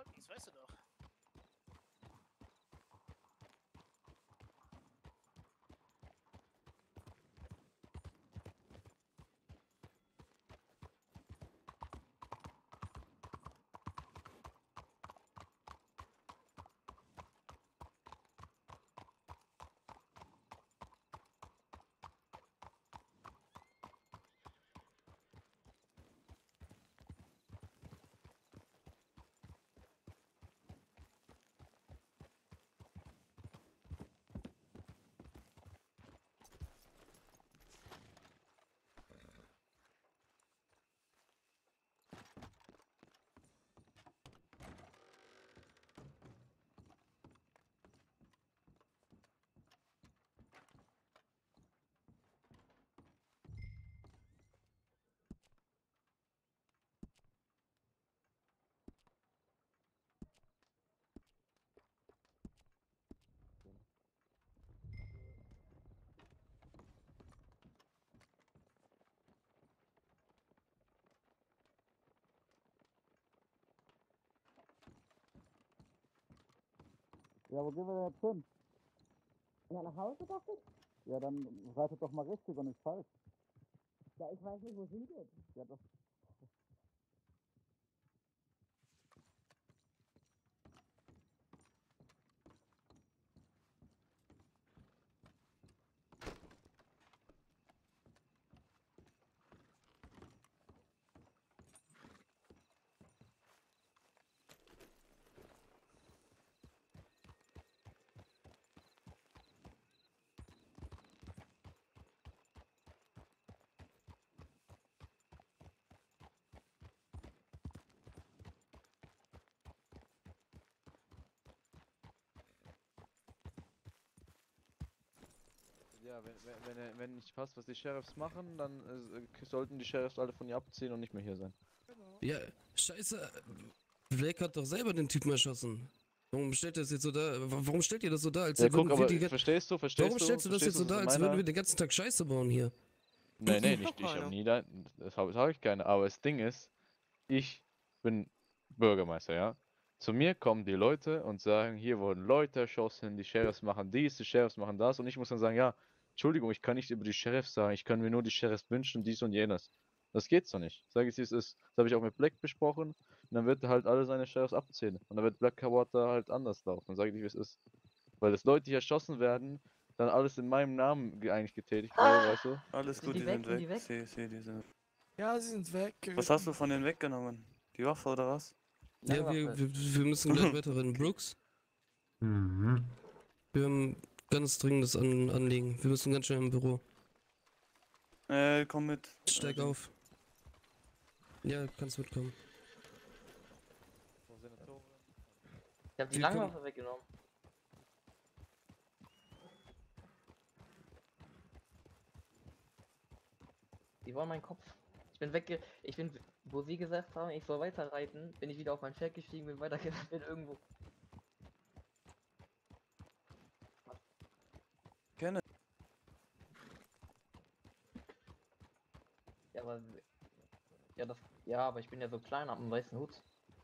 überhaupt nichts, weißt du doch. Ja, wo gehen wir denn jetzt hin? Ja, nach Hause dachte ich? Ja, dann reitet doch mal richtig und nicht falsch. Ja, ich weiß nicht, wo es hingeht. Ja, das Ja, wenn nicht passt, was die Sheriffs machen, dann sollten die Sheriffs alle von ihr abziehen und nicht mehr hier sein. Ja, scheiße. Blake hat doch selber den Typen erschossen. Warum stellt ihr das jetzt so da? Warum stellt ihr das so da, als Ja, würden guck, wir aber die verstehst du? Warum stellst du das jetzt so da, als würden wir den ganzen Tag Scheiße bauen hier? Nee, nicht ich hab nie da, das hab ich keine, aber das Ding ist, ich bin Bürgermeister, ja? Zu mir kommen die Leute und sagen, hier wurden Leute erschossen, die Sheriffs machen dies, die Sheriffs machen das und ich muss dann sagen, ja, Entschuldigung, ich kann nicht über die Sheriffs sagen, ich kann mir nur die Sheriffs wünschen, dies und jenes. Das geht's doch nicht. Sag ich, wie es ist. Das habe ich auch mit Black besprochen und dann wird er halt alle seine Sheriffs abzählen und dann wird Blackwater halt anders laufen. Dann sage ich, wie es ist. Weil das Leute, die erschossen werden, dann alles in meinem Namen eigentlich getätigt wurde, weißt du? Alles Sind gut, die die weg? sind Sind die weg. weg? Seh, die sind weg. Ja, sie sind weg. Was hast du von denen weggenommen? Die Waffe oder was? Ja, wir müssen gleich weiterrennen. Brooks, Mhm. wir haben ganz dringendes Anliegen. Wir müssen ganz schnell im Büro. Komm mit. Steig auf. Ja, kannst mitkommen. Ich hab die Wir kommen- Langwaffe weggenommen. Die wollen meinen Kopf. Ich bin, wo sie gesagt haben, ich soll weiterreiten, bin ich wieder auf mein Pferd gestiegen, bin weitergerannt, bin irgendwo. Kenne. Ja, aber. Ja, aber ich bin ja so klein, hab einen weißen Hut.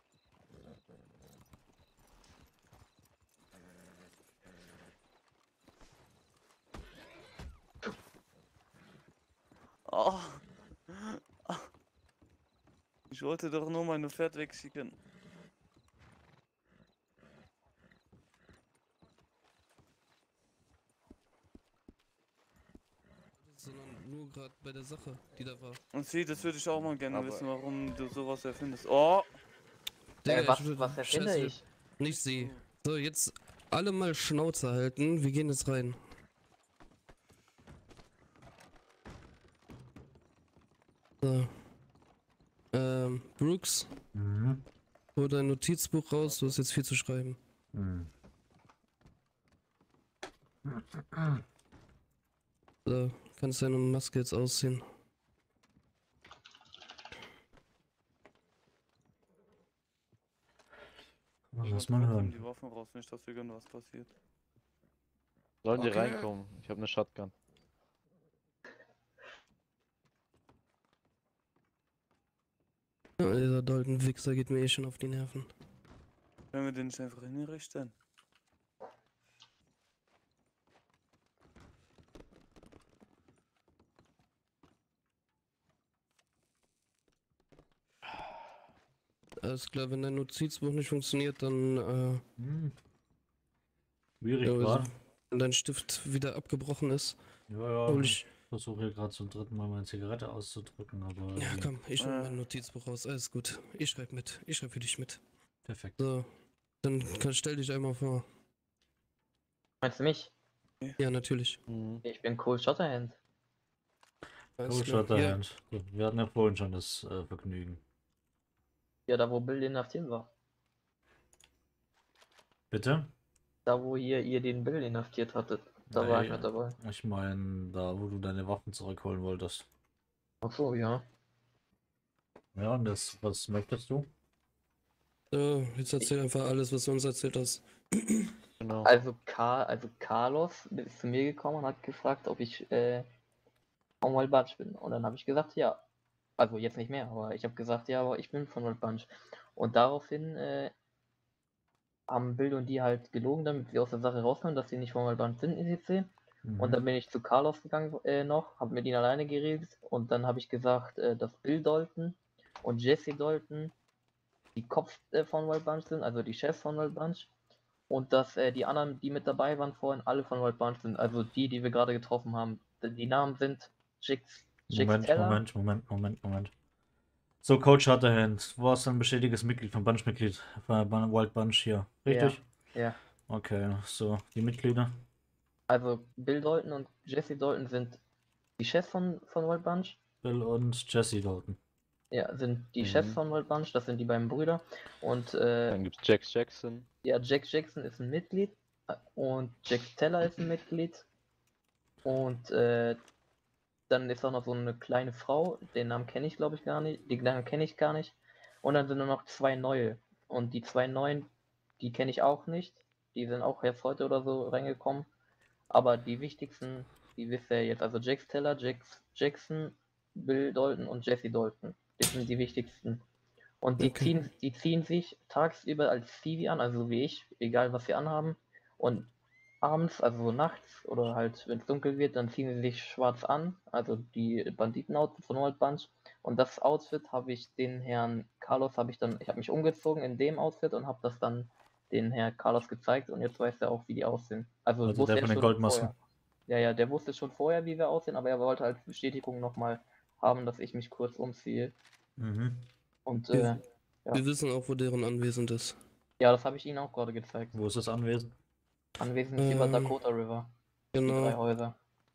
Oh. Ich wollte doch nur mein Pferd wegschicken. Sondern nur gerade bei der Sache, die da war. Und sie, das würde ich auch mal gerne Aber- wissen, warum du sowas erfindest. Oh! Digga, Was erfinde scheiße, ich? nicht sie. So, jetzt alle mal Schnauze halten. Wir gehen jetzt rein. So. Brooks, Mhm. hol dein Notizbuch raus, du hast jetzt viel zu schreiben. Mhm. So, kannst deine Maske jetzt ausziehen. Lass mal Trotzdem die hören. Waffen raus, nicht, dass irgendwas passiert. Sollen die Okay. reinkommen? Ich habe eine Shotgun. Ja, dieser Dalton-Wichser geht mir eh schon auf die Nerven. Wenn wir den nicht einfach hinrichten. Alles klar, wenn dein Notizbuch nicht funktioniert, dann, Schwierig ja, also, gerade. wenn dein Stift wieder abgebrochen ist, Ja, hol ich ich. versuche hier gerade zum dritten Mal meine Zigarette auszudrücken, aber Ja, komm, ich hol Äh. mein Notizbuch raus. Alles gut. Ich schreib mit. Ich schreib für dich mit. perfekt. So, dann stell dich einmal vor. Meinst du mich? Ja, natürlich. Mhm. Ich bin Cole Shotterhand. Alles Oh, klar. Ja, Shotterhand. Wir hatten ja vorhin schon das Vergnügen. Ja, da wo Bill inhaftiert war. Bitte? Da wo ihr den Bill inhaftiert hattet. Da war ich Nee, mit dabei. ich meine, da wo du deine Waffen zurückholen wolltest. Ach so, ja. Ja, und das, was möchtest du? so, jetzt erzähl einfach alles, was du uns erzählt hast. Genau. Also Carlos ist zu mir gekommen und hat gefragt, ob ich von Wild Bunch bin. Und dann habe ich gesagt, ja. Also jetzt nicht mehr, aber ich habe gesagt, ja, aber ich bin von Wild Bunch. Und daraufhin haben Bill und die halt gelogen, damit sie aus der Sache rauskommen, dass sie nicht von Wild Bunch sind, etc. Und dann bin ich zu Carlos gegangen noch, habe mit ihm alleine geredet und dann habe ich gesagt, dass Bill Dalton und Jesse Dalton die Kopf von Wild Bunch sind, also die Chefs von Wild Bunch. Und dass die anderen, die mit dabei waren vorhin, alle von Wild Bunch sind. Also die wir gerade getroffen haben. Die Namen sind Jix Moment, Teller. Moment. So, Coach Shotterhand, du warst ein bestätigtes Mitglied von Bunch-Mitglied bei Wild Bunch hier, richtig? Ja. Okay, so, die Mitglieder. Also Bill Dalton und Jesse Dalton sind die Chefs von Wild Bunch. Bill und Jesse Dalton. Ja, sind die Mhm. Chefs von Wild Bunch, das sind die beiden Brüder. Und Dann gibt's Jax Jackson. ja, Jack Jackson ist ein Mitglied und Jack Teller ist ein Mitglied. Und dann ist auch noch so eine kleine Frau, den Namen kenne ich glaube ich gar nicht, den Namen kenne ich gar nicht. Und dann sind nur noch zwei neue. Und die zwei neuen, die kenne ich auch nicht. Die sind auch erst heute oder so reingekommen. Aber die wichtigsten, die wisst ihr jetzt. Also Jax Teller, Jackson, Bill Dalton und Jesse Dalton. Das sind die wichtigsten. Und Okay. die ziehen sich tagsüber als Stevie an, also so wie ich, egal was sie anhaben. Und abends, also so nachts oder halt, wenn es dunkel wird, dann ziehen sie sich schwarz an, also die Banditen-Outfit von Wild Bunch. Und das Outfit habe ich den Herrn Carlos, ich habe mich umgezogen in dem Outfit und habe das dann den Herrn Carlos gezeigt und jetzt weiß er auch, wie die aussehen. Also, Also wusste der er von den schon Goldmasken. vorher. Ja, der wusste schon vorher, wie wir aussehen, aber er wollte als Bestätigung nochmal haben, dass ich mich kurz umziehe. Mhm. Und Wir, ja. wir wissen auch, wo deren Anwesend ist. Ja, das habe ich Ihnen auch gerade gezeigt. Wo ist das Anwesen? Anwesend ist über Dakota River. Die drei Genau. Häuser.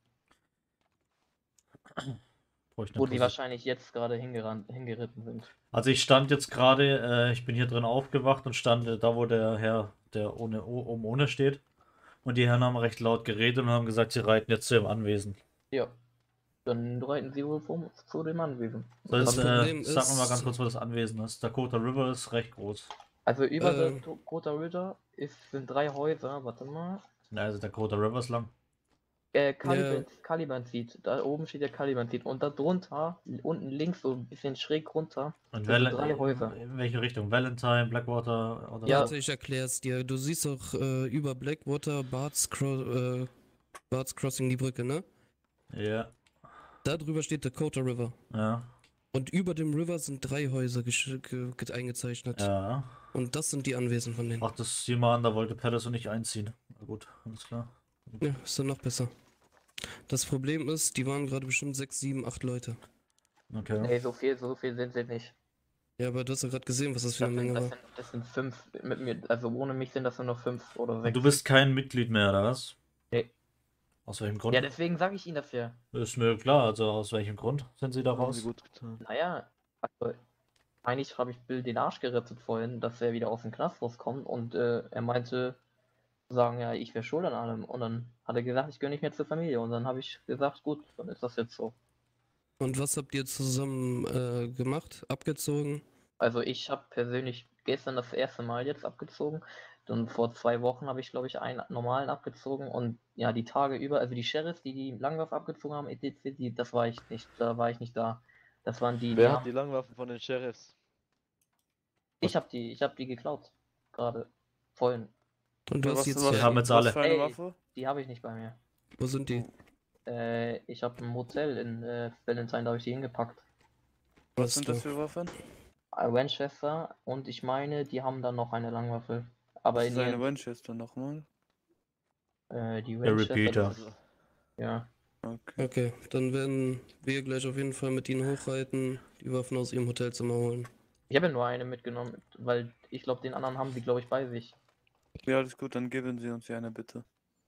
Brauche ich Wo eine die Posi- wahrscheinlich jetzt gerade hingeritten sind. Also ich stand jetzt gerade, ich bin hier drin aufgewacht und stand da, wo der Herr, der oben ohne steht. Und die Herren haben recht laut geredet und haben gesagt, sie reiten jetzt zu ihrem Anwesen. Ja. Dann reiten sie wohl zu dem Anwesen. So, jetzt, Das Problem sag mir mal ist- ganz kurz, wo das Anwesen ist. Dakota River ist recht groß. Also über Ähm. Dakota River sind drei Häuser. Warte mal. Ja, also Dakota River ist lang. Caliban Seed. Da oben steht der Caliban Seed. Und da drunter, unten links, so ein bisschen schräg runter, Und sind so drei Häuser. in welche Richtung? Valentine, Blackwater oder Ja. Warte, ich erklär's dir. Du siehst doch über Blackwater Bart's Crossing die Brücke, ne? Ja, Da drüber steht Dakota River. ja, Und über dem River sind drei Häuser eingezeichnet. ja. Und das sind die Anwesen von denen. Ach, das sieh mal an, da wollte Patterson nicht einziehen. Na gut, alles klar. Ja, ist dann noch besser. Das Problem ist, die waren gerade bestimmt 6, 7, 8 Leute. Okay. Nee, so viel sind sie nicht. Ja, aber du hast ja gerade gesehen, was das für eine Menge war. Das sind 5 mit mir. Also ohne mich sind das nur noch 5 oder 6. Und du bist kein Mitglied mehr, oder was? Nee. Aus welchem Grund? Ja, deswegen sage ich Ihnen das ja. Ist mir klar, also aus welchem Grund sind sie da Haben raus? sie gut getan. Naja, also eigentlich habe ich Bill den Arsch gerettet vorhin, dass er wieder aus dem Knast rauskommt und er meinte, sagen, ja, ich wäre schuld an allem. Und dann hat er gesagt, ich gehöre nicht mehr zur Familie. Und dann habe ich gesagt, gut, dann ist das jetzt so. Und was habt ihr zusammen gemacht? Abgezogen? Also ich habe persönlich gestern das erste Mal jetzt abgezogen. Dann vor 2 Wochen habe ich, glaube ich, einen normalen abgezogen. Und ja, die Tage über, also die Sheriffs, die Langwaffe abgezogen haben, etc., das war ich nicht, da war ich nicht da. Das waren die, Wer die hat die Langwaffen von den Sheriffs? ich habe die geklaut. gerade. Vorhin. Und du hast jetzt Wir haben jetzt alle. Was für eine Ey. Waffe? Die habe ich nicht bei mir. Wo sind die? Ich habe ein Hotel in Valentine, da habe ich die hingepackt. Was sind das für Waffen? Winchester und ich meine, die haben dann noch eine Langwaffe. Aber Was in ist eine ihren, Winchester nochmal? die Der Winchester. Repeater. das ist- Ja. Okay. Okay, dann werden wir gleich auf jeden Fall mit ihnen hochreiten, die Waffen aus ihrem Hotelzimmer holen. Ich habe ja nur eine mitgenommen, weil ich glaube, den anderen haben die, glaube ich, bei sich. Ja, alles gut, dann geben Sie uns ja eine bitte.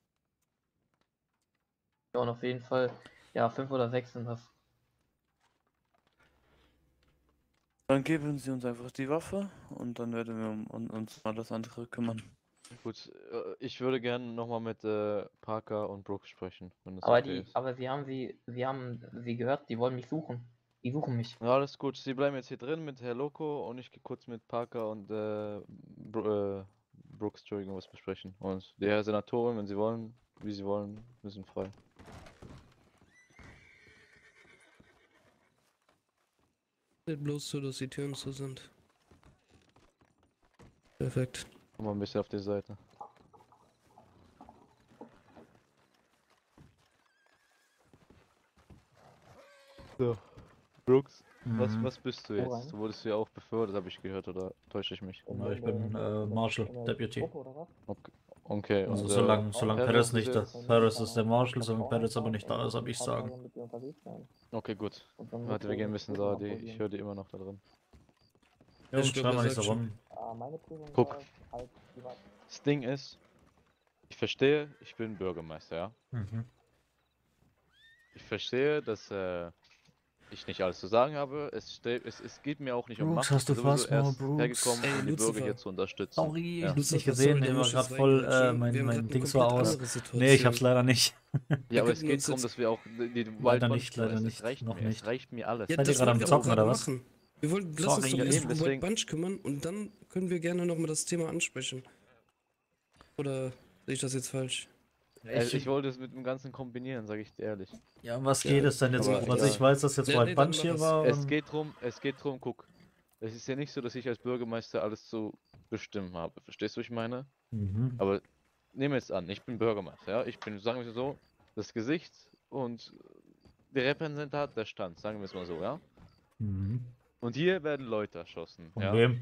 Ja, und auf jeden Fall, ja, 5 oder 6 sind das. Dann geben Sie uns einfach die Waffe und dann werden wir uns um alles andere kümmern. Gut, ich würde gerne nochmal mit Parker und Brooks sprechen, wenn das Aber okay ist. aber sie haben sie gehört, die wollen mich suchen. Die suchen mich. Ja, alles gut. Sie bleiben jetzt hier drin mit Herr Loco und ich gehe kurz mit Parker und Brooks, Entschuldigung, was besprechen. Und die Herr Senatorin, wenn Sie wollen, wie Sie wollen, wir sind frei. Seht bloß so, dass die Türen zu sind. Perfekt. Komm mal ein bisschen auf die Seite. So, Brooks, Mhm. was bist du Wo jetzt? rein? Du wurdest ja auch befördert, habe ich gehört, oder täusche ich mich? Ja, ich bin Marshal, Deputy. Okay, Also und solange Perez nicht da ist ist. Perez ist der Marshal, solange Perez aber nicht da ist, habe ich sagen. okay, gut. Warte, wir gehen ein bisschen da, ich höre die immer noch da drin. Ja, Ich glaub, schreib mal er nicht so sagt rum. Guck. Das Ding ist, ich verstehe, ich bin Bürgermeister, ja. Mhm. Ich verstehe, dass ich nicht alles zu sagen habe. Es geht mir auch nicht um Brooks, Macht. hast du Ich bin sowieso fast mal, erst Brooks? hergekommen, Ey, um die Bürger Lucifer. hier zu unterstützen. Sorry, Ja. ich hab's nicht Lucifer, sorry, gesehen, da ich war muss ich gerade jetzt voll, reingrätschen. Wir haben mein grad eine Dings war komplett aus. andere Situation. Nee, ich hab's leider nicht. Ja, aber Wir es gucken geht uns darum, jetzt- dass wir auch die Leider Wild nicht, Bunch, leider es nicht, reicht noch mir, nicht. es reicht mir alles. Ja, Seid ihr das gerade wollen am wir Zocken, auch oder gerade was? machen. Wir wollen, lass uns Sorry. doch Ja, erst eben, um White deswegen- Bunch kümmern und dann können wir gerne noch mal das Thema ansprechen. Oder sehe ich das jetzt falsch? Ich wollte es mit dem Ganzen kombinieren, sage ich dir ehrlich. Ja, um was Ja, geht es denn jetzt? aber Also egal. ich weiß, dass jetzt Ja, White nee, dann Bunch mach hier es. war Es und geht drum, guck. Es ist ja nicht so, dass ich als Bürgermeister alles zu bestimmen habe. Verstehst du, was ich meine? mhm. Aber nehmen wir jetzt an, ich bin Bürgermeister, ja? Ich bin, sagen wir so, das Gesicht und der Repräsentant der Stadt, sagen wir es mal so, ja? Mhm. Und hier werden Leute erschossen, Von ja? wem?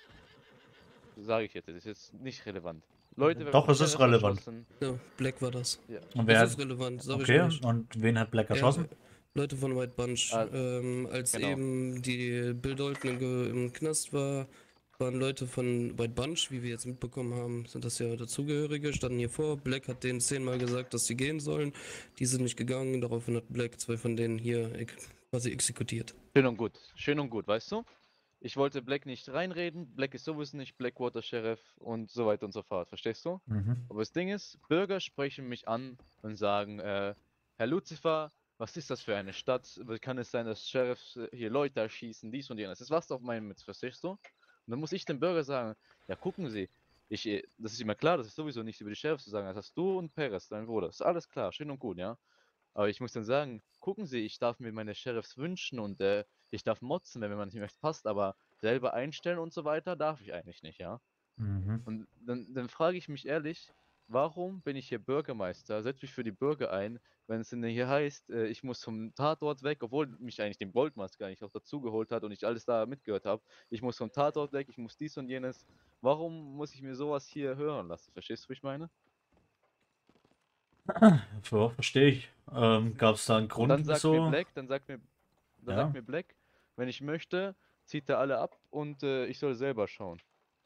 Sage ich jetzt, das ist jetzt nicht relevant. Leute werden Doch, vom es ist Sheriff relevant. erschossen. Ja, Black war das. Ja. Und wer Das hat, ist relevant, sag okay, ich nicht. und wen hat Black erschossen? Ja, Leute von White Bunch. Ah, Als genau. eben die Bill Dalton im Knast war, waren Leute von White Bunch, wie wir jetzt mitbekommen haben, sind das ja Dazugehörige, standen hier vor. Black hat denen 10-mal gesagt, dass sie gehen sollen. Die sind nicht gegangen, daraufhin hat Black 2 von denen hier quasi exekutiert. Schön und gut, weißt du? Ich wollte Black nicht reinreden, Black ist sowieso nicht Blackwater Sheriff und so weiter und so fort, verstehst du? Mhm. Aber das Ding ist, Bürger sprechen mich an und sagen, Herr Lucifer, was ist das für eine Stadt? Wie kann es sein, dass Sheriffs hier Leute erschießen, dies und jenes? Das war's auf meinem mit, verstehst du? Und dann muss ich dem Bürger sagen, ja gucken Sie, das ist immer klar, das ist sowieso nicht über die Sheriffs zu sagen, das hast du und Perez, dein Bruder, ist alles klar, schön und gut, ja? Aber ich muss dann sagen, gucken Sie, ich darf mir meine Sheriffs wünschen und ich darf motzen, wenn mir man nicht mehr passt, aber selber einstellen und so weiter darf ich eigentlich nicht, ja? Mhm. Und dann frage ich mich ehrlich, warum bin ich hier Bürgermeister, setze mich für die Bürger ein, wenn es denn hier heißt, ich muss vom Tatort weg, obwohl mich eigentlich den Boltmaster eigentlich auch dazugeholt hat und ich alles da mitgehört habe. Ich muss vom Tatort weg, ich muss dies und jenes. Warum muss ich mir sowas hier hören lassen? Verstehst du, wie ich meine? Ja, verstehe ich. Gab es da einen Und Grund, dann sagt mir wieso? Black, Ja. sagt mir Black, wenn ich möchte, zieht er alle ab und ich soll selber schauen.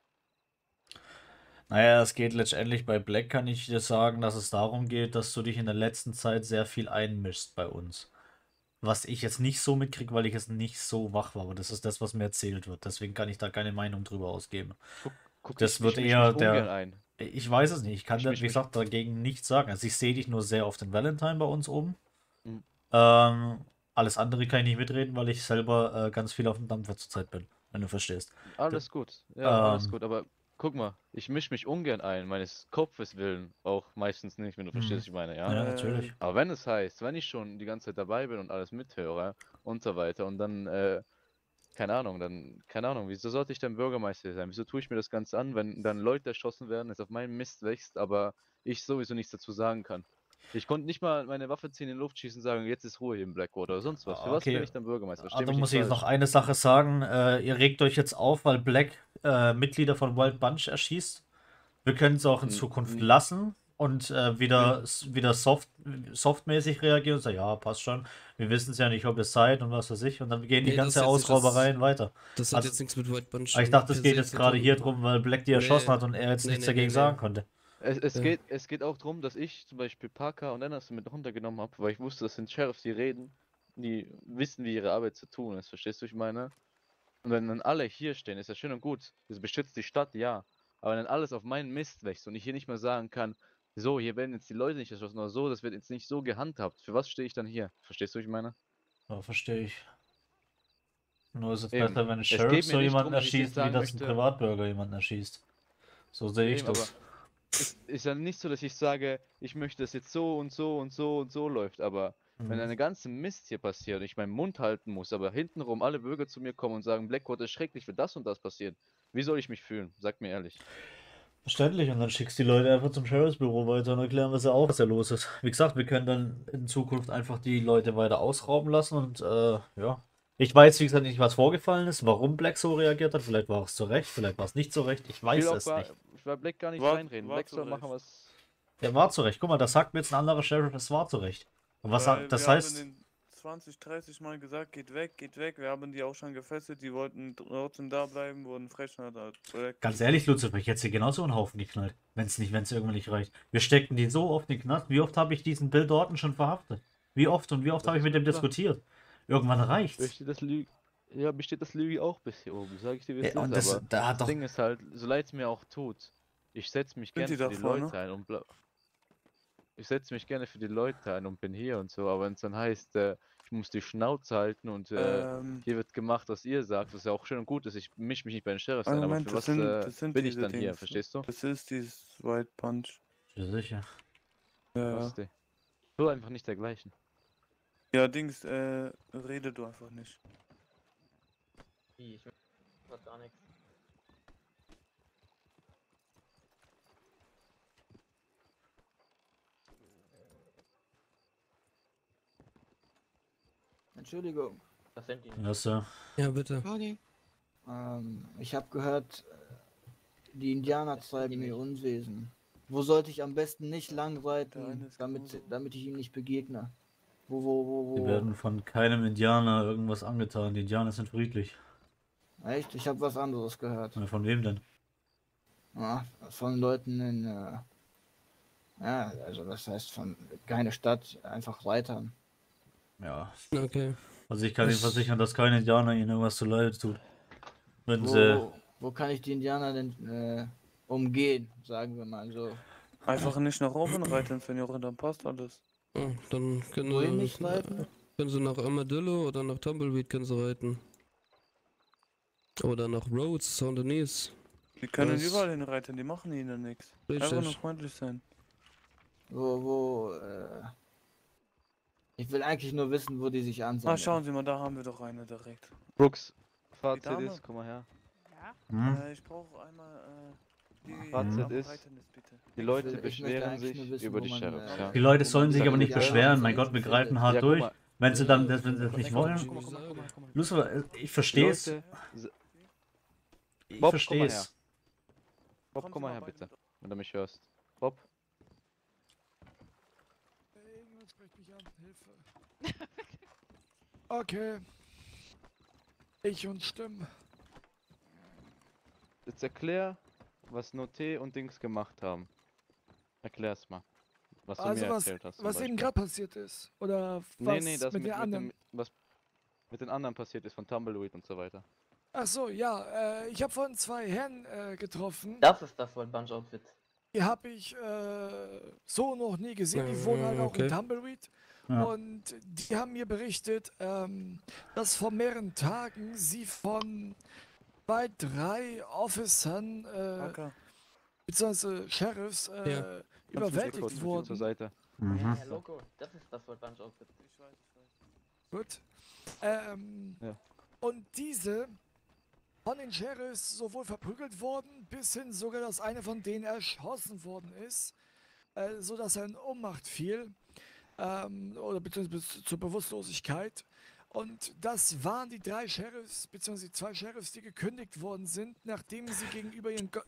Naja, es geht letztendlich bei Black, kann ich dir sagen, dass es darum geht, dass du dich in der letzten Zeit sehr viel einmischst bei uns. Was ich jetzt nicht so mitkriege, weil ich jetzt nicht so wach war, aber das ist das, was mir erzählt wird. Deswegen kann ich da keine Meinung drüber ausgeben. Guck, Das wird misch eher mich ungern der- ein. Ich weiß es nicht. Ich kann, Ich da, misch wie mich- gesagt, dagegen nichts sagen. Also ich sehe dich nur sehr oft in Valentine bei uns oben. Mhm. Alles andere kann ich nicht mitreden, weil ich selber ganz viel auf dem Dampfer zurzeit bin, wenn du verstehst. Alles gut, ja, alles Ähm. gut, aber guck mal, ich misch mich ungern ein, meines Kopfes willen, auch meistens nicht, wenn du verstehst, was ich meine, ja? Ja, natürlich. Aber wenn es heißt, wenn ich schon die ganze Zeit dabei bin und alles mithöre und so weiter und dann keine Ahnung, wieso sollte ich dann Bürgermeister sein? Wieso tue ich mir das Ganze an, wenn dann Leute erschossen werden, es auf meinem Mist wächst, aber ich sowieso nichts dazu sagen kann? Ich konnte nicht mal meine Waffe ziehen, in die Luft schießen und sagen, jetzt ist Ruhe hier im Blackwater oder sonst was. Für was bin Okay. ich dann Bürgermeister? Versteh Also mich muss nicht ich jetzt noch falsch. eine Sache sagen. Ihr regt euch jetzt auf, weil Black Mitglieder von Wild Bunch erschießt. Wir können es auch in N- Zukunft n- lassen und wieder softmäßig reagieren und sagen, ja, passt schon. Wir wissen es ja nicht, ob ihr seid und was weiß ich. Und dann gehen die Nee, das ganze ist jetzt nicht Ausraubereien weiter. Das hat Also- jetzt nichts mit White Bunch Aber ich dachte, es per geht se jetzt zu gerade tun. hier drum, weil Black die erschossen Nee. hat und er jetzt Nee, nichts nee, dagegen nee, sagen nee. konnte. Ja. Es geht auch darum, dass ich zum Beispiel Parker und Anderson mit runtergenommen habe, weil ich wusste, das sind Sheriffs, die reden, die wissen, wie ihre Arbeit zu tun ist. Verstehst du, was ich meine? Und wenn dann alle hier stehen, ist ja schön und gut. Das beschützt die Stadt, ja. Aber wenn dann alles auf meinen Mist wächst und ich hier nicht mehr sagen kann, so, hier werden jetzt die Leute nicht erschossen oder so, das wird jetzt nicht so gehandhabt. Für was stehe ich dann hier? Verstehst du, was ich meine? Ja, verstehe ich. Nur ist es Eben. besser, wenn ein Es Sheriff geht mir so nicht jemanden drum, dass ich jetzt erschießt, wie sagen dass ein möchte- Privatbürger jemanden erschießt. So sehe ich Eben, aber das. es ist ja nicht so, dass ich sage, ich möchte, dass jetzt so und so und so und so läuft, aber wenn Mhm. eine ganze Mist hier passiert und ich meinen Mund halten muss, aber hintenrum alle Bürger zu mir kommen und sagen, Blackwater ist schrecklich, wenn das und das passiert, wie soll ich mich fühlen? Sag mir ehrlich. Verständlich, und dann schickst die Leute einfach zum Sheriffsbüro weiter und erklären, was da los ist. Wie gesagt, wir können dann in Zukunft einfach die Leute weiter ausrauben lassen und ja. Ich weiß, wie gesagt, nicht, was vorgefallen ist, warum Black so reagiert hat. Vielleicht war es zu Recht, vielleicht war es nicht zu Recht. Ich weiß es nicht. Ich will Black gar nicht War- reinreden. war Black zu soll machen, Recht. was. Der war zu Recht. Guck mal, das sagt mir jetzt ein anderer Sheriff, es war zu Recht. Und was Weil das wir heißt, haben den 20, 30 Mal gesagt, geht weg, geht weg. Wir haben die auch schon gefesselt, die wollten trotzdem da bleiben, wurden frech. ganz ehrlich, Lucifer, ich hätte sie genauso einen Haufen geknallt, wenn es irgendwann nicht reicht. Wir stecken die so oft in den Knast. Wie oft habe ich diesen Bill Dorton schon verhaftet? Wie oft und wie oft Das habe ich ist mit dem klar. diskutiert? Irgendwann reicht's. Besteht das Lüge. Ja, besteht das Lüge auch bis hier oben, sag ich dir, wie es Ja, und ist, das, aber da hat das doch Ding ist halt, so leid es mir auch tut, ich setze mich Sind gerne die für die davor, ne? Leute ein und ich setze mich gerne für die Leute ein und bin hier und so, aber wenn es dann heißt, ich muss die Schnauze halten und hier wird gemacht, was ihr sagt, was ja auch schön und gut ist, ich mische mich nicht bei den Sheriffs ein, aber Moment, für was das sind bin ich diese dann hier, Dings. verstehst du? Das ist dieses White Punch. Ja, sicher. Ja, Was ist die? So einfach nicht dergleichen. ja Dings, rede du einfach nicht. Ich hab gar nichts. Entschuldigung. Das sind die. Ja, Sir. Ja, bitte. Ich habe gehört, die Indianer treiben ihr Unwesen. Wo sollte ich am besten nicht lang Der eine reiten, ist genauso. damit ich ihm nicht begegne? Wo? Die werden von keinem Indianer irgendwas angetan. Die Indianer sind friedlich. Echt? Ich habe was anderes gehört. Na, von wem denn? Ja, von Leuten in, ja, also das heißt von keine Stadt, einfach Reitern. Ja. Okay. Also ich kann Ihnen versichern, dass kein Indianer Ihnen irgendwas zu Leid tut. Wenn sie. Wo kann ich die Indianer denn umgehen, sagen wir mal so? Einfach nicht nach oben reiten, Senor, dann passt alles. Oh, dann Wohin nicht reiten? können sie nach Armadillo oder nach Tumbleweed können sie reiten. Oder nach Rhodes, Saint-Denis. Die können Das- überall hinreiten, die machen ihnen nichts. Einfach nur Richtig. freundlich sein. Ich will eigentlich nur wissen, wo die sich ansammeln. Ah, schauen Sie mal, da haben wir doch eine direkt. Brooks, Die Fazit Dame? ist, komm mal her. Hm? Ich brauche einmal, die Fazit am ist- Reiten ist, bitte. Die Leute Ich möchte beschweren eigentlich sich nur wissen, über wo die man, Sheriffs, ja. Die Leute wo sollen man sich die aber nicht Indianer beschweren. so Mein Gott, wir findet. greifen hart Ja, guck durch. mal. Wenn sie dann das nicht Guck wollen. mal, Guck mal. Lucifer, ich Die verstehe es. Leute, Ich Bob, verstehe komm mal es. Bob, Kommen komm Sie mal mal her, beide bitte, mit. wenn du mich hörst. Bob, Irgendwas spricht mich an. Hilfe. Okay. Ich und Stimmen. jetzt erklär, was Noté und Dings gemacht haben. Erklär's mal. Was du Also mir was, erzählt hast. zum was eben Beispiel. gerade passiert ist. Oder Nee, was nee, das mit den anderen. was mit den anderen passiert ist, von Tumbleweed und so weiter. Ach so, ja. Ich habe vorhin zwei Herren getroffen. Das ist das Wild Bunch Outfit. Die habe ich so noch nie gesehen. Die wohnen halt auch in Okay. Tumbleweed. Ja. Und die haben mir berichtet, dass vor mehreren Tagen sie von bei 3 Officern, Danke. beziehungsweise Sheriffs, Ja. Kannst du mich überwältigt kurz mit ihm wurden. zur Seite? Mhm. Ja, Loco, das ist das Wild Bunch Outfit. Gut. Ja. Und diese von den Sheriffs sowohl verprügelt worden, bis hin sogar, dass einer von denen erschossen worden ist, so dass er in Ohnmacht fiel, oder beziehungsweise zur Bewusstlosigkeit. Und das waren die 3 Sheriffs, beziehungsweise 2 Sheriffs, die gekündigt worden sind, nachdem sie gegenüber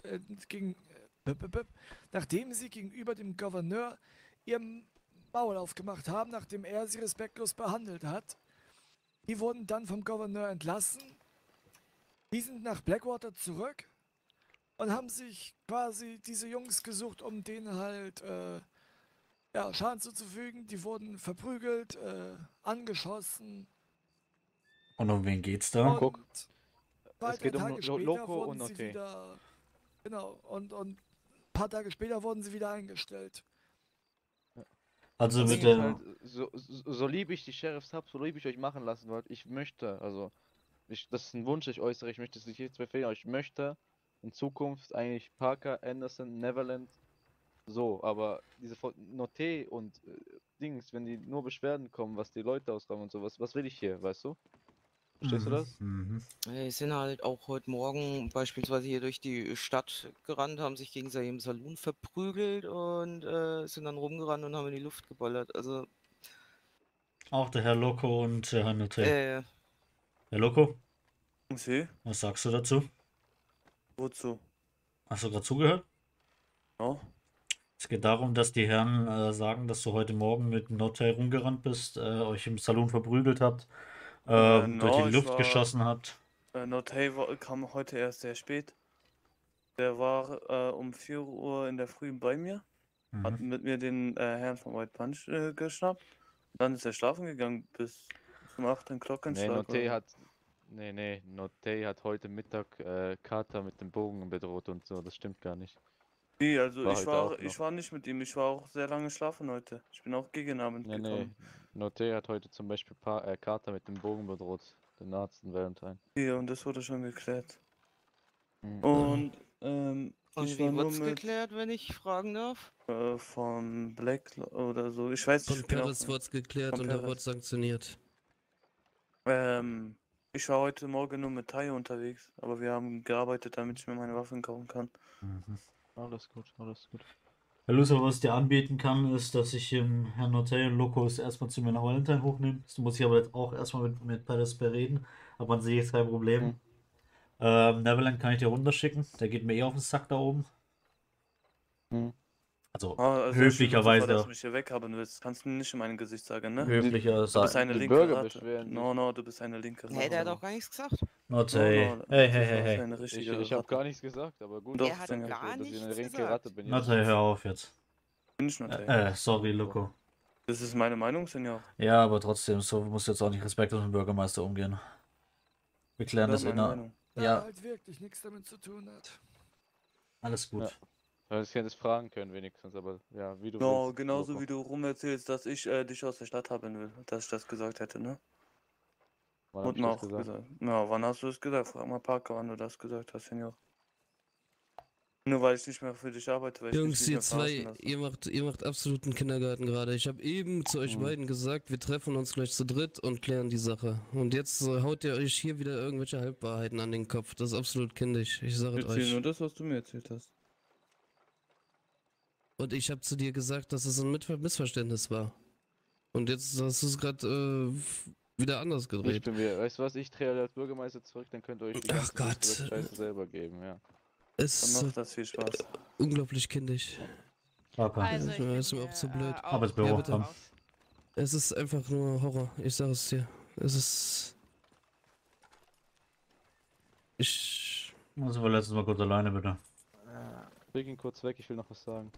nachdem sie gegenüber dem Gouverneur ihren Maul aufgemacht haben, nachdem er sie respektlos behandelt hat. Die wurden dann vom Gouverneur entlassen. Die sind nach Blackwater zurück und haben sich quasi diese Jungs gesucht, um denen halt Schaden zuzufügen. Die wurden verprügelt, angeschossen. Und um wen geht's da? Und Guck, zwei, es geht drei um Tage später Loco wurden und sie Noté. wieder. Genau, und ein paar Tage später wurden sie wieder eingestellt. Also Das mit Ding ist der. halt, so lieb ich die Sheriffs hab, so lieb ich euch machen lassen wollte, ich möchte, also, das ist ein Wunsch, ich äußere, ich möchte es nicht jetzt befehlen, aber ich möchte in Zukunft eigentlich Parker, Anderson, Neverland, so, aber diese Noté und Dings, wenn die nur Beschwerden kommen, was die Leute ausräumen und sowas, was will ich hier, weißt du? Verstehst du das? Mhm. Die sind halt auch heute Morgen beispielsweise hier durch die Stadt gerannt, haben sich gegenseitig im Saloon verprügelt und sind dann rumgerannt und haben in die Luft geballert. Also, Auch der Herr Loco und der Herr Noté. Herr Loco, Sie? was sagst du dazu? Wozu? Hast du gerade zugehört? Ja. Es geht darum, dass die Herren sagen, dass du heute Morgen mit dem Noté rumgerannt bist, euch im Salon verprügelt habt, durch No, die ich Luft war- geschossen habt. Notay kam heute erst sehr spät. Der war um 4 Uhr in der Früh bei mir, hat Mhm. mit mir den Herrn von White Punch geschnappt. Dann ist er schlafen gegangen bis zum 8. Nee, Glockenschlag. Noté hat, Noté hat heute Mittag Carter mit dem Bogen bedroht und so, das stimmt gar nicht. Nee, also War ich heute war, auch ich noch. war nicht mit ihm, ich war auch sehr lange schlafen heute. Ich bin auch gegen Abend Nee, gekommen. Noté hat heute zum Beispiel Carter mit dem Bogen bedroht, den Arzt in Valentine. Nee, und das wurde schon geklärt. Mhm. Und und ich wie war nur wird's mit geklärt, wenn ich fragen darf? von Black oder so. Ich weiß Von nicht genau. Paris wurde es geklärt Von und er Perez. wurde sanktioniert. Ich war heute Morgen nur mit Tayo unterwegs, aber wir haben gearbeitet, damit ich mir meine Waffen kaufen kann. Mhm. Alles gut, alles gut. Herr Lucer, was ich dir anbieten kann, ist, dass ich Herrn Noté und Locos erstmal zu mir nach Valentine hochnehme. Das muss ich aber jetzt auch erstmal mit Perez bereden. Aber an sich ist kein Problem. Neverland kann ich dir runterschicken. Der geht mir eh auf den Sack da oben. Mhm. Also Also höflicherweise. dass du mich hier weghaben willst, kannst du nicht in mein Gesicht sagen, ne? Höflicher Du bist sagen. eine die linke Bürger Ratte. beschweren sich. No, du bist eine linke Hey, der hat Ratte. auch gar nichts gesagt. Noté. Hey, hey, hey, Eine hey. richtige Ich habe Ratte. gar nichts gesagt, aber gut, Doch, Er hat Sänger, gar dass ich eine nichts linke gesagt. Ratte bin. Noté, hör auf jetzt. Bin ich nicht, Sorry, Loco. Das ist meine Meinung, Senior. Ja, aber trotzdem, so muss jetzt auch nicht respektlos mit dem Bürgermeister umgehen. Wir klären Das das ist meine in Meinung. Da Ja, halt wirklich nichts damit zu tun hat. alles gut. Ja. Weil ich hätte es fragen können wenigstens, aber ja, wie du No, willst. genauso Loco. wie du rumerzählst, dass ich dich aus der Stadt haben will, dass ich das gesagt hätte, ne? Wann hab Und ich das noch gesagt? gesagt. Na, wann hast du es gesagt? Frag mal Parker, wann du das gesagt hast, Senior. Nur weil ich nicht mehr für dich arbeite, weil ich Jungs, mich ihr nicht mehr verarschen zwei, lasse. ihr macht absoluten Kindergarten gerade. Ich habe eben zu euch Mhm. beiden gesagt, wir treffen uns gleich zu dritt und klären die Sache. Und jetzt haut ihr euch hier wieder irgendwelche Halbwahrheiten an den Kopf. Das ist absolut kindisch. Ich sage es Erzähl nur euch. das, was du mir erzählt hast. Und ich habe zu dir gesagt, dass es ein Missverständnis war. Und jetzt hast du es gerade wieder anders Ich gedreht. bin wieder, weißt du was, ich drehe als Bürgermeister zurück, dann könnt ihr euch die Ach ganze Gott. Scheiße selber geben, ja. Es Dann ist macht das viel Spaß. unglaublich kindisch. Papa. Also, Ja, ist mir auch zu blöd. Arbeitsbüro, Ja, bitte. komm. Es ist einfach nur Horror. Ich sage es dir. Es ist... Ich... Also wir letztes Mal kurz alleine, bitte. Leg ihn kurz weg, ich will noch was sagen.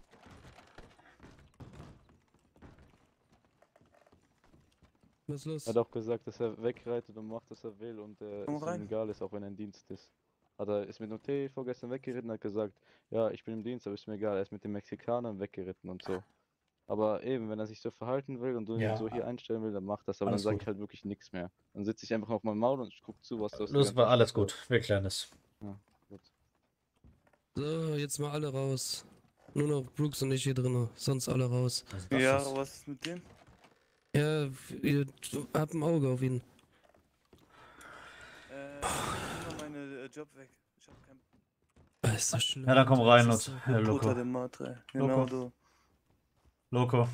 Was ist los? Er hat auch gesagt, dass er wegreitet und macht, was er will und Komm es rein. ihm egal ist, auch wenn er im Dienst ist. Ist mit Noté vorgestern weggeritten, hat gesagt, ja, ich bin im Dienst, aber ist mir egal, er ist mit den Mexikanern weggeritten und so. Aber eben, wenn er sich so verhalten will und du Ja. ihn so hier einstellen will, dann macht das, aber Alles dann sage gut. ich halt wirklich nichts mehr. Dann sitze ich einfach auf meinem Maul und ich guck zu, was das Los, war alles gut. Wir klären es. Gut. So, jetzt mal alle raus. Nur noch Brooks und ich hier drin. Sonst alle raus. Ja, was ist mit dem? Ja, ihr habt ein Auge auf ihn. Job weg. Ich hab keinen Ist das schlimm. Ja, dann komm rein, Das ist Lutz. so- Ja, Puta Loco. de Madre. Genau Loco. du. Loco.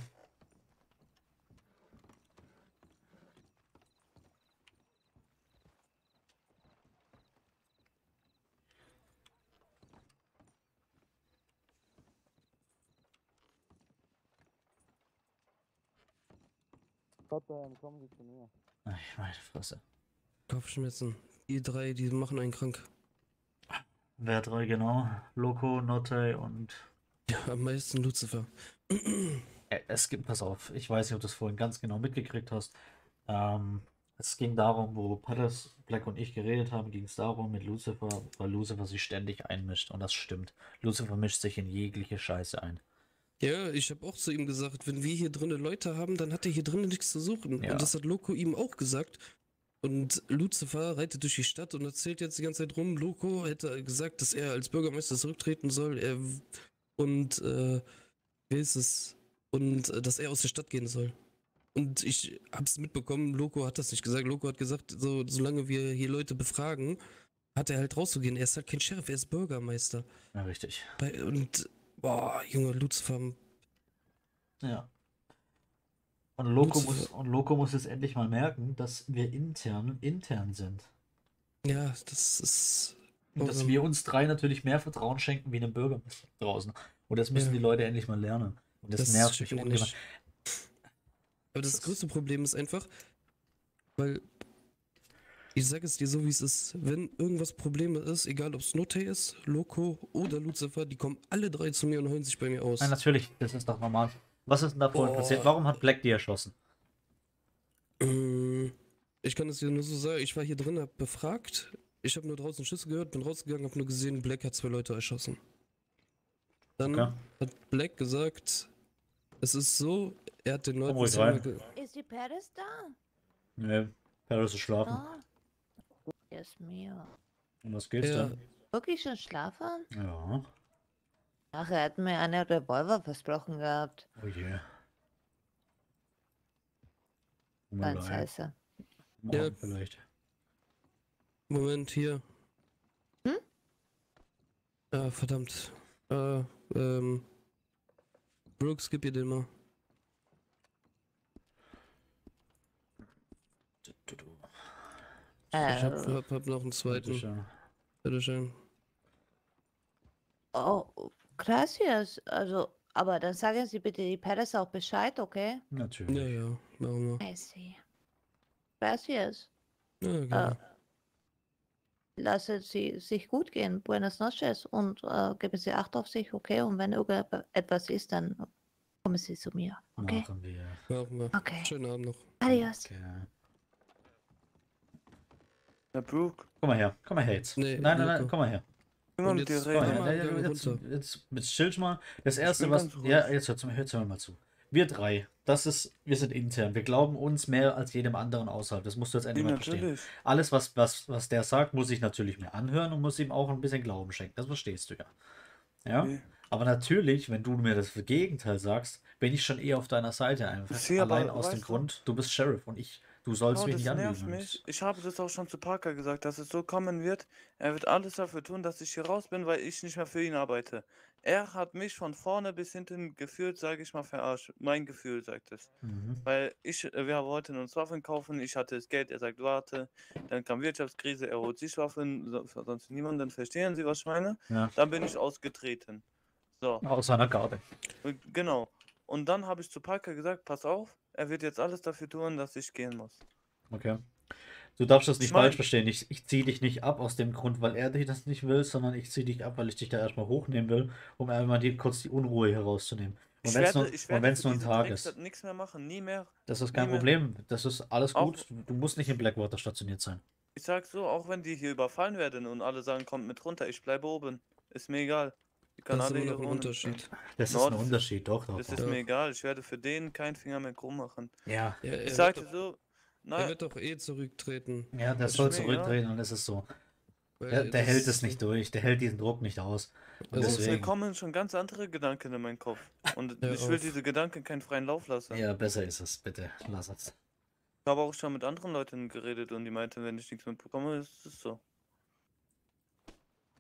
Ach, meine Fresse. Kopfschmerzen. Die drei, die machen einen krank. Wer drei genau? Loco, Notte und. Ja, am meisten Lucifer. Es gibt, pass auf, ich weiß nicht, ob du es vorhin ganz genau mitgekriegt hast. Es ging darum, wo Palace, Black und ich geredet haben, ging es darum mit Lucifer, weil Lucifer sich ständig einmischt. Und das stimmt. Lucifer mischt sich in jegliche Scheiße ein. Ja, ich habe auch zu ihm gesagt, wenn wir hier drinnen Leute haben, dann hat er hier drinnen nichts zu suchen. Ja. Und das hat Loco ihm auch gesagt. Und Lucifer reitet durch die Stadt und erzählt jetzt die ganze Zeit rum, Loco hätte gesagt, dass er als Bürgermeister zurücktreten soll. Wie ist es? Dass er aus der Stadt gehen soll. Und ich hab's mitbekommen, Loco hat das nicht gesagt. Loco hat gesagt, so, solange wir hier Leute befragen, hat er halt rauszugehen. Er ist halt kein Sheriff, er ist Bürgermeister. Ja, richtig. Boah, Junge, Lucifer. Ja. Und Loco Lucifer. muss jetzt endlich mal merken, dass wir intern sind. Ja, das ist. Und dass wir uns drei natürlich mehr Vertrauen schenken wie einem Bürgermeister draußen. Und das müssen Ja. die Leute endlich mal lernen. Und das nervt mich checken die ungemein. nicht. Aber das größte Problem ist einfach, weil ich sage es dir so, wie es ist. Wenn irgendwas Probleme ist, egal ob es Notte ist, Loco oder Lucifer, die kommen alle drei zu mir und holen sich bei mir aus. Nein, natürlich, das ist doch normal. Was ist denn da vorhin Boah. passiert? Warum hat Black die erschossen? Ich kann es dir nur so sagen, ich war hier drin, hab befragt, ich habe nur draußen Schüsse gehört, bin rausgegangen, hab nur gesehen, Black hat 2 Leute erschossen. Dann Okay. hat Black gesagt, es ist so, er hat den Leuten ruhig zweimal rein. Ist die Paris da? Nee, Paris ist schlafen. Ah. Dios mío. Und was geht's Ja, denn? Wirklich schon schlafen? Ja. Ach, er hat mir einen Revolver versprochen gehabt. Oh je. Ganz heiße. Ja. Vielleicht. Moment, hier. Hm? Ah, verdammt. Brooks, gib ihr den mal. Ich hab noch einen zweiten. Bitteschön. Bitteschön. Oh, gracias. Also, aber dann sagen Sie bitte die Paris auch Bescheid, okay? Natürlich. Ja, ja, machen wir. I see. Gracias. Ja, gerne. Lassen Sie sich gut gehen. Buenas noches. Und geben Sie Acht auf sich, okay? Und wenn irgendetwas ist, dann kommen Sie zu mir, okay? Machen wir. Machen wir. Okay. Schönen Abend noch. Adios. Okay. Herr Brooke, Komm mal her. Komm mal her jetzt. Nee, Nein, Loco. komm mal her. immer Und mit dir jetzt Komm mal reden. Mama, her. gang Jetzt, runter. jetzt chill mal. Das erste, bin was. ganz ruhig. Ja, jetzt hört mir mal zu. Wir drei, wir sind intern. Wir glauben uns mehr als jedem anderen außerhalb. Das musst du jetzt endlich Nee, mal verstehen. natürlich. Alles, was der sagt, muss ich natürlich mir anhören und muss ihm auch ein bisschen Glauben schenken. Das verstehst du ja. Ja? Okay. Aber natürlich, wenn du mir das Gegenteil sagst, bin ich schon eher auf deiner Seite einfach. Ich sehe aber, Allein aus dem weißt du- Grund, du bist Sheriff und du sollst Oh, mich das nicht nervt anlügen. mich. Ich habe das auch schon zu Parker gesagt, dass es so kommen wird. Er wird alles dafür tun, dass ich hier raus bin, weil ich nicht mehr für ihn arbeite. Er hat mich von vorne bis hinten gefühlt, sage ich mal, verarscht. Mein Gefühl sagt es. Mhm. Weil wir wollten uns Waffen kaufen, ich hatte das Geld, er sagt, warte. Dann kam Wirtschaftskrise, er holt sich Waffen, sonst niemanden. Verstehen Sie, was ich meine? Ja. Dann bin ich ausgetreten. So, Aus seiner Garde. genau. Und dann habe ich zu Parker gesagt, pass auf, er wird jetzt alles dafür tun, dass ich gehen muss. Okay. Du darfst das nicht Ich mein- falsch verstehen. Ich ziehe dich nicht ab aus dem Grund, weil er dich das nicht will, sondern ich ziehe dich ab, weil ich dich da erstmal hochnehmen will, um einmal kurz die Unruhe herauszunehmen. Und wenn es nur ein Tag ist. Nichts mehr machen, nie mehr. Das ist kein nie mehr. Problem. Das ist alles Auch- gut. Du musst nicht in Blackwater stationiert sein. Ich sag so, auch wenn die hier überfallen werden und alle sagen, kommt mit runter, ich bleibe oben. Ist mir egal. Die kann Das ist alle immer hier noch ein wohnen. Unterschied. Das No, ist ein das ist- Unterschied, doch. Das ist Ja. mir egal. Ich werde für den keinen Finger mehr krumm machen. Ja, Ja, Ich sagte so, er nein, wird doch eh zurücktreten. ja, der ist soll mir zurücktreten und es ist so. Weil Der das hält ist es nicht durch. Der hält diesen Druck nicht aus. Und Also- mir deswegen. kommen schon ganz andere Gedanken in meinen Kopf. Und Hör ich will auf. diese Gedanken keinen freien Lauf lassen. Ja, besser ist es. Bitte, lass es. Ich habe auch schon mit anderen Leuten geredet und die meinten, wenn ich nichts mitbekomme, ist es so.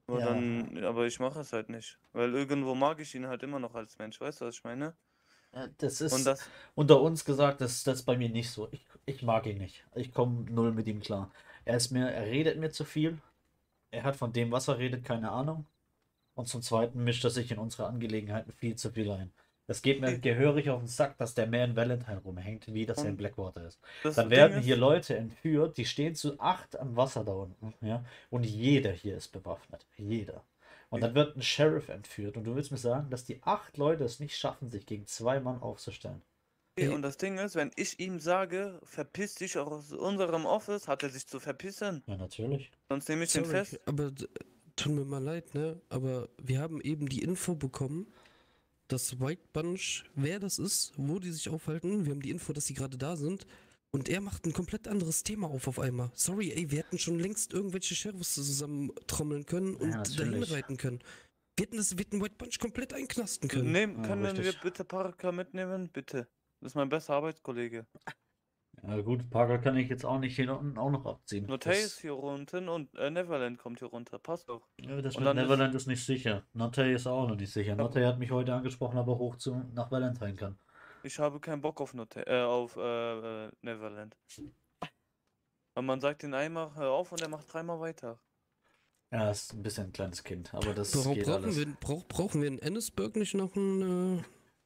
Aber Ja. aber ich mache es halt nicht. Weil irgendwo mag ich ihn halt immer noch als Mensch, weißt du, was ich meine? Ja, das Und ist das, unter uns gesagt, das ist bei mir nicht so. Ich mag ihn nicht. Ich komme null mit ihm klar. Er redet mir zu viel. Er hat von dem, was er redet, keine Ahnung. Und zum Zweiten mischt er sich in unsere Angelegenheiten viel zu viel ein. Es geht mir gehörig auf den Sack, dass der mehr in Valentine rumhängt, wie das er in Und Blackwater ist. das Dann Ding werden hier ist, Leute entführt, die stehen zu 8 am Wasser da unten, ja. Und jeder hier ist bewaffnet. Jeder. Und dann wird ein Sheriff entführt. Und du willst mir sagen, dass die 8 Leute es nicht schaffen, sich gegen 2 Mann aufzustellen. und das Ding ist, wenn ich ihm sage, verpiss dich aus unserem Office, hat er sich zu verpissen. Ja, natürlich. Sonst nehme ich den Sorry, fest. aber tut mir mal leid, ne? Aber wir haben eben die Info bekommen, dass White Bunch, wer das ist, wo die sich aufhalten. Wir haben die Info, dass die gerade da sind. Und er macht ein komplett anderes Thema auf einmal. Sorry, ey, wir hätten schon längst irgendwelche Sheriffs zusammentrommeln können und dahin natürlich. reiten können. Wir hätten White Bunch komplett einknasten können. Können wir richtig. bitte Parker mitnehmen? Bitte. Das ist mein bester Arbeitskollege. Ja gut, Parker kann ich jetzt auch nicht hier unten auch noch abziehen. Notay ist hier unten und Neverland kommt hier runter. Passt doch. Ja, das Und mit dann Neverland ist nicht sicher. Notay ist auch noch nicht sicher. Aber- Notay hat mich heute angesprochen, ob er nach Valentine kann. Ich habe keinen Bock auf Neverland. Und man sagt den einmal, hör auf, und er macht 3-mal weiter. Ja, ist ein bisschen ein kleines Kind, aber das Warum geht alles. brauchen wir in Ennisburg nicht noch einen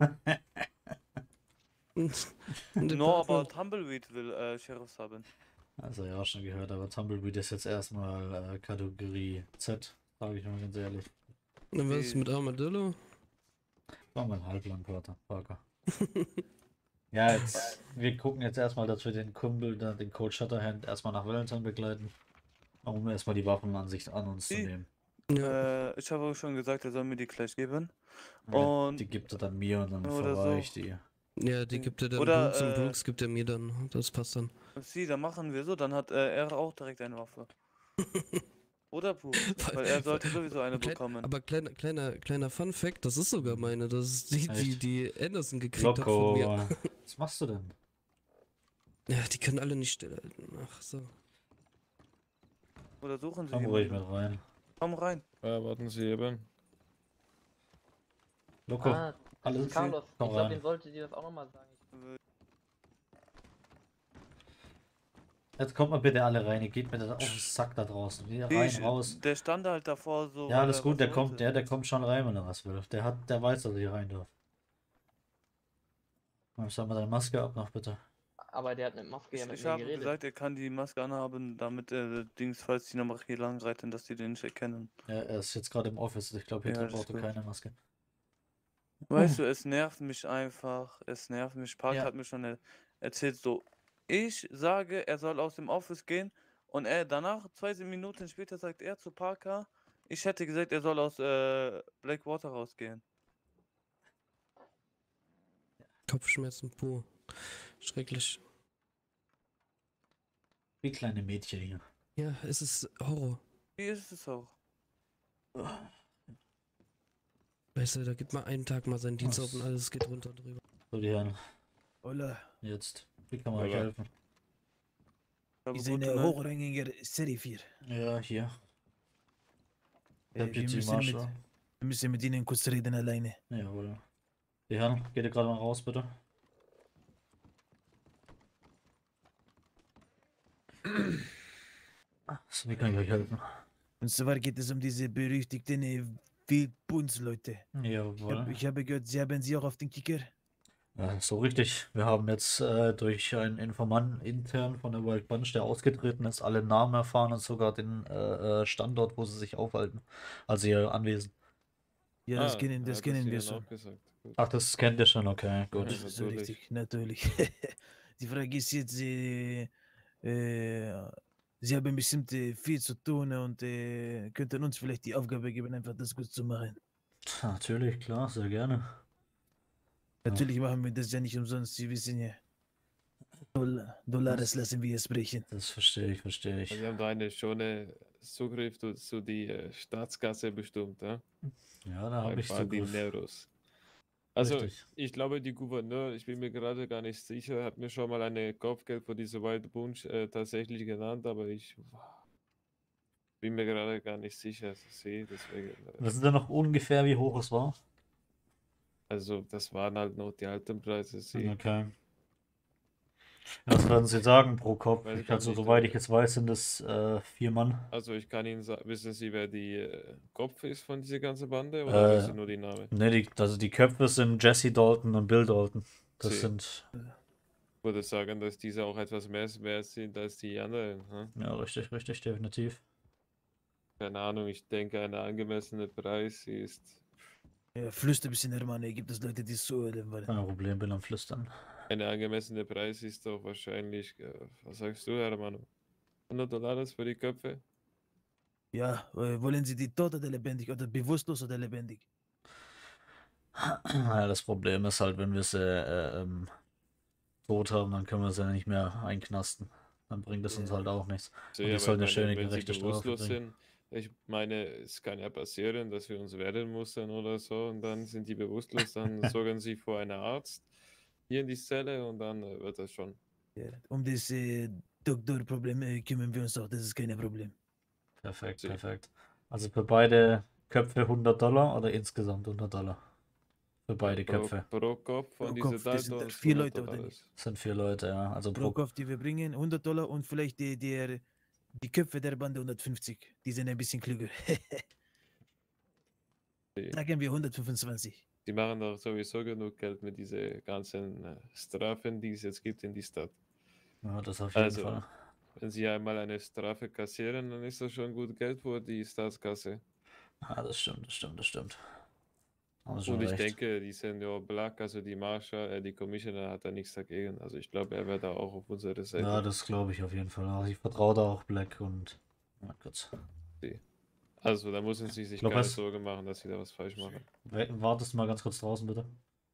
No, aber Tumbleweed will Sheriffs haben. Also ja, schon gehört, aber Tumbleweed ist jetzt erstmal Kategorie Z, sage ich mal ganz ehrlich. Was ist mit Armadillo? War mal ein Halblandwörter, Parker. Ja, wir gucken jetzt erstmal, dass wir den Kumpel, den Coach Shatterhand, erstmal nach Valentine begleiten, um erstmal die Waffen an uns zu nehmen. Ja. Ich habe auch schon gesagt, er soll mir die gleich geben. Ja, Und die gibt er dann mir und dann oder verwahre so. ich die. Ja, die gibt er dann Oder, Brooks und Brooks gibt er mir dann. Das passt dann. Sie, dann machen wir so, dann hat er auch direkt eine Waffe. Oder Puh, weil er sollte sowieso eine bekommen. Aber kleiner Fun Fact, das ist sogar meine. Das ist die, Echt? die Anderson gekriegt hat von mir. Loco, was machst du denn? Ja, die können alle nicht stillhalten. Ach so. Oder suchen Sie Komm ruhig jemanden. mit rein. Komm rein. Warten Sie eben. Loco, Ah, das alles ist Carlos. Komm Ich glaube, rein. den solltet ihr das auch nochmal sagen. Jetzt kommt mal bitte alle rein, ihr geht mir das auf den Sack da draußen. Hier rein, raus. Der stand halt davor so. Ja, weil alles er gut, was der kommt, wollte. der kommt schon rein, wenn er was will. Der weiß, dass er hier rein darf. Sag mal deine Maske ab noch bitte. Aber der hat mit Maske ja mit Ich mir habe geredet. gesagt, er kann die Maske anhaben, damit Dings, falls die nochmal hier lang reiten, dass die den nicht erkennen. Ja, er ist jetzt gerade im Office, ich glaube, hier Ja, drin das braucht er ist gut. keine Maske. Weißt du, es nervt mich einfach. Es nervt mich. Park Ja. hat mir schon erzählt, so, ich sage, er soll aus dem Office gehen und er danach, 2 Minuten später, sagt er zu Parker, ich hätte gesagt, er soll aus Blackwater rausgehen. Kopfschmerzen pur. Schrecklich. Wie kleine Mädchen hier. Ja, es ist Horror. Wie ist es auch? Weißt du, da gibt man einen Tag mal seinen Dienst Was? auf und alles geht runter drüber. So, die Herren, Hola. jetzt. Wie kann man euch Hola. helfen? Aber Wir sind gute ein Nacht. hochrangiger Sheriff. Ja, hier. Wir Deputy müssen, mit, Marshal. wir müssen mit Ihnen kurz reden alleine. Jawohl. Die Herren, geht ihr gerade mal raus, bitte? So, wie kann ich euch helfen? Und zwar geht es um diese berüchtigten Wildbundsleute. Jawohl. Ich habe gehört, Sie haben sie auch auf den Kicker. Ja, so richtig. Wir haben jetzt durch einen Informanten intern von der Wild Bunch, der ausgetreten ist, alle Namen erfahren und sogar den Standort, wo sie sich aufhalten. Also ihr Anwesen. Ja, das kennen, das hat kennen Ihnen wir auch schon. gesagt. Gut. Ach, das kennt ihr schon, okay, Ja, gut. Das ist so natürlich. richtig, natürlich. Die Frage ist jetzt, Sie haben bestimmt viel zu tun und könnten uns vielleicht die Aufgabe geben, einfach das gut zu machen. Natürlich, klar, sehr gerne. Natürlich machen wir das ja nicht umsonst, Sie wissen ja. Dollars lassen wir sprechen. Das verstehe ich, verstehe ich. Sie haben da eine schöne Zugriff zu die Staatskasse bestimmt, ja? Ja, da habe Ein ich paar Zugriff. Dineros. Also, Richtig. ich glaube, die Gouverneur, ich bin mir gerade gar nicht sicher, hat mir schon mal eine Kopfgeld für diese Wild Bunch tatsächlich genannt, aber ich Bin mir gerade gar nicht sicher, sehe deswegen. Wissen Sie noch ungefähr, wie hoch es war? Also das waren halt noch die alten Preise, sehe. Okay. Was würden Sie sagen pro Kopf? Weiß Ich, gar also, nicht, soweit ich jetzt weiß, sind es 4 Mann. Also ich kann Ihnen sagen, wissen Sie, wer die Kopf ist von dieser ganzen Bande oder wissen Sie nur die Namen? Ne, also die Köpfe sind Jesse Dalton und Bill Dalton. Das Sie. sind. Ich würde sagen, dass diese auch etwas mehr wert sind als die anderen. Hm? Ja, richtig, richtig, definitiv. Keine Ahnung, ich denke, ein angemessener Preis ist. Ja, flüster ein bisschen, Hermann. Gibt es Leute, die so hören wollen? Kein Problem, bin am Flüstern. Ein angemessener Preis ist doch wahrscheinlich, was sagst du, Hermann? $100 für die Köpfe? Ja, wollen Sie die tot oder lebendig oder bewusstlos oder lebendig? Ja, das Problem ist halt, wenn wir sie tot haben, dann können wir sie ja nicht mehr einknasten. Dann bringt das uns halt auch nichts. So, Und ja, die sollen aber eine ich meine, schöne, wenn sie gerechte Strafe bewusstlos kriegen. sind, ich meine, es kann ja passieren, dass wir uns wehren müssen oder so und dann sind die bewusstlos, dann sorgen sie vor einen Arzt hier in die Zelle und dann wird das schon. Ja, um das Doktorproblem kümmern wir uns auch, das ist kein Problem. Perfekt, Sie. perfekt. Also für beide Köpfe $100 oder insgesamt $100? Für beide Köpfe. Pro Kopf von Pro diesen Kopf, das sind Daltons 4 $100. Leute, oder nicht? Das sind 4 Leute, ja. Also Pro Kopf, die wir bringen, $100 und vielleicht die Köpfe der Bande 150. Die sind ein bisschen klüger. Sie. Sagen wir 125. Die machen doch sowieso genug Geld mit diesen ganzen Strafen, die es jetzt gibt in die Stadt. Ja, das auf jeden Also, Fall. wenn sie einmal eine Strafe kassieren, dann ist das schon gut Geld für die Staatskasse. Ja, das stimmt, das stimmt, das stimmt. Haben Sie schon Und ich recht. denke, die Senior Black, also die Marshal, die Commissioner, hat da nichts dagegen. Also ich glaube, er wäre da auch auf unserer Seite. Ja, das glaube ich auf jeden Fall. Also ich vertraue da auch Black und. Ja, kurz. Also da müssen sie sich keine Lopez? Sorgen machen, dass sie da was falsch machen. Wartest mal ganz kurz draußen, bitte.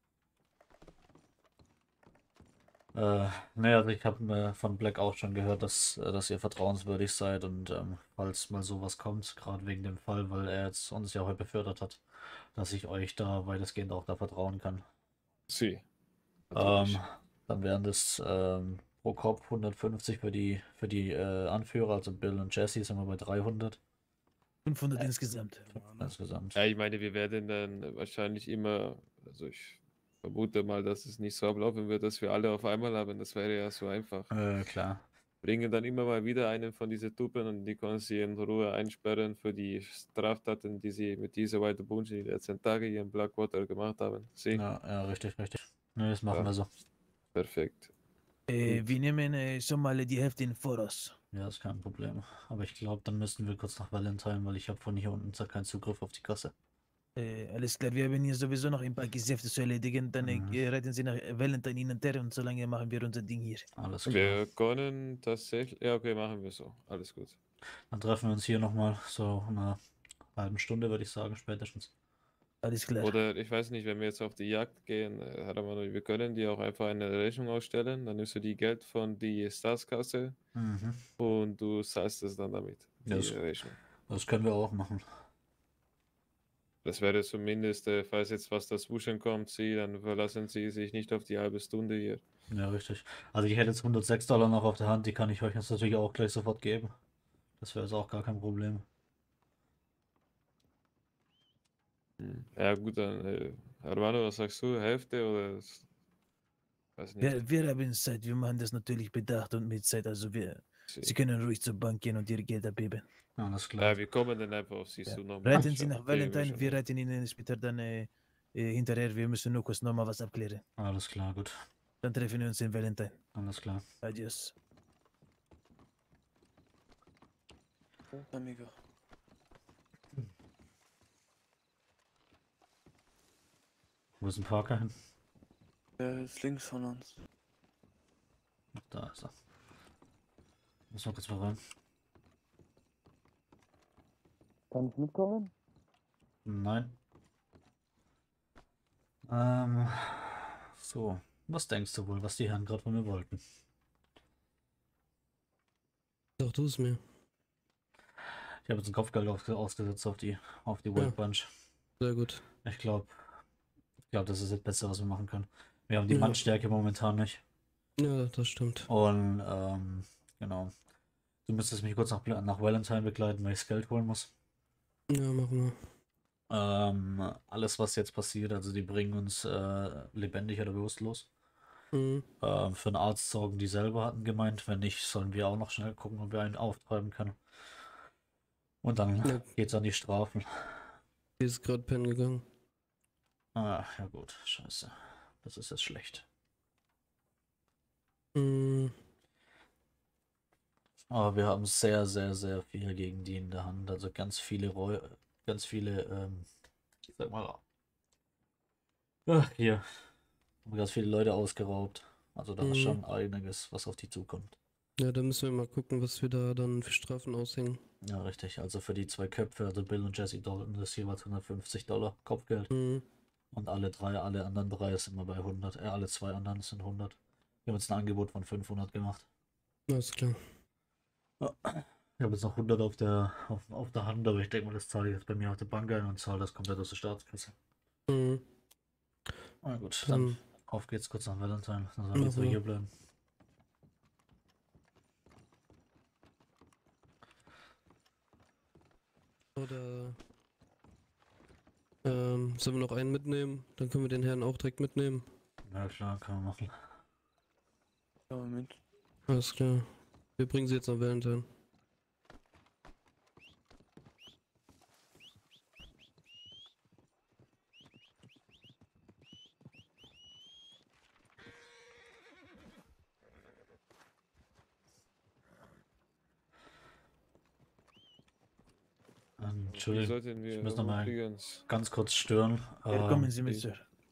Ne, also ich habe von Black auch schon gehört, dass ihr vertrauenswürdig seid und falls mal sowas kommt, gerade wegen dem Fall, weil er jetzt uns ja heute befördert hat, dass ich euch da weitestgehend auch da vertrauen kann. Sie. Dann wären das pro Kopf 150 für die Anführer, also Bill und Jesse, sind wir bei 300 500 insgesamt. insgesamt. Ja, ich meine, wir werden dann wahrscheinlich immer, also ich vermute mal, dass es nicht so ablaufen wird, dass wir alle auf einmal haben. Das wäre ja so einfach. Klar. Bringen dann immer mal wieder einen von diesen Typen und die können sie in Ruhe einsperren für die Straftaten, die sie mit dieser White Bunch in den letzten Tagen hier in Blackwater gemacht haben. Sie? Ja, richtig, richtig. Ne, das machen Ja. wir so. Perfekt. Wir nehmen schon mal die Hälfte in Voraus. Ja, ist kein Problem. Aber ich glaube, dann müssen wir kurz nach Valentine, weil ich habe von hier unten keinen Zugriff auf die Kasse. Alles klar, wir haben hier sowieso noch ein paar Geschäfte zu erledigen. Dann reiten Sie nach Valentine hin und her und solange machen wir unser Ding hier. Alles klar. Wir können tatsächlich. Ja, okay, machen wir so. Alles gut. Dann treffen wir uns hier nochmal so in einer halben Stunde, würde ich sagen, spätestens. Alles klar. Oder ich weiß nicht, wenn wir jetzt auf die Jagd gehen, wir können die auch einfach eine Rechnung ausstellen. Dann nimmst du die Geld von die Staatskasse Mhm. und du zahlst es dann damit. Die Ja, Rechnung. Das können wir auch machen. Das wäre zumindest, falls jetzt was dazwischen kommt, dann verlassen sie sich nicht auf die halbe Stunde hier. Ja, richtig. Also ich hätte jetzt $106 noch auf der Hand, die kann ich euch jetzt natürlich auch gleich sofort geben. Das wäre jetzt auch gar kein Problem. Ja gut, dann, Hermano, was sagst du? Hälfte oder? Weiß nicht. Wir haben Zeit, wir machen das natürlich bedacht und mit Zeit. Also Sie können ruhig zur Bank gehen und Ihr Geld abheben. Alles klar. Ja, wir kommen dann einfach auf Sie zu nochmal. Reiten Sie nach Valentine, wir reiten Ihnen später dann hinterher. Wir müssen nur kurz nochmal was abklären. Alles klar, gut. Dann treffen wir uns in Valentine. Alles klar. Adios. Amigo. Wo ist ein Parker hin? Der ist links von uns. Ach, da ist er. Muss mal kurz mal rein. Kann ich mitkommen? Nein. So. Was denkst du wohl, was die Herren gerade von mir wollten? Sag du es mir. Ich habe jetzt ein Kopfgeld ausgesetzt auf die White Bunch. Sehr gut. Ich glaube, das ist das Beste, was wir machen können. Wir haben die Ja. Mannstärke momentan nicht. Ja, das stimmt. Und genau. Du müsstest mich kurz nach Valentine begleiten, weil ich das Geld holen muss. Ja, machen wir. Alles, was jetzt passiert, also die bringen uns lebendig oder bewusstlos. Mhm. Für einen Arzt sorgen die selber, hatten gemeint. Wenn nicht, sollen wir auch noch schnell gucken, ob wir einen auftreiben können. Und dann Ja. geht's an die Strafen. Die ist gerade pennen gegangen. Ah, ja gut, scheiße. Das ist jetzt schlecht. Mhm. Aber wir haben sehr, sehr, sehr viel gegen die in der Hand. Also ganz viele ich sag mal, hier, haben ganz viele Leute ausgeraubt. Also da ist schon einiges, was auf die zukommt. Ja, da müssen wir mal gucken, was wir da dann für Strafen aushängen. Ja, richtig. Also für die 2 Köpfe, also Bill und Jesse Dalton, das ist jeweils $150 Kopfgeld. Mhm. Und alle anderen 3 sind wir bei 100. Alle 2 anderen sind 100. Wir haben jetzt ein Angebot von 500 gemacht. Alles klar. Ja. Ich habe jetzt noch 100 auf der Hand, aber ich denke mal, das zahle ich jetzt bei mir auf der Bank ein und zahle das komplett aus der Staatskasse. Mhm. Na gut, dann auf geht's kurz nach Valentine. Dann sollen wir jetzt hier bleiben. Oder sollen wir noch einen mitnehmen? Dann können wir den Herrn auch direkt mitnehmen. Ja klar, kann man machen. Ja, Moment. Alles klar. Wir bringen sie jetzt nach Valentine. Entschuldigung, sollten wir ich muss noch mal übrigens- ganz kurz stören. Ja, kommen Sie mit, Sir.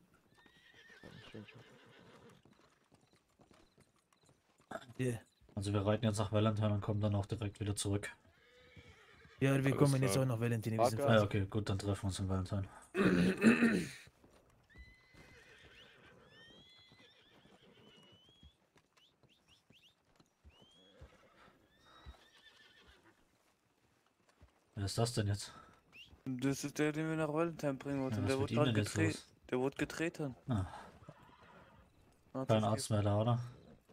Ja. Also wir reiten jetzt nach Valentine und kommen dann auch direkt wieder zurück. Ja, wir Alles kommen jetzt klar. auch nach Valentine. Wir sind Ah, ja, okay, gut, dann treffen wir uns in Valentine. Wer ist das denn jetzt? Das ist der, den wir nach Valentine bringen wollten. Ja, was der mit wurde ihm gerade denn jetzt getreten. los? Der wurde getreten. Ah, Hat kein sich Arzt mehr da, oder?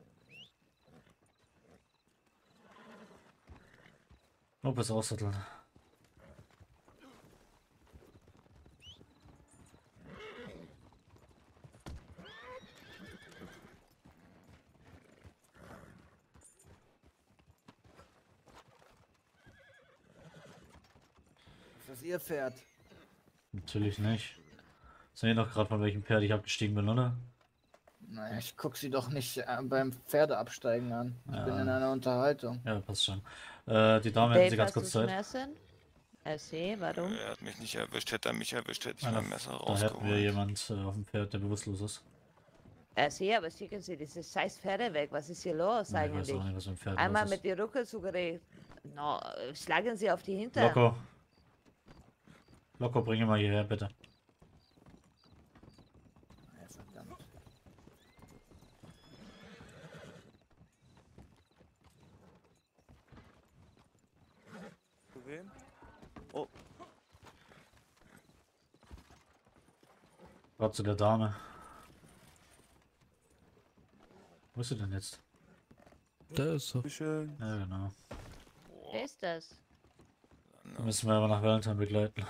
Oh, bis aussatteln. Ist das Ihr Pferd? Natürlich nicht. Sehen Sie doch gerade, von welchem Pferd ich abgestiegen bin, oder? Naja, ich guck Sie doch nicht beim Pferdeabsteigen an. Ich bin in Ja. einer Unterhaltung. Ja, passt schon. Die Dame, hätten Sie Dave, ganz hast du kurz Zeit? Schmerzen? See, warum? Er hat mich nicht erwischt. Hätte er mich erwischt, hätte ich Ja, mein Messer da hätten wir rausgeholt. jemand auf dem Pferd, der bewusstlos ist. See, aber schicken Sie diese scheiß Pferde weg. Was ist hier los Ja, ich weiß eigentlich? auch nicht, was mit dem Pferd Einmal los ist. mit die Rücke zugeregt. No, schlagen Sie auf die Hinter. Loco. Loco, bringe mal hierher, bitte. Ja, verdammt. Zu wem? Oh, Gerade zu der Dame. Wo ist sie denn jetzt? Da ist er. wie schön. Ja, genau. Wer ist das? Dann müssen wir aber nach Valentine begleiten.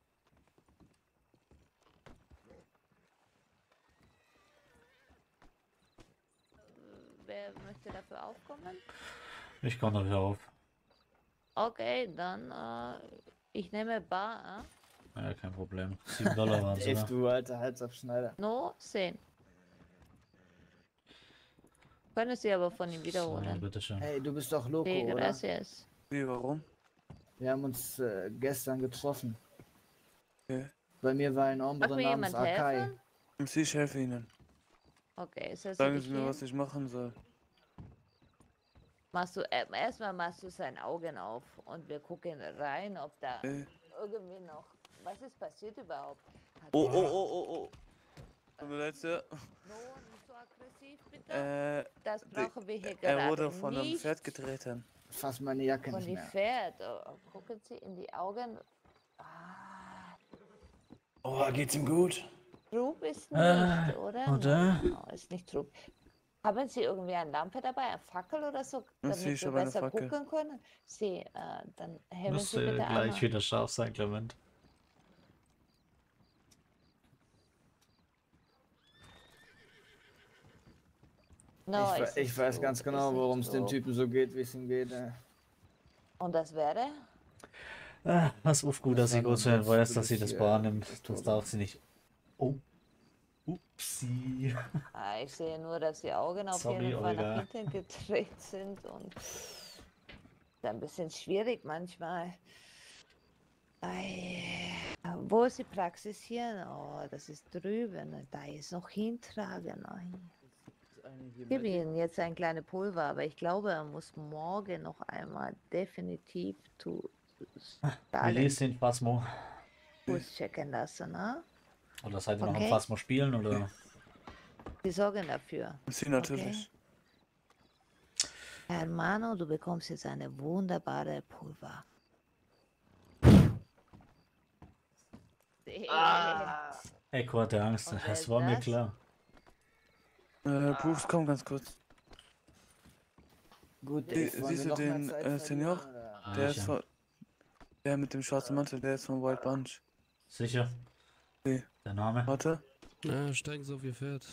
Wer möchte dafür aufkommen? Ich komme dafür auf. Okay, dann ich nehme Bar. Ja, kein Problem. $7 waren es, Dave, oder? du alter Halsabschneider. No, 10. Können Sie aber von ihm So, wiederholen. bitteschön. Hey, du bist doch Loco, Sí, oder? gracias. Wie, warum? Wir haben uns gestern getroffen. Okay. Bei mir war ein Mag Hombre mir namens jemand Akai. helfen? Und ich helfe Ihnen. Okay, setzen Sagen dich Sie mir, hin. was ich machen soll. Machst du, erstmal machst du seine Augen auf und wir gucken rein, ob da irgendwie noch. Was ist passiert überhaupt? Hat Oh, er- oh, oh, oh, oh. Tut mir leid, Sir. No, nicht so aggressiv, bitte. Das Die- brauchen wir hier er gerade wurde von einem nicht. Pferd getreten. Fass meine Jacke Von nicht dem mehr. Pferd. Oh, gucken Sie in die Augen. Ah, Oh, geht's ihm gut? Trub ist Äh, nicht, oder? oder? No, ist nicht Trub. Haben Sie irgendwie eine Lampe dabei, eine Fackel oder so, Das sehe damit ich wir aber eine besser Fackel. gucken können? Sie, dann helfen Sie Müsste bitte gleich einmal. wieder scharf sein, Clement. No, es Ich ist weiß so, ganz ist genau, nicht worum es dem so. Typen so geht, wie es ihm geht. Und das wäre? Ah, pass auf, gut, dass Das sie war gut nur sein weiß, dass das sie das hier, wahrnimmt. das Das Tor. darf sie nicht. Oh. Upsi. Ich sehe nur, dass die Augen auf Sorry, jeden Fall nach Olga. hinten gedreht sind und ist ein bisschen schwierig manchmal. Wo ist die Praxis hier? Oh, das ist drüben. Da ist noch hintragen. Ich gebe Ihnen jetzt ein kleines Pulver, aber ich glaube, er muss morgen noch einmal definitiv zu Wie liest den Phasmo? Fuß checken lassen, ne? Oder seid ihr noch am Okay. Phasmo spielen, oder? Sie sorgen dafür. Sie natürlich. Hermano, du bekommst jetzt eine wunderbare Pulver. Echo hatte Angst, Und wer das ist war mir das? klar. Bruce, komm ganz kurz. Gut, Siehst du den Senior? Der ist Sicher. von, der mit dem schwarzen Mantel, der ist von Wild Bunch. Sicher? Nee. Der Name? Warte. Na, steigen Sie auf Ihr Pferd.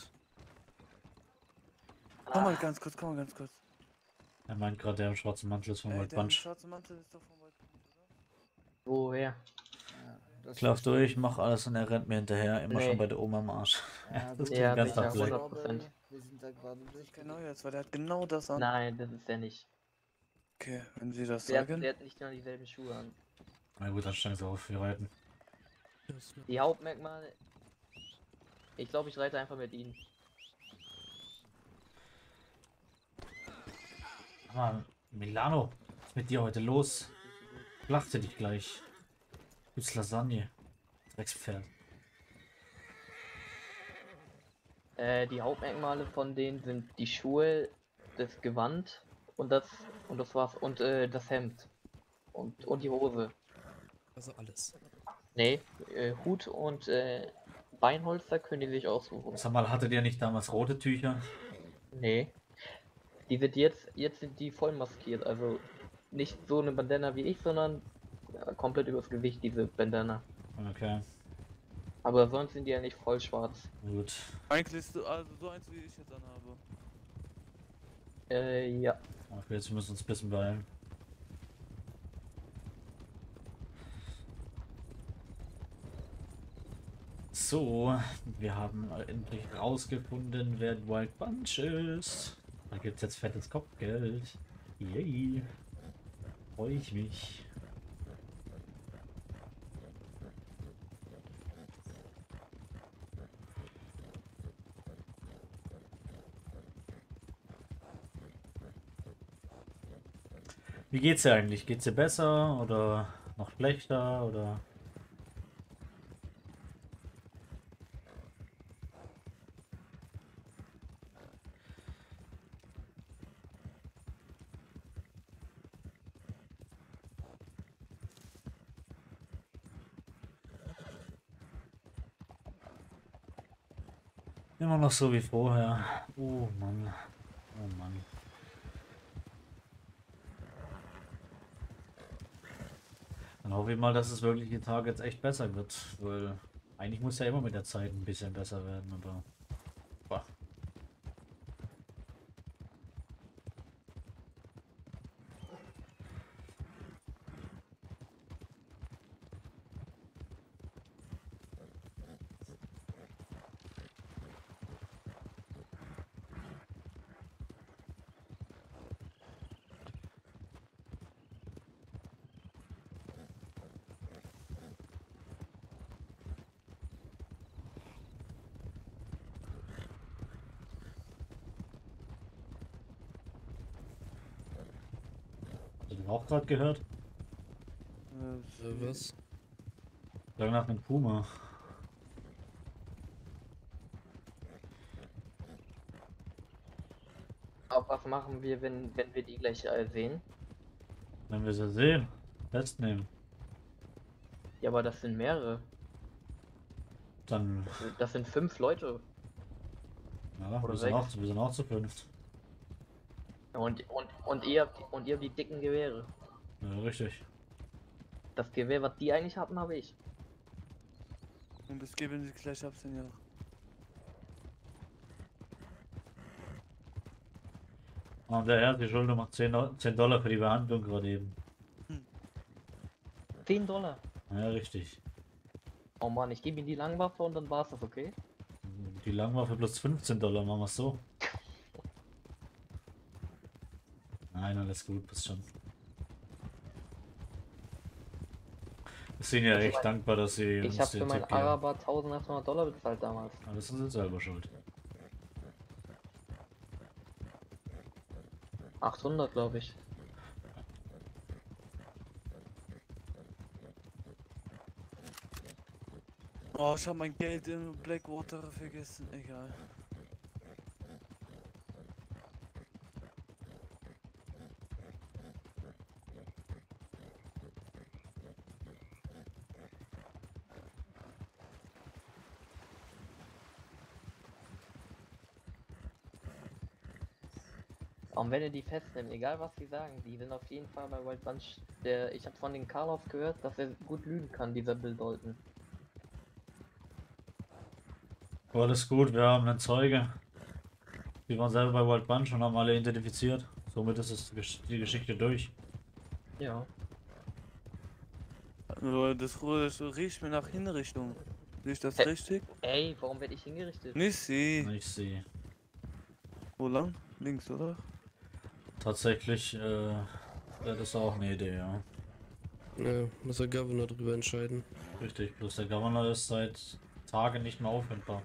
Komm mal ganz kurz, komm mal ganz kurz. Er meint gerade, der im schwarzen Mantel ist von Wild Der mit dem Bunch. schwarzen Mantel ist doch von Wild Bunch, oder? Woher? Ich lauf durch, mach alles und er rennt mir hinterher, immer Nee. schon bei der Oma am Arsch. Ja, Das gut, klingt ganz sicher, nach Black. 100%. Wir sind da gerade durch. Genau jetzt, weil der hat genau das an. Nein, das ist der nicht. Okay, wenn Sie das Der, sagen. der hat nicht mal dieselben Schuhe an. Na gut, dann steigen sie auf, wir reiten. Die Hauptmerkmale. Ich glaube, ich reite einfach mit ihnen. Aber Milano, was ist mit dir heute los? Lachte dich gleich. Gibt's Lasagne? Dreckspferd. Die Hauptmerkmale von denen sind die Schuhe, das Gewand und das war's. Und das Hemd. Und die Hose. Also alles. Nee, Hut und Beinholster können die sich aussuchen. Sag mal, hattet ihr nicht damals rote Tücher? Nee. Die sind jetzt sind die voll maskiert, also nicht so eine Bandana wie ich, sondern komplett übers Gesicht, diese Bandana. Okay, Aber sonst sind die ja nicht voll schwarz. gut. Eigentlich so, also so eins wie ich jetzt anhabe. Ja. Okay, jetzt müssen wir uns ein bisschen beeilen. So, wir haben endlich rausgefunden, wer Wild Bunch ist. Da gibt's jetzt fettes Kopfgeld. Yay. Freue ich mich. Wie geht's dir eigentlich? Geht's dir besser oder noch schlechter oder? Immer noch so wie vorher. Oh Mann. Oh Mann. Dann hoffe ich mal, dass es wirklich die Tage jetzt echt besser wird, weil eigentlich muss ja immer mit der Zeit ein bisschen besser werden, aber boah. Hast du den auch gerade gehört? Was? Klang nach einem Puma. Auch was machen wir, wenn wir die gleich sehen? Wenn wir sie sehen, festnehmen. Ja, aber das sind mehrere. Dann Das sind 5 Leute. Ja, Oder wir sind auch zu fünft. Und ihr habt die dicken Gewehre. Ja, richtig. Das Gewehr, was die eigentlich hatten, habe ich. Und das geben sie gleich ab, Senior. Und der Herr, die Schulde macht 10 Dollar für die Behandlung gerade eben. 10 Dollar. Ja, richtig. Oh Mann, ich gebe ihm die Langwaffe und dann war's das, okay? Die Langwaffe plus 15 Dollar, machen wir es so. Nein, alles gut, passt schon. Wir sind ja echt dankbar, dass sie Ich uns habe für den meinen Tipp geben. Araber 1800 Dollar bezahlt damals. Aber das sind sie selber schuld. 800, glaube ich. Oh, ich habe mein Geld in Blackwater vergessen. Egal. Und wenn ihr die festnimmt, egal was sie sagen, die sind auf jeden Fall bei Wild Bunch. Ich habe von den Karloff gehört, dass er gut lügen kann, dieser Bill Dalton. Alles gut, wir haben einen Zeuge. Die waren selber bei Wild Bunch und haben alle identifiziert. Somit ist es die Geschichte durch. Ja. Nur das riecht mir nach Hinrichtung. Ist das richtig? Ey, warum werde ich hingerichtet? Nicht sie. Nicht sie. Wo lang? Links, oder? Tatsächlich wäre das auch eine Idee, ja. Ja, muss der Governor drüber entscheiden. Richtig, bloß der Governor ist seit Tagen nicht mehr auffindbar.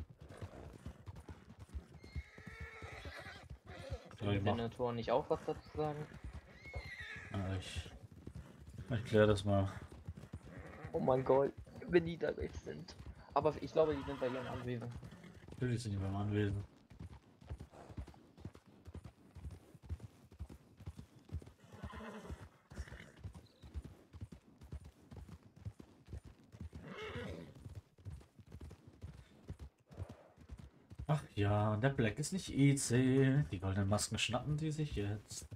Kann der Senator nicht auch was dazu sagen? Ich kläre das mal. Oh mein Gott, wenn die da recht sind. Aber ich glaube, die sind bei ihrem Anwesen. Natürlich sind die beim Anwesen. Ach ja, und der Black ist nicht easy. Die goldenen Masken schnappen die sich jetzt.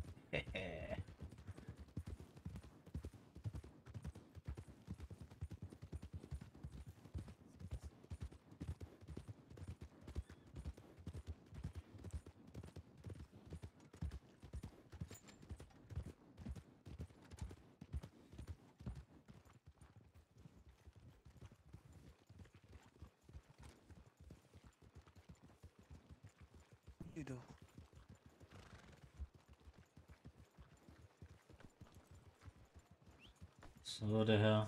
Wieder. So, der Herr.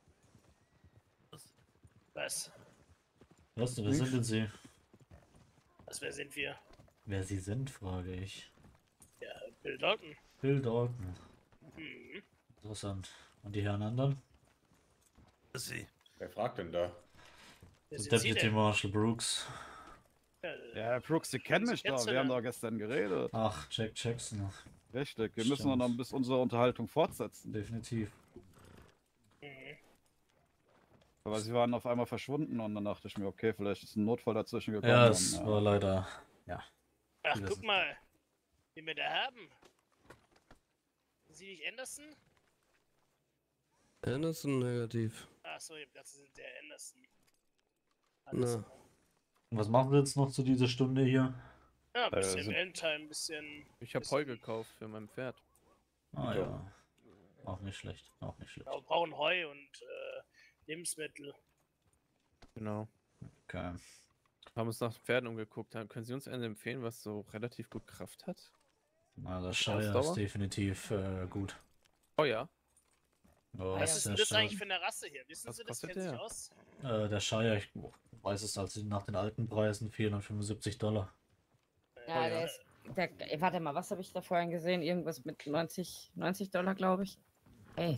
Was? Was, wer sind denn Sie? Wer sind wir? Wer Sie sind, frage ich. Ja, Bill Dalton. Bill Dalton. Hm. Interessant. Und die Herren anderen? Sie. Wer fragt denn da? Wer sind Sie Deputy denn? Marshal Brooks. Ja, Herr Brooks, Sie kennen mich doch. Wir haben doch gestern geredet. Ach, Jack Jackson. Richtig, wir müssen doch noch bis unsere Unterhaltung fortsetzen. Definitiv. Aber Sie waren auf einmal verschwunden und dann dachte ich mir, okay, vielleicht ist ein Notfall dazwischen gekommen. Ja, es war leider, ja. Ach, guck mal, wen wir da haben. Sind Sie nicht Anderson? Anderson negativ. Ach so, ich dachte, Sie sind der Anderson. Na. Was machen wir jetzt noch zu dieser Stunde hier? Ja, ein bisschen Endtime, ein bisschen... Ich habe Heu gekauft für mein Pferd. Ah ja. Auch nicht schlecht, auch nicht schlecht. Ja, wir brauchen Heu und Lebensmittel. Genau. Okay. Haben uns nach Pferden umgeguckt. Können Sie uns eine empfehlen, was so relativ gut Kraft hat? Na, das Shire ist definitiv gut. Oh ja. Oh, Was ist denn das eigentlich für eine Rasse hier? Wissen Sie, das kennt sich aus? Der Shire, ich weiß es also nach den alten Preisen, $475. Ja, der ist. Warte mal, was habe ich da vorhin gesehen? Irgendwas mit 90 Dollar, glaube ich. Ey.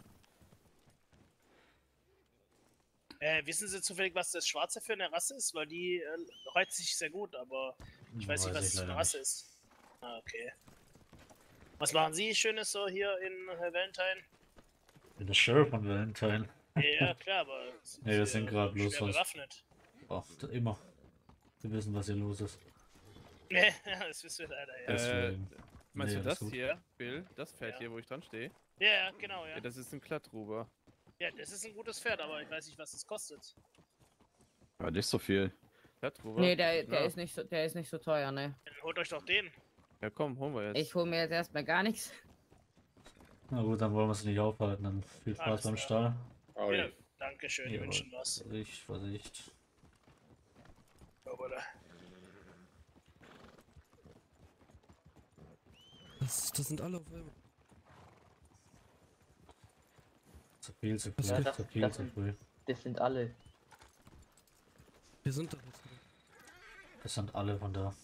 Wissen Sie zufällig, was das Schwarze für eine Rasse ist? Weil die reizt sich sehr gut, aber ich weiß nicht, was das für eine Rasse ist. Ah, okay. Was machen Sie Schönes so hier in Valentine? Ich bin der Sheriff von Valentine. Ja, klar, aber Nee, wir sind gerade bloß schwer was. bewaffnet. Oh, immer. Sie wissen, was hier los ist. Nee, das wissen wir leider, ja. Deswegen. Meinst Nee, du alles das gut. hier, Bill? Das Pferd hier, wo ich dran stehe? Ja, ja, genau, ja. Ja, das ist ein Glattruber. Ja, das ist ein gutes Pferd, aber ich weiß nicht, was es kostet. Ja, nicht so viel. Glattruber? Nee, der Ja. ist nicht so teuer, ne. Dann holt euch doch den. Ja, komm, holen wir jetzt. Ich hole mir jetzt erstmal gar nichts. Na gut, dann wollen wir es nicht aufhalten. Dann viel Spaß Alles beim klar. Stall. Ja, Dankeschön, die Jawohl. wünschen was. Vorsicht. Jawohl. Das sind alle auf einmal. Zu viel, zu Was früh, geht? zu viel, zu früh. Das sind alle. Wir sind doch jetzt. Das sind alle von da.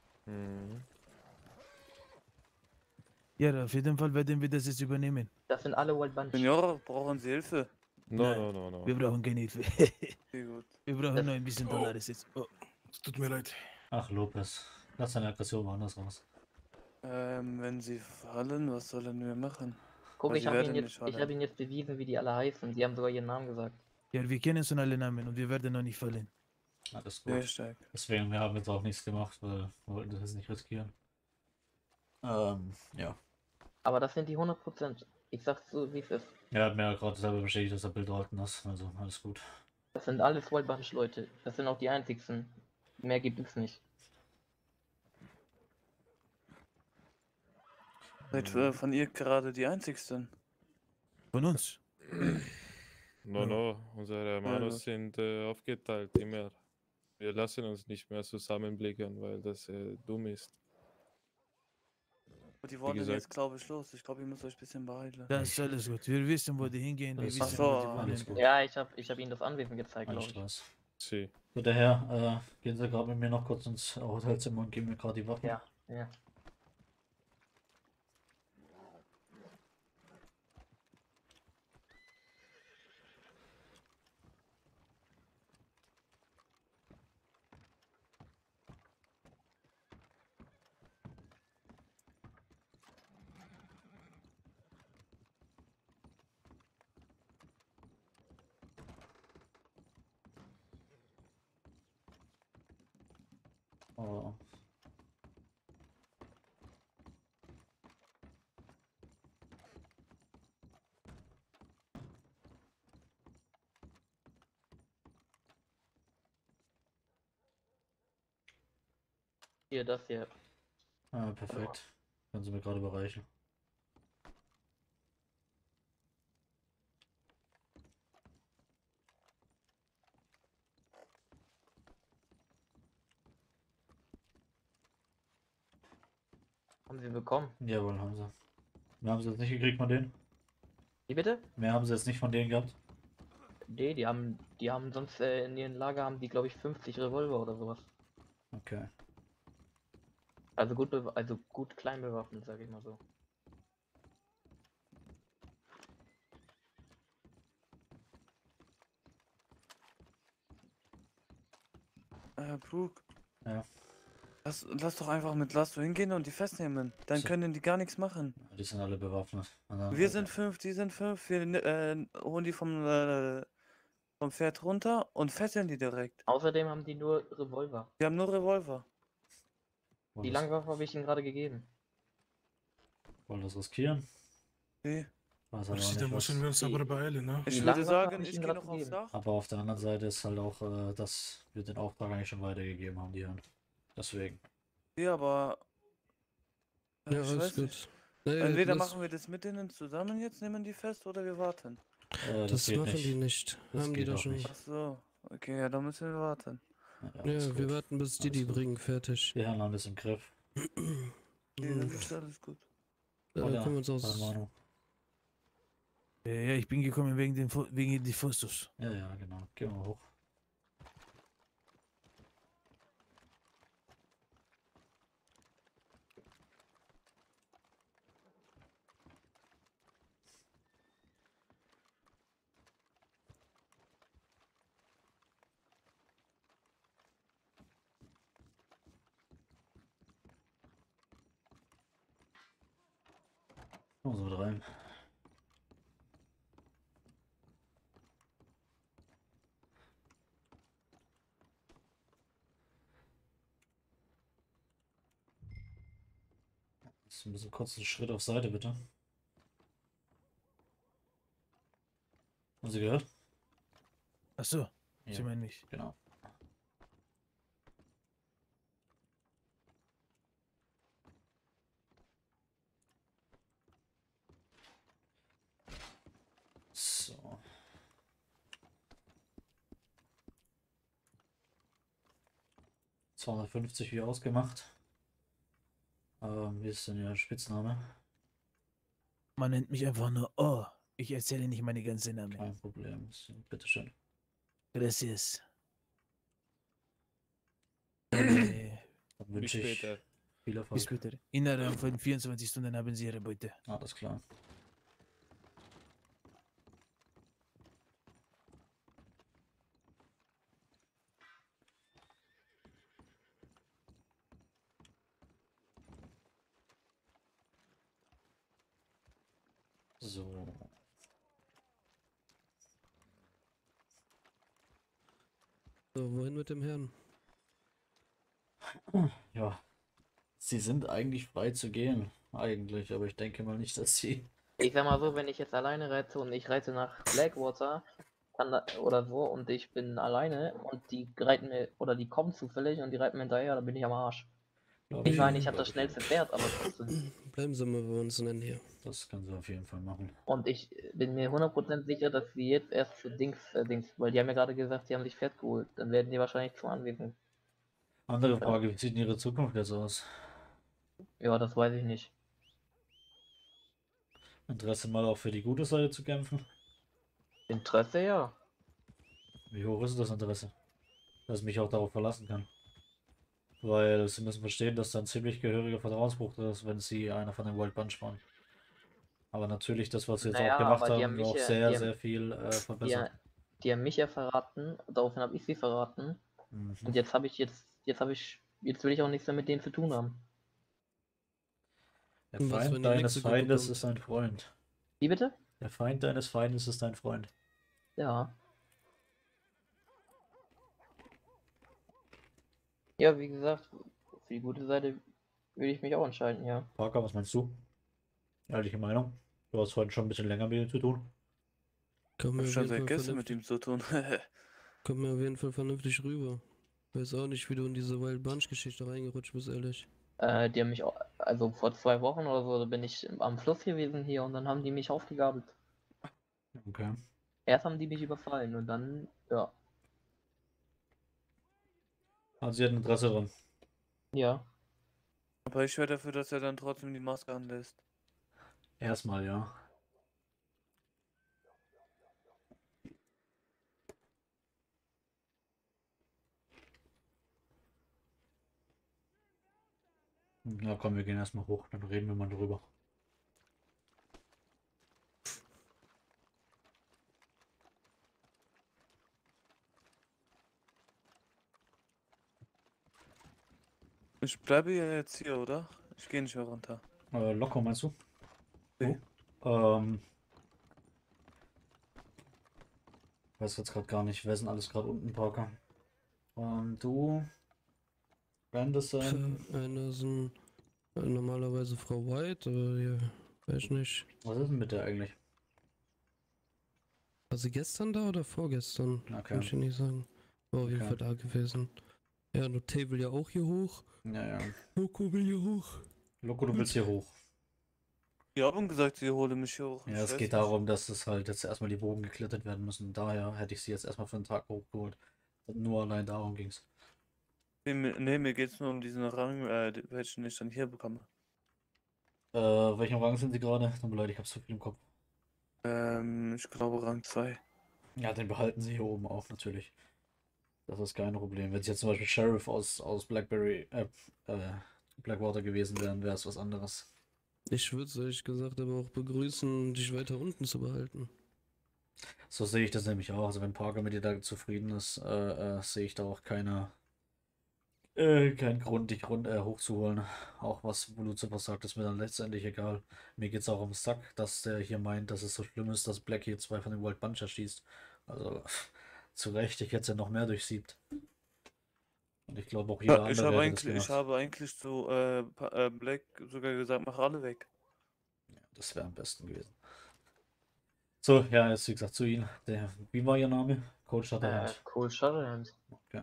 Ja, auf jeden Fall werden wir das jetzt übernehmen. Das sind alle Wild Bunch. Senor, brauchen Sie Hilfe? Nein, Wir brauchen keine Hilfe. Okay, gut. Wir brauchen nur ein bisschen Dollars jetzt. Oh. Es tut mir leid. Ach, Lopez. Lass deine Aggression woanders raus. Wenn Sie fallen, was sollen wir machen? Guck, Weil ich Sie habe werden ihn, nicht hab fallen. ihn jetzt bewiesen, wie die alle heißen. Die haben sogar ihren Namen gesagt. Ja, wir kennen schon alle Namen und wir werden noch nicht fallen. Alles Sehr gut. stark. Deswegen, wir haben jetzt auch nichts gemacht, weil wir wollten das jetzt nicht riskieren. Ja. Aber das sind die 100%. Ich sag's so, wie es ist. Er hat mir ja gerade selber bestätigt, dass er Bill Dalton ist. Also, alles gut. Das sind alles Wild Bunch Leute. Das sind auch die einzigsten. Mehr gibt es nicht. Seid von ihr gerade die einzigsten? Von uns? No, unsere Hermanos sind aufgeteilt immer. Wir lassen uns nicht mehr zusammenblicken, weil das dumm ist. Und die wollen gesagt- jetzt, glaube ich, los. Ich glaube, ihr müsst euch ein bisschen beeilen. Das ist alles gut. Wir wissen, wo die hingehen. Wir Alles wissen, gut. wo die Alles wohnen. Ja, ich hab ihnen das Anwesen gezeigt, Kein glaube ich. Stress. Sie. So, der Herr, gehen Sie gerade mit mir noch kurz ins Hotelzimmer und geben mir gerade die Waffen. Ja, ja. Oh. Hier, das hier. Ah, perfekt. Können Sie mir gerade überreichen. Haben sie bekommen. Jawohl, haben Sie. Mehr haben Sie jetzt nicht gekriegt von denen? Wie bitte? Mehr haben Sie jetzt nicht von denen gehabt? Nee, die haben sonst in ihrem Lager haben die, glaube ich, 50 Revolver oder sowas. Okay. Also gut klein bewaffnet, sage ich mal so. Brooke. Ja. Lass doch einfach mit Lasso hingehen und die festnehmen. Dann So. können die gar nichts machen. Die sind alle bewaffnet. Wir sind 5, die sind 5. Wir holen die vom Pferd runter und fesseln die direkt. Außerdem haben die nur Revolver. Die haben nur Revolver. Die Langwaffe habe ich ihnen gerade gegeben. Wollen das riskieren? Nee. Weiß aber Da nicht, müssen was. wir uns aber beeilen, ne? Ich Die würde Langwaffe sagen, hab ich ich ihnen gehe grad noch aufs gegeben. Dach. Aber auf der anderen Seite ist halt auch, dass wir den Auftrag eigentlich schon weitergegeben haben, die Herren. Deswegen. Ja, aber. Ja, ich alles weiß gut. nicht. Nee, Entweder lass- machen wir das mit denen zusammen jetzt, nehmen die fest oder wir warten. Das geht machen nicht. die nicht. Das Haben die geht doch auch schon. nicht. Ach so. Okay, ja, dann müssen wir warten. Ja, ist Ja, wir gut. warten, bis die Alles gut. bringen. Fertig. Die Herren haben das im Griff. Okay, dann ist alles gut. Da Oder? können wir uns Keine aus. Ahnung. Ja, ich bin gekommen wegen die Fotos. Ja, ja, genau. Gehen wir hoch. Kommen Sie mit rein. So ein bisschen kurz einen Schritt auf Seite, bitte. Haben Sie gehört? Ach so, Ja, Sie meinen nicht. genau. So. ...250 wie ausgemacht. Wie ist denn Ihr Spitzname? Man nennt mich einfach nur Oh. Ich erzähle nicht meine ganze Namen. Kein Problem. So, bitteschön. Gracias. Dann wünsche ich später. viel Erfolg. Bis später. Innerhalb von 24 Stunden haben Sie Ihre Beute. Alles klar. So. So, wohin mit dem Herrn? Ja. Sie sind eigentlich frei zu gehen. Eigentlich, aber ich denke mal nicht, dass Sie... Ich sag mal so, wenn ich jetzt alleine reite und ich reite nach Blackwater oder so und ich bin alleine und die reiten mir, oder die kommen zufällig und die reiten mir hinterher, dann bin ich am Arsch. Ich meine, ich habe das schnellste Pferd, aber trotzdem. Bleiben Sie mal bei uns in der Nähe. Das können Sie auf jeden Fall machen. Und ich bin mir 100% sicher, dass sie jetzt erst zu Dings, weil die haben ja gerade gesagt, die haben sich Pferd geholt. Dann werden die wahrscheinlich zum Anwesen. Andere Frage, wie sieht denn Ihre Zukunft jetzt aus? Ja, das weiß ich nicht. Interesse mal auch für die gute Seite zu kämpfen? Interesse, ja. Wie hoch ist das Interesse? Dass ich mich auch darauf verlassen kann. Weil Sie müssen verstehen, dass da ein ziemlich gehöriger Vertrauensbruch ist, wenn Sie einer von den Wild Bunch waren. Aber natürlich, das, was Sie jetzt Naja, auch gemacht aber die haben, haben mich auch ja, sehr, die haben, sehr viel verbessert. die haben mich ja verraten, daraufhin habe ich sie verraten. Mhm. Und jetzt will ich auch nichts mehr mit denen zu tun haben. Der Und was, wenn Feind die deines nächste Gruppe Feindes kommt? ist ein Freund. Wie bitte? Der Feind deines Feindes ist ein Freund. Ja. Ja, wie gesagt, für die gute Seite würde ich mich auch entscheiden, ja. Parker, was meinst du? Ehrliche Meinung? Du hast heute schon ein bisschen länger mit ihm zu tun. Kommt Ich mir hab auf schon jeden Fall seit gestern mit ihm zu tun. Kommt mir auf jeden Fall vernünftig rüber. Weiß auch nicht, wie du in diese Wild Bunch Geschichte reingerutscht bist, ehrlich. Die haben mich auch, also vor 2 Wochen oder so, da bin ich am Fluss gewesen hier und dann haben die mich aufgegabelt. Okay. Erst haben die mich überfallen und dann, ja. Also sie hat Interesse dran. Ja. Aber ich wäre dafür, dass er dann trotzdem die Maske anlässt. Erstmal, ja. Ja, komm, wir gehen erstmal hoch, dann reden wir mal drüber. Ich bleibe ja jetzt hier, oder? Ich gehe nicht mehr runter. Locker, meinst du? Nee. Weiß jetzt gerade gar nicht, wer sind alles gerade unten, Parker? Du, Anderson. Anderson, normalerweise Frau White, aber ja, weiß nicht. Was ist denn mit der eigentlich? War sie gestern da oder vorgestern? Okay. Kann ich dir nicht sagen. War auf jeden Okay. Fall da gewesen. Ja, Noté will ja auch hier hoch. Ja, ja. Loco will hier hoch. Loco, du willst hier hoch. Die haben gesagt, sie hole mich hier hoch. Ja, Ich es weiß geht nicht. darum, dass es halt jetzt erstmal die Bogen geklettert werden müssen. Daher hätte ich sie jetzt erstmal für einen Tag hochgeholt. Nur allein darum ging's. Nee, mir geht's nur um diesen Rang, welchen ich dann hier bekomme. Welchen Rang sind sie gerade? Tut mir leid, ich hab's zu viel im Kopf. Ich glaube Rang 2. Ja, den behalten sie hier oben auch natürlich. Das ist kein Problem. Wenn sie jetzt zum Beispiel Sheriff aus Blackwater gewesen wären, wäre es was anderes. Ich würde es ehrlich gesagt aber auch begrüßen, dich weiter unten zu behalten. So sehe ich das nämlich auch. Also wenn Parker mit dir da zufrieden ist, sehe ich da auch keinen Grund, dich hochzuholen. Auch was Lucifer sagt, ist mir dann letztendlich egal. Mir geht es auch ums Sack, dass der hier meint, dass es so schlimm ist, dass Black hier 2 von den Wild Bunch erschießt. Also zu Recht, ich hätte es ja noch mehr durchsiebt. Und ich glaube auch jeder Ja, andere hätte das ich gemacht. habe eigentlich zu Black sogar gesagt, mach alle weg. Das wäre am besten gewesen. So, ja, jetzt wie gesagt zu Ihnen. Wie war Ihr Name? Cold Shatterhand. Cold Shatterhand. Okay.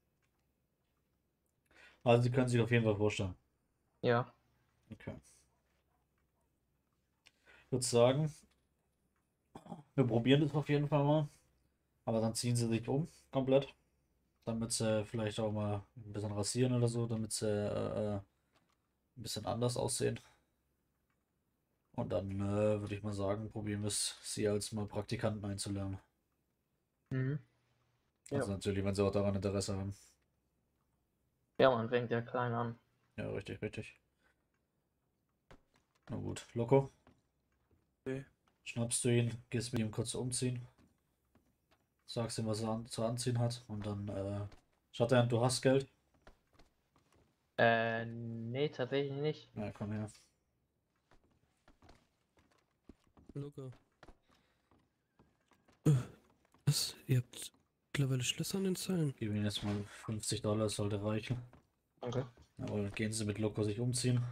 Also Sie können sich auf jeden Fall vorstellen. Ja. Okay. Ich würde sagen, wir probieren das auf jeden Fall mal. Aber dann ziehen Sie sich um, komplett. Damit Sie vielleicht auch mal ein bisschen rasieren oder so, damit Sie ein bisschen anders aussehen. Und dann würde ich mal sagen, probieren wir es, Sie als mal Praktikanten einzulernen. Mhm. Ja. Also natürlich, wenn Sie auch daran Interesse haben. Ja, man fängt ja klein an. Ja, richtig, richtig. Na gut, Loco. Okay. Schnappst du ihn, gehst mit ihm kurz umziehen. Sagst ihm, was er zu anziehen hat. Und dann, Shatterhand, du hast Geld? Nee, tatsächlich nicht. Ja, komm her. Locker. Was? Ihr habt mittlerweile Schlüssel an den Zellen? Gib ihm jetzt mal $50, sollte reichen. Okay. Aber dann gehen sie mit Loco sich umziehen.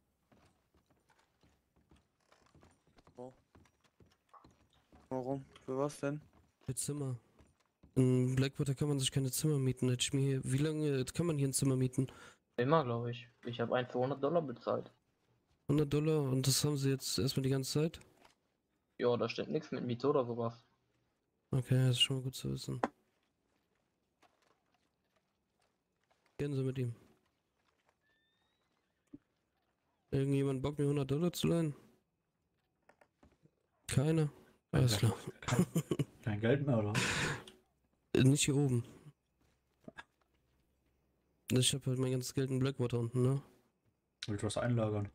Warum? Für was denn? Für Zimmer. In Blackwater kann man sich keine Zimmer mieten. Hätte ich mir wie lange kann man hier ein Zimmer mieten? Immer, glaube ich. Ich habe einen für $100 bezahlt. $100 und das haben sie jetzt erstmal die ganze Zeit? Ja, da steht nichts mit Miete oder sowas. Okay, das ist schon mal gut zu wissen. Gehen Sie mit ihm. Irgendjemand Bock mir $100 zu leihen? Keiner? Alles klar. Kein Geld mehr, oder? Nicht hier oben. Ich habe halt mein ganzes Geld in Blackwater unten, ne? Willst du was einlagern?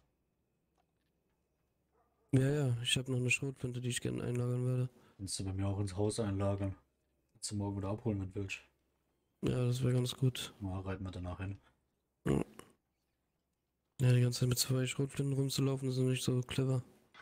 Ja, ich habe noch eine Schrotflinte, die ich gerne einlagern werde. Kannst du bei mir auch ins Haus einlagern. Kannst du morgen wieder abholen, wenn du willst. Ja, das wäre ganz gut. Mal reiten wir danach hin. Ja, die ganze Zeit mit 2 Schrotflinten rumzulaufen, ist nicht so clever.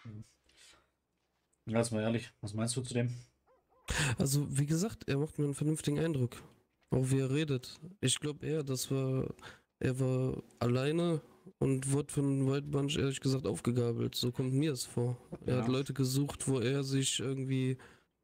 Ja, jetzt mal ehrlich, was meinst du zu dem? Also, wie gesagt, er macht mir einen vernünftigen Eindruck. Auch wie er redet. Ich glaube eher, er war alleine und wurde von White Bunch ehrlich gesagt aufgegabelt. So kommt mir es vor. Er hat Ja. Leute gesucht, wo er sich irgendwie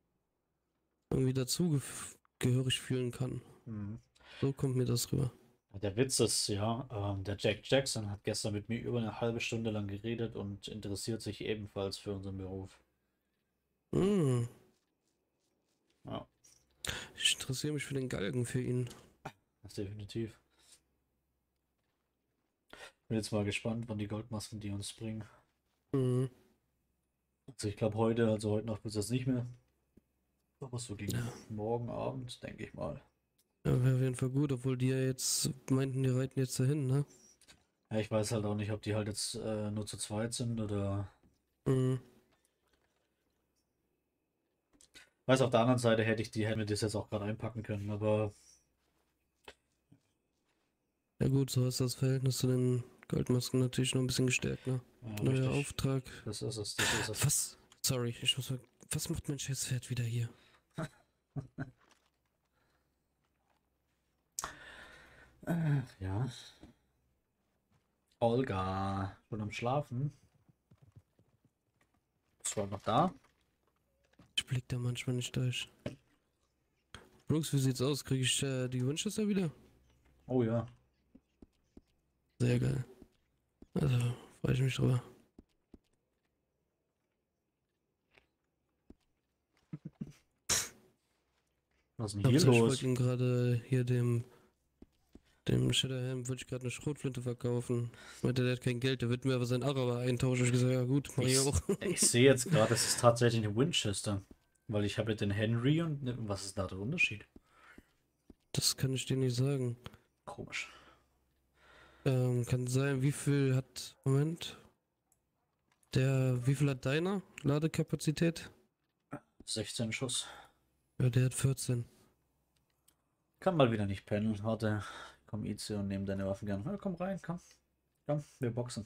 dazugehörig fühlen kann. Mhm. So kommt mir das rüber. Der Witz ist, ja, der Jack Jackson hat gestern mit mir über eine halbe Stunde lang geredet und interessiert sich ebenfalls für unseren Beruf. Hm. Ja, Ich interessiere mich für den Galgen für ihn. das definitiv. Bin jetzt mal gespannt, wann die Goldmasken die uns bringen. Mhm. Also ich glaube heute Nacht wird es jetzt nicht mehr. Aber so gegen morgen Abend, denke ich mal. Ja, wäre auf jeden Fall gut, obwohl die ja jetzt meinten, die reiten jetzt dahin, ne? Ja, ich weiß halt auch nicht, ob die halt jetzt nur zu zweit sind oder. Mhm. Weiß, auf der anderen Seite hätten wir das jetzt auch gerade einpacken können, aber Ja gut, so ist das Verhältnis zu den Goldmasken natürlich noch ein bisschen gestärkt, ne? ja, Neuer richtig. Auftrag. Das ist es, das ist es. Was? Sorry, was macht mein Scheißpferd wieder hier? Ja. Olga, schon am Schlafen. Ist schon noch da? Ich blick da manchmal nicht durch. Brooks, wie sieht's aus? Kriege ich die Winchester wieder? Oh ja. Sehr geil. Also, freue ich mich drüber. Was ist denn hier Ich los? wollte ihm gerade hier dem Shatterhand wollte ich gerade eine Schrotflinte verkaufen. Meinte, der hat kein Geld, der wird mir aber sein Araber eintauschen. Ich gesagt, ja gut, mach ich auch. Ich sehe jetzt gerade, das ist tatsächlich eine Winchester. Weil ich habe ja den Henry und was ist da der Unterschied? Das kann ich dir nicht sagen. Komisch. Kann sein, wie viel hat. Moment. Wie viel hat deiner Ladekapazität? 16 Schuss. Ja, der hat 14. Kann mal wieder nicht pennen. Warte, komm Ize und nehm deine Waffen gern. Ja, komm rein, komm. Komm, wir boxen.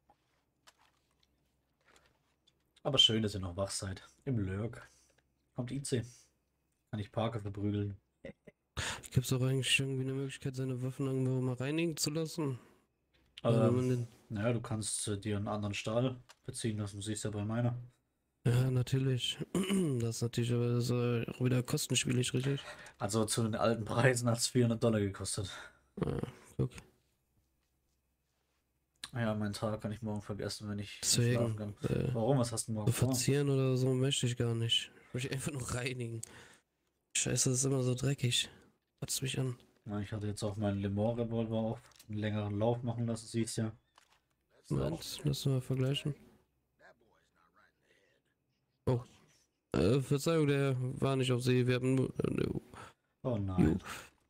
Aber schön, dass ihr noch wach seid. Im Lurk. Kommt Ize. Kann ich Parker verprügeln. Gibt es auch eigentlich irgendwie eine Möglichkeit, seine Waffen irgendwo mal reinigen zu lassen? Also wenn man den, Naja, du kannst dir einen anderen Stahl beziehen lassen, du siehst ja bei meiner. ja, natürlich. Das ist natürlich aber das ist auch wieder kostenspielig, richtig? Also zu den alten Preisen hat es $400 gekostet. Ja, guck. Ja, meinen Tag kann ich morgen vergessen, wenn ich Deswegen, schlafen kann. Warum? Was hast du morgen so vor? verzieren oder so möchte ich gar nicht. Ich möchte einfach nur reinigen. Scheiße, das ist immer so dreckig. Kotzt mich an. Ja, ich hatte jetzt auch meinen Le Mans Revolver auf einen längeren Lauf machen lassen, siehst ja. Moment, lass mal vergleichen. Oh. Verzeihung, der war nicht auf See. Wir haben nur. Oh nein.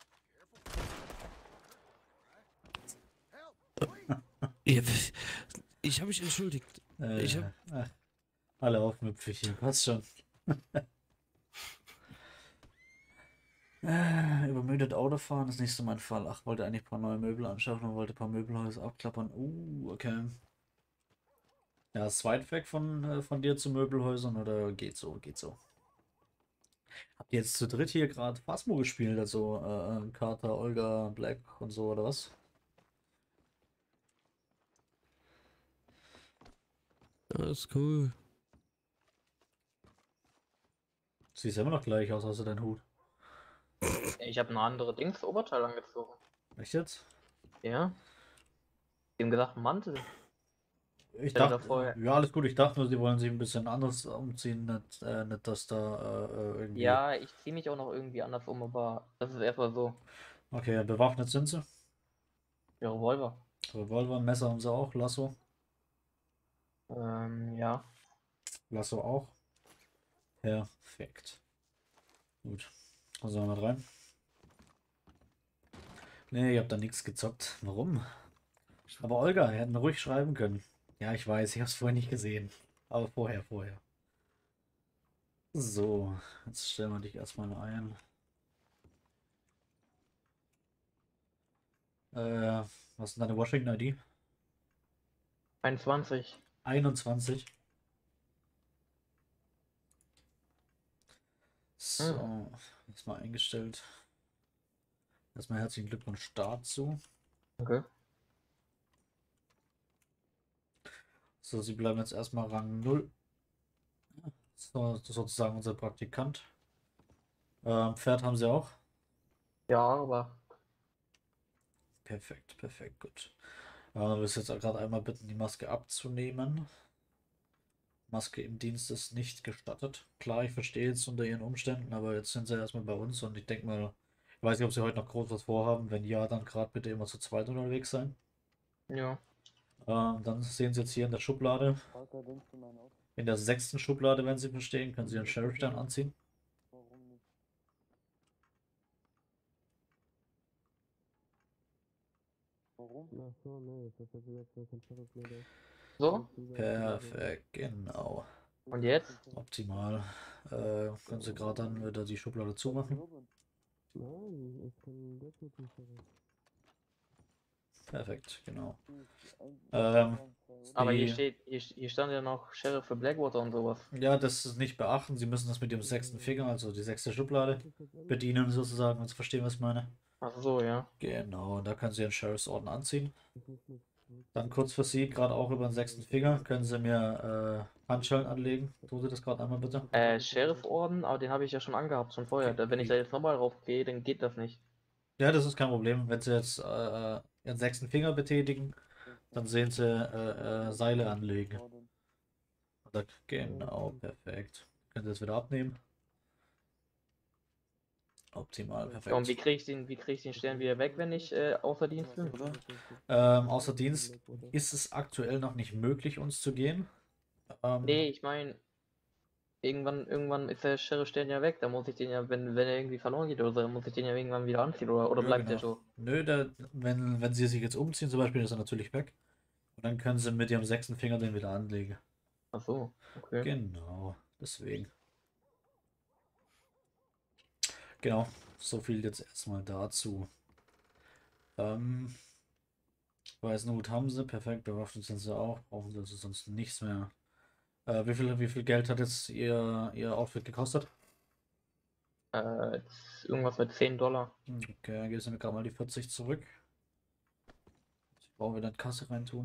Ja, ich habe mich entschuldigt. Ich hab, Ach, alle aufmüpfig hier, passt schon. Übermüdet Autofahren ist nicht so mein Fall. Ach, wollte eigentlich ein paar neue Möbel anschaffen und wollte ein paar Möbelhäuser abklappern. Okay. Ja, ist weit weg von dir zu Möbelhäusern oder geht so, geht so. Habt ihr jetzt zu dritt hier gerade Phasmo gespielt? Also Carter, Olga, Black und so oder was? Alles cool. Siehst immer noch gleich aus, außer dein Hut. Ich habe eine andere Oberteil angezogen. Echt jetzt? Ja. Dem gesagt Mantel. Ich hatte dachte, vorher- ja, alles gut. Ich dachte nur, sie wollen sich ein bisschen anders umziehen, nicht dass da irgendwie. Ja, ich ziehe mich auch noch irgendwie anders um, aber das ist erstmal so. Okay, bewaffnet sind sie. Ja, Revolver. Revolver, Messer haben sie auch. Lasso. Ja. Lasso auch. Perfekt. Gut. Was sollen wir rein? Nee, ihr habt da nichts gezockt. Warum? Aber Olga, wir hätten ruhig schreiben können. Ja, ich weiß, ich habe es vorher nicht gesehen. Aber vorher. So, jetzt stellen wir dich erstmal ein. Was ist denn deine Washington-ID? 21. 21. So, ist mal eingestellt. Erstmal herzlichen Glückwunsch dazu. Okay. So, sie bleiben jetzt erstmal Rang 0. So, sozusagen unser Praktikant. Pferd haben sie auch. Ja, aber. Perfekt, gut. Du wirst jetzt gerade einmal bitten, die Maske abzunehmen. Maske im Dienst ist nicht gestattet. Klar, ich verstehe jetzt unter ihren Umständen, aber jetzt sind sie erstmal bei uns und ich denke mal, ich weiß nicht, ob sie heute noch groß was vorhaben. Wenn ja, dann gerade bitte immer zu zweit unterwegs sein. Ja. Dann sehen Sie jetzt hier in der Schublade. In der 6. Schublade, wenn Sie verstehen, können Sie Ihren Sheriff-Stern anziehen. So? Perfekt, genau. Und jetzt? Optimal. Können Sie gerade dann wieder die Schublade zumachen? Nein, ich kann definitiv. Perfekt, genau. Aber hier stand ja noch Sheriff für Blackwater und sowas. Ja, das ist nicht beachten. Sie müssen das mit dem 6. Finger, also die 6. Schublade, bedienen sozusagen, wenn Sie verstehen, was ich meine. Ach so, ja. Genau, und da können Sie Ihren Sheriffsorden anziehen. Dann kurz für Sie, gerade auch über den 6. Finger, können Sie mir Handschellen anlegen. Tun Sie das gerade einmal bitte. Sheriff-Orden, aber den habe ich ja schon angehabt, schon vorher. Wenn ich da jetzt nochmal drauf gehe, dann geht das nicht. Ja, das ist kein Problem. Wenn Sie jetzt Ihren 6. Finger betätigen, dann sehen Sie Seile anlegen. Genau, perfekt. Können Sie das wieder abnehmen. Optimal, perfekt. Und wie kriege ich den Stern wieder weg, wenn ich außer Dienst bin? Außer Dienst ist es aktuell noch nicht möglich, uns zu gehen. Nee, ich meine, irgendwann ist der Sheriff-Stern ja weg. Da muss ich den ja, wenn er irgendwie verloren geht oder so, dann muss ich den ja irgendwann wieder anziehen oder Ja, bleibt der genau. so? Nö, wenn Sie sich jetzt umziehen, zum Beispiel, ist er natürlich weg. Und dann können Sie mit Ihrem 6. Finger den wieder anlegen. Ach so, okay. Genau, deswegen. Genau, so viel jetzt erstmal dazu. Weißen Hut haben sie, perfekt, bewaffnet sind sie auch, brauchen sie also sonst nichts mehr. Wie viel Geld hat jetzt ihr Outfit gekostet? Irgendwas mit $10. Okay, dann gehst du mir gerade mal die 40 zurück. Ich brauche wieder in die Kasse reintun.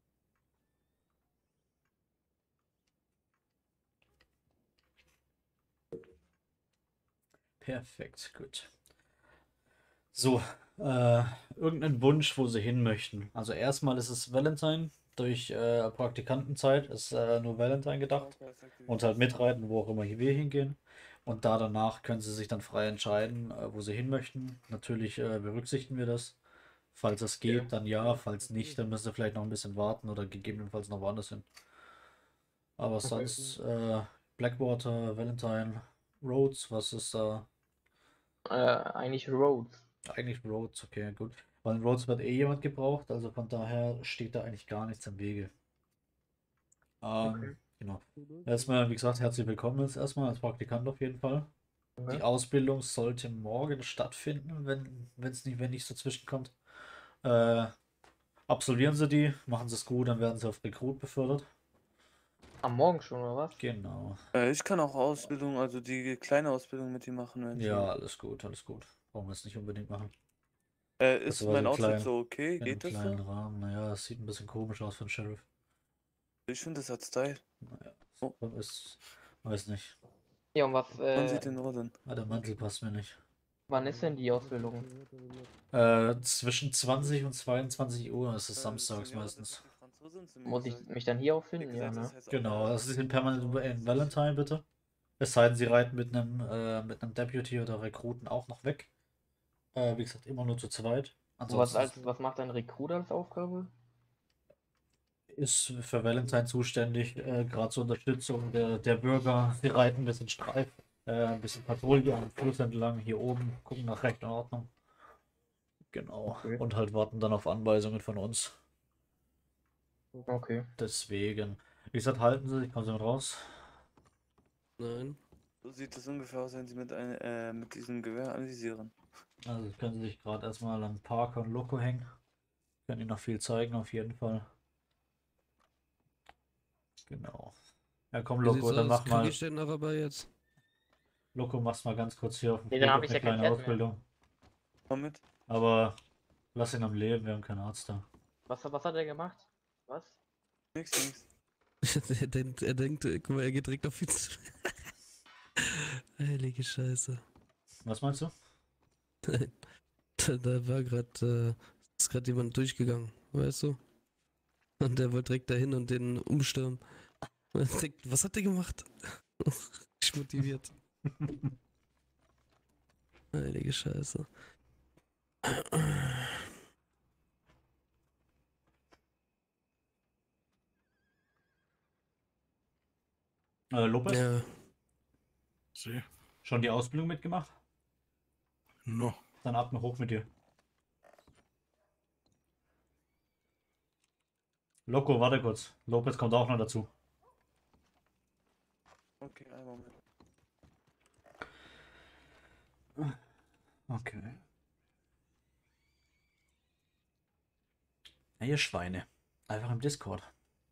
Perfekt, gut. So, irgendein Wunsch, wo sie hin möchten. Also erstmal ist es Valentine. Durch Praktikantenzeit ist nur Valentine gedacht. Und halt mitreiten, wo auch immer wir hingehen. Und da danach können sie sich dann frei entscheiden, wo sie hin möchten. Natürlich berücksichtigen wir das. Falls es geht, dann ja. Falls nicht, dann müssen sie vielleicht noch ein bisschen warten oder gegebenenfalls noch woanders hin. Aber sonst Blackwater, Valentine, Rhodes, was ist da? Eigentlich Rhodes. Eigentlich Rhodes, okay, gut. Weil in Rhodes wird eh jemand gebraucht, also von daher steht da eigentlich gar nichts im Wege. Okay. Genau. Erstmal, wie gesagt, herzlich willkommen jetzt erstmal als Praktikant auf jeden Fall. Die Ausbildung sollte morgen stattfinden, wenn nichts dazwischen kommt. Absolvieren sie die, machen sie es gut, dann werden sie auf Rekrut befördert. Am Morgen schon, oder was? Genau. Ich kann auch Ausbildung, also die kleine Ausbildung mit ihm machen. Wenn Ja, alles gut, alles gut. Brauchen wir es nicht unbedingt machen. Ist Das war mein so Outfit klein, so okay? in einem Geht das kleinen so? Rahmen. Naja, es sieht ein bisschen komisch aus für den Sheriff. Ich finde, das hat Style. Naja, weiß nicht. Ja, und was, Man sieht den Rosen. Der Mantel passt mir nicht. wann ist denn die Ausbildung? Zwischen 20 und 22 Uhr ist es samstags meistens. Muss ich mich dann hier auffinden? Ja, ne? Genau, das ist permanent in Valentine, bitte. Es sei denn, sie reiten mit einem Deputy oder Rekruten auch noch weg. Wie gesagt, immer nur zu zweit. Und Ansonsten was macht ein Rekrut als Aufgabe? ist für Valentine zuständig, gerade zur Unterstützung der Bürger. Sie reiten ein bisschen Streif, ein bisschen Patrouille am Fluss entlang, hier oben, gucken nach Recht und Ordnung. Genau. Okay. Und halt warten dann auf Anweisungen von uns. Okay. Deswegen. Wie gesagt, halten Sie sich, kommen Sie mit raus. Nein. So sieht es ungefähr aus, wenn sie mit diesem Gewehr anvisieren. Also können Sie sich gerade erstmal an Parker und Loco hängen. Können Ihnen noch viel zeigen, auf jeden Fall. Genau. Ja, komm, Loco, dann mach mal. Krieg ich den Araber jetzt? Loco, mach's mal ganz kurz hier auf dem Nee, dann hab Friedhof ich eine ja kein kleine Pferd mehr. Ausbildung. Komm mit. Aber lass ihn am Leben, wir haben keinen Arzt da. Was hat er gemacht? Was? Nix. er denkt, guck mal, er geht direkt auf ihn zu. Heilige Scheiße. Was meinst du? Da war gerade, ist gerade jemand durchgegangen, weißt du? Und der wollte direkt dahin und den umstürmen. Und er denkt, was hat der gemacht? Ich motiviert. Heilige Scheiße. Lopez? Ja. Sí. Schon die Ausbildung mitgemacht? No. Dann ab und hoch mit dir. Loco, warte kurz. Lopez kommt auch noch dazu. Okay, einen Moment. Okay. Ja, ihr Schweine. Einfach im Discord.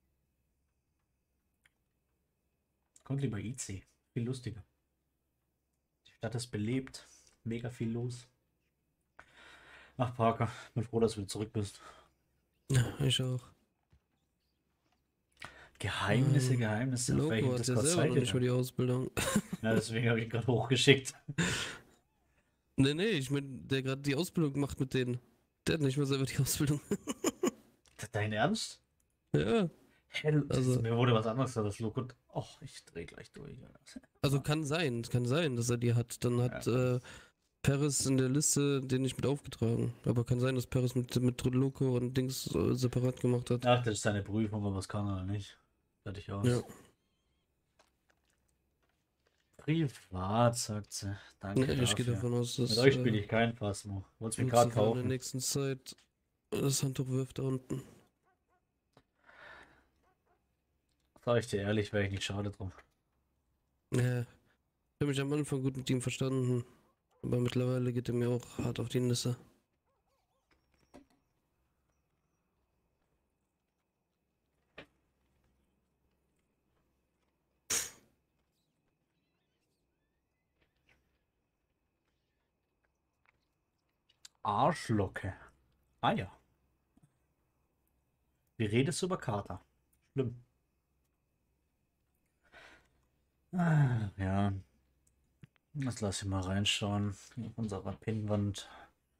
Kommt lieber IC. Viel lustiger. Die Stadt ist belebt. Mega viel los. Ach, Parker. Bin froh, dass du wieder zurück bist. Ja, ich auch. Geheimnisse, Geheimnisse. Auf Loco welchem hat ja Discord selber seid noch ihr nicht mal denn? die Ausbildung. Ja, deswegen habe ich ihn gerade hochgeschickt. Nee, ich mein, der gerade die Ausbildung macht mit denen. Der hat nicht mal selber die Ausbildung. Dein Ernst? Ja. Hell, Also- mir wurde was anderes gesagt, das Loco. Och, ich dreh gleich durch. Also kann sein, dass er die hat. Dann hat Paris in der Liste den nicht mit aufgetragen. Aber kann sein, dass Paris mit Loco und Dings separat gemacht hat. Ach, das ist seine Prüfung, aber was kann er nicht? Fertig aus. Ja. Privat, sagt sie. Danke Nee, ich gehe dafür. davon aus, dass Mit euch spiele ich keinen Phasmo. Wollt's mir gerade Lucifer in der kaufen. nächsten Zeit das Handtuch wirft da unten. Sag ich dir ehrlich, wäre ich nicht schade drum. Ja. Ich habe mich am Anfang gut mit ihm verstanden. Aber mittlerweile geht er mir auch hart auf die Nüsse. Arschlocke. Ah ja. Wie redest du über Kater? Schlimm. Ah, ja. Jetzt lass ich mal reinschauen. In unserer Pinnwand.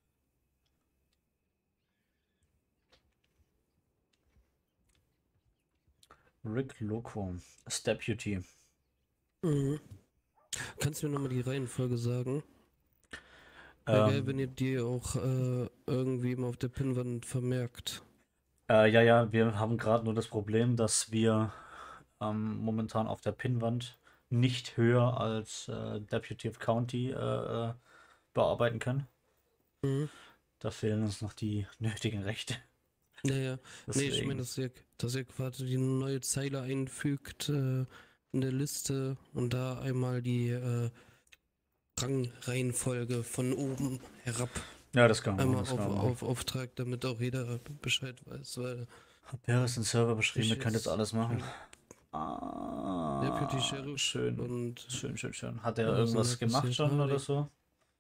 Rick Loco. As Deputy. Mhm. Kannst du mir nochmal die Reihenfolge sagen? Wäre geil, wenn ihr die auch irgendwie mal auf der Pinnwand vermerkt. Ja, wir haben gerade nur das Problem, dass wir momentan auf der Pinnwand nicht höher als Deputy of County bearbeiten können. Mhm. Da fehlen uns noch die nötigen Rechte. Naja, nee, ich Deswegen. meine, dass ihr quasi die neue Zeile einfügt in der Liste und da einmal die Rangreihenfolge von oben herab Ja, das kann man einmal machen, das kann man machen. auf Auftrag, damit auch jeder Bescheid weiß, weil Ja, ist ein Server beschrieben, ich ihr könnt jetzt jetzt alles machen. Deputy Sheriff Schön, und schön. Hat er was irgendwas denn da gemacht passiert? schon oder Hardy. so?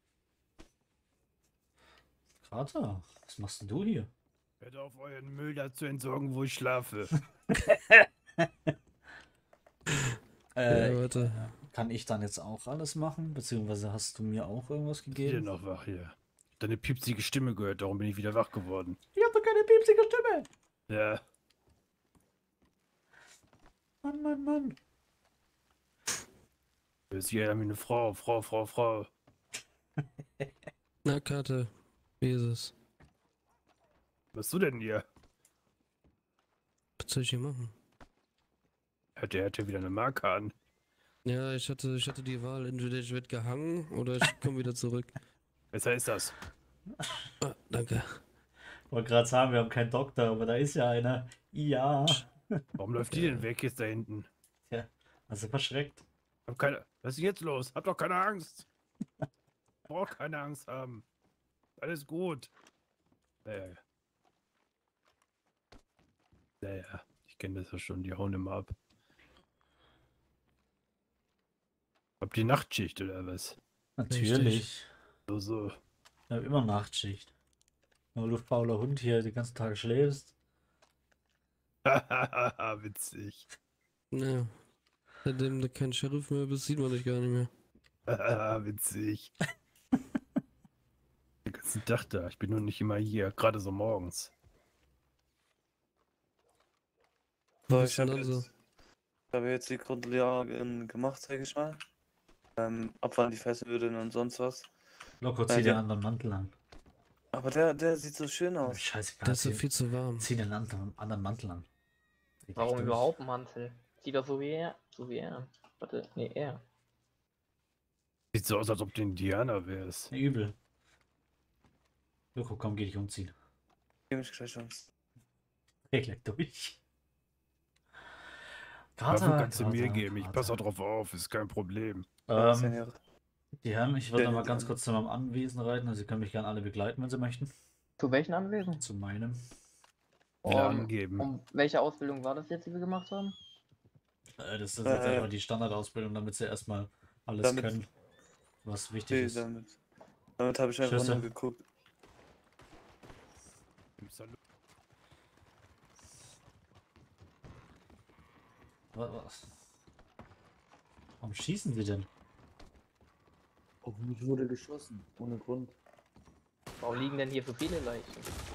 Kater, was machst denn du hier? Hört auf, euren Müll da zu entsorgen, wo ich schlafe. warte. Kann ich dann jetzt auch alles machen? Beziehungsweise hast du mir auch irgendwas Ist wieder gegeben? noch wach hier. Deine piepsige Stimme gehört, darum bin ich wieder wach geworden. Ich hab doch keine piepsige Stimme! Ja. Mann. Du bist ja wie eine Frau. Na, Karte, wie ist es? Was machst du denn hier? Was soll ich hier machen? Hat der wieder eine Marke an? Ja, ich hatte die Wahl, entweder ich werde gehangen oder ich komme wieder zurück. Besser ist das. Ah, danke. Wollte gerade sagen, wir haben keinen Doktor, aber da ist ja einer. Ja. Warum läuft die denn weg jetzt da hinten? Ja, also verschreckt. Hab keine. Was ist denn jetzt los? Hab doch keine Angst. Brauch keine Angst haben. Alles gut. Naja, ich kenne das ja schon, die hauen immer ab. Habt ihr Nachtschicht oder was? Natürlich. So. Ich habe immer Nachtschicht. Nur du fauler Hund hier den ganzen Tag schläfst. Hahaha, witzig. Ja. Seitdem du kein Sheriff mehr bist, sieht man dich gar nicht mehr. Hahaha, witzig. Den ganzen Tag da. Ich bin nur nicht immer hier, gerade so morgens. So, Was ich denn habe dann so? jetzt die Grundlagen gemacht, sag ich mal. Ab wann die fressen würden und sonst was. Loco, zieh den anderen Mantel an. Aber der sieht so schön aus. Scheißegal. Das ist ja viel zu warm. Zieh den anderen Mantel an. Zieh dich Warum durch. überhaupt einen Mantel? Sieht doch so wie er. Warte, nee, er. Sieht so aus, als ob du Indianer wärst. Übel. Loco, komm, geh dich umziehen. Geh mich gleich uns. Geh gleich durch. Davon kannst du mir geben. Ich passe auch drauf auf, ist kein Problem. Die Herren, ich würde noch mal ganz kurz zu meinem Anwesen reiten. Also Sie können mich gerne alle begleiten, wenn Sie möchten. Zu welchen Anwesen? Zu meinem. Um welche Ausbildung war das jetzt, die wir gemacht haben? Das ist jetzt einfach die Standardausbildung, damit Sie erstmal alles können, was wichtig ist. Damit habe ich einfach nur geguckt. Was? Warum schießen Sie denn? Auf mich wurde geschossen, ohne Grund. Warum liegen denn hier so viele Leichen?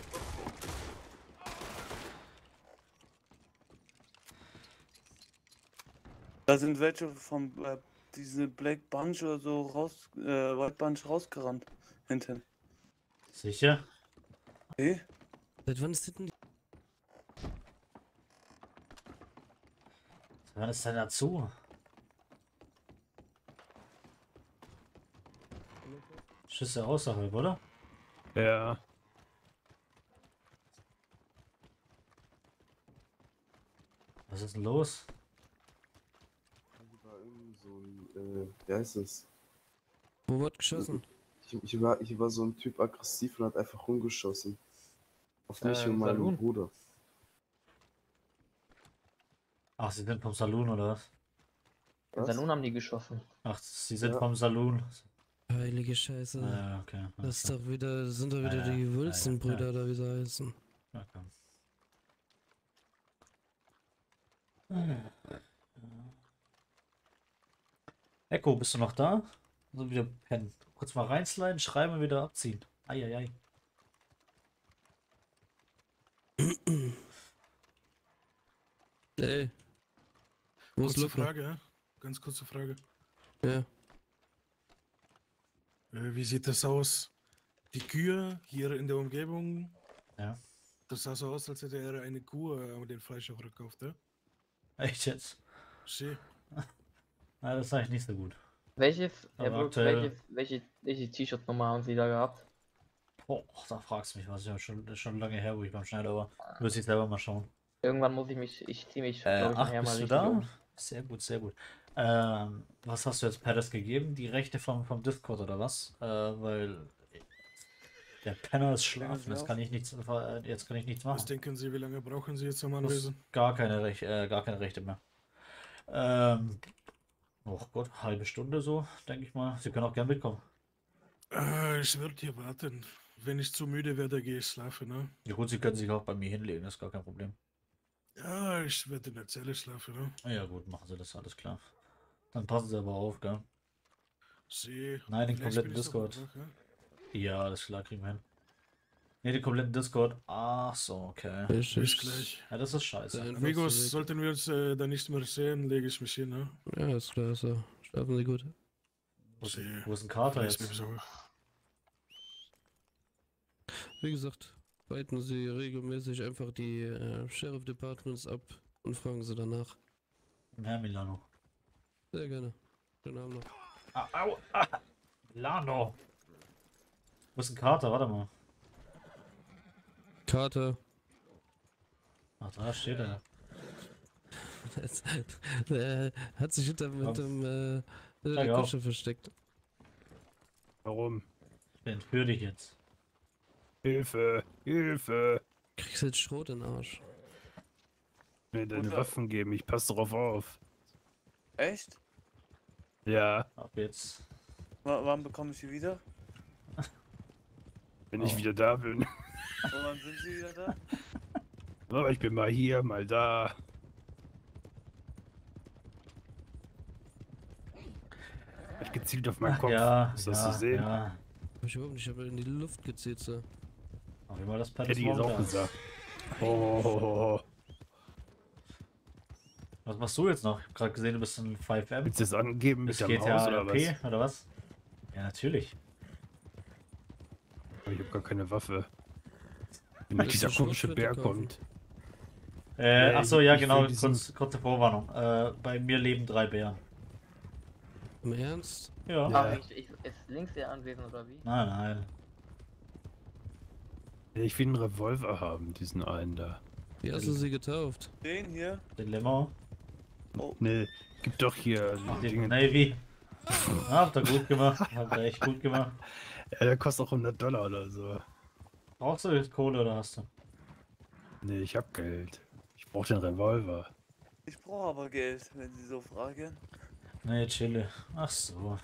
Da sind welche von diese Black Bunch oder so White Bunch rausgerannt. Hinten. Sicher? Okay. Seit wann ist das denn? Wann ist denn dazu? Schüsse außerhalb, oder? Ja. Was ist denn los? War irgendwie so ein, wie heißt es? Wo wird geschossen? Ich war so ein Typ aggressiv und hat einfach rumgeschossen. Auf mich und meinen Saloon. Bruder. Ach, Sie sind vom Saloon, oder was? Im Saloon haben die geschossen. Ach, Sie sind Ja. vom Saloon. Heilige Scheiße. Ja, okay. Das ist doch wieder, sind doch wieder die Wilson-Brüder, da wie sie heißen. Okay. Echo, bist du noch da? Also wieder pennen. Kurz mal reinsliden, schreiben und wieder abziehen. Eieiei. Ey. Wo ist Kurze Luca? Frage, ja? Ganz kurze Frage. Ja. Wie sieht das aus? Die Kühe hier in der Umgebung? Ja. Das sah so aus, als hätte er eine Kuh den Fleisch auch verkauft, ja? Echt jetzt? Sie. Na, das sah ich nicht so gut. Welches, Aber Herr Brooks, aktuell- welche T-Shirt-Nummer haben Sie da gehabt? Oh, da fragst du mich was. Ja, schon lange her, wo ich beim Schneider war. Muss ich selber mal schauen. Irgendwann muss ich ziehe mich, glaub ich, Ach, nachher mal bist du richtig da? um. Sehr gut, sehr gut. Was hast du jetzt Pettis gegeben? Die Rechte vom Discord oder was? Weil der Penner ist schlafen. Das kann ich nichts, jetzt kann ich nichts Was machen. denken Sie, wie lange brauchen Sie jetzt zum Das Anwesen? ist gar keine Rechte mehr. Oh Gott, halbe Stunde so, denke ich mal. Sie können auch gern mitkommen. Ich würde hier warten. Wenn ich zu müde werde, gehe ich schlafen, ne? Ja gut, Sie können sich auch bei mir hinlegen, das ist gar kein Problem. Ja, ich werde in der Zelle schlafen, ne? Ja gut, machen Sie das, alles klar. Dann passen Sie aber auf, gell? Sie. Nein, den vielleicht kompletten bin ich doch Discord. wach, ja? Ja, alles klar, kriegen wir hin. Ne, den kompletten Discord. Ach so, okay. Bis gleich. Ja, das ist scheiße. Amigos, sollten wir uns dann nicht mehr sehen, lege ich mich hin, ne? Ja, ist klar, so. Schlafen Sie gut. Wo ist ein Kater Vielleicht jetzt? bin ich auch. Wie gesagt, weiten Sie regelmäßig einfach die Sheriff Departments ab und fragen Sie danach. Herr Milano. Sehr gerne. Schönen Abend noch. Au! Milano! Wo ist ein Kater? Warte mal. Kater. Ach, da steht er. Der hat sich hinter der Steig auf. Kutsche versteckt. Warum? Ich entführe dich jetzt. Hilfe! Hilfe! Kriegst jetzt Schrot in den Arsch. Mir deine Waffen geben, ich passe darauf auf. Echt? Ja, Ab jetzt. Wann bekomme ich sie wieder? wenn ich wieder da bin. Und wann sind sie wieder da? Oh, ich bin mal hier, mal da. Hat gezielt auf meinen Ach, Kopf. ja, Ist das ja, zu sehen? ja. Hab ich überhaupt nicht, ich habe in die Luft gezielt, so. Auf jeden Fall das Pad Hätte ich jetzt auch gesagt. Oh. Was machst du jetzt noch? Ich hab gerade gesehen, du bist in 5M. Willst du das angeben mit Ist der GTA Maus oder RP, was? oder was? Ja, natürlich. Ich habe gar keine Waffe. Wenn Willst dieser du komische Schrotflinte Bär kaufen? kommt. Achso, ja ich will genau, diesen- kurze Vorwarnung. Bei mir leben 3 Bären. Im Ernst? Ja. Ja. Ach, ist links der anwesend oder wie? Nein, nein. Ich will einen Revolver haben, diesen einen da. Wie hast du sie getauft? Den hier? Den Limo. Ne, gib doch hier Ach, die den Dinge. Navy. Habt ihr gut gemacht. Habt ihr echt gut gemacht. Ja, der kostet auch $100 oder so. Brauchst du jetzt Kohle oder hast du? Ne, ich hab Geld. Ich brauch den Revolver. Ich brauche aber Geld, wenn Sie so fragen. Nee, chille. Ach so.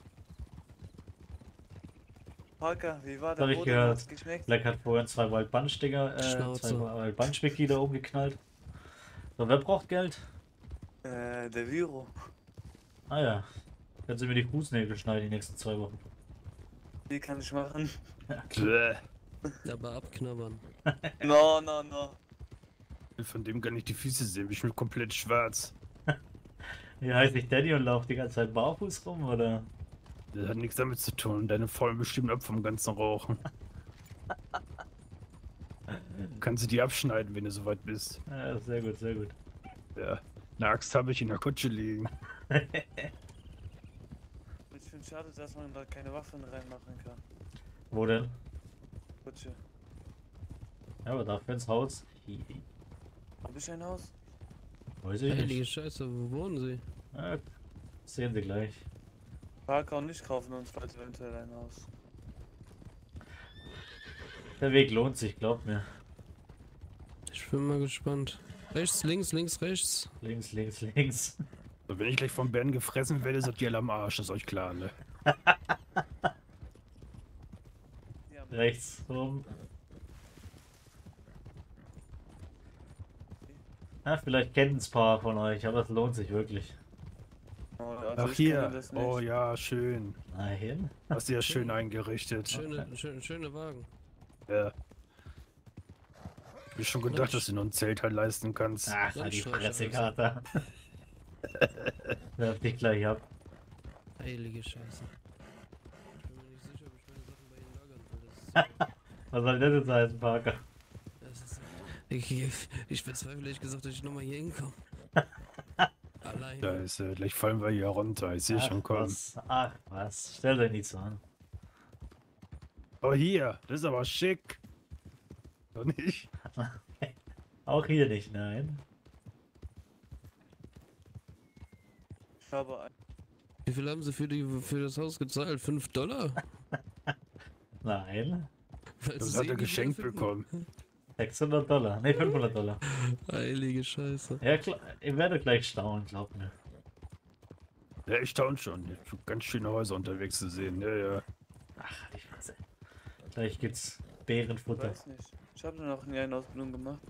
Parker, wie war Das der hab ich Boden? gehört. Hat's geschmeckt? Black hat vorhin 2 Wild Bunch Dinger, 2 Schnauze. Wild Bunch Mitglieder umgeknallt. So, wer braucht Geld? Der Viro. Ah ja. Können Sie mir die Fußnägel schneiden die nächsten 2 Wochen. Wie kann ich machen? Bäh. Aber abknabbern. No, no, no. Von dem kann ich die Füße sehen. Ich bin komplett schwarz. Hier heißt ich Daddy und laufe die ganze Zeit barfuß rum, oder? Das hat nichts damit zu tun. Deine fallen bestimmt ab vom ganzen Rauchen. Kannst du die abschneiden, wenn du soweit bist. Ja, sehr gut, sehr gut. Ja. Eine Axt habe ich in der Kutsche liegen. Ich finde es schade, dass man da keine Waffen reinmachen kann. Wo denn? Kutsche. Ja, aber dafür ins Haus. Hab ich ein Haus? Weiß ich Heilige nicht. Scheiße, wo wohnen sie? Ja, sehen Sie gleich. Parker und ich kaufen uns bald eventuell ein Haus. Der Weg lohnt sich, glaubt mir. Ich bin mal gespannt. Rechts, links, links, rechts. Links, links, links. So, wenn ich gleich vom Bären gefressen werde, seid ihr alle am Arsch, das ist euch klar, ne? rechts rum. Ja, vielleicht kennen es ein paar von euch, aber es lohnt sich wirklich. Oh, also Ach ich kenne hier. das nicht. Oh ja, schön. Nein. Hast du ja schön eingerichtet. Schöne Wagen. Ja. Hab ich schon gedacht, dass du noch ein Zelt halt leisten kannst. Ach, halt die Fresse, Kater. Werf dich gleich ab. Heilige Scheiße. Ich bin mir nicht sicher, ob ich meine Sachen bei Ihnen lagern will. Was soll das jetzt heißen, Parker? Ich bezweifle ehrlich gesagt, dass ich nochmal hier hinkomme. Allein. Scheiße, gleich fallen wir hier runter. Ich sehe schon kommen. Ach was, stell dich nicht so an. Oh hier, das ist aber schick. Doch nicht? Auch hier nicht, nein. Aber Wie viel haben Sie für das Haus gezahlt? $5? Nein. Das hat er geschenkt bekommen. $600. Ne, $500. Heilige Scheiße. Ja, klar, ihr werdet gleich staunen, glaubt mir. Ja, ich staune schon. Ich hab ganz schöne Häuser unterwegs zu sehen. Ja, ja. Ach, die Fresse. Gleich gibt's Bärenfutter. weiß nicht. Ich habe noch nie eine Ausbildung gemacht.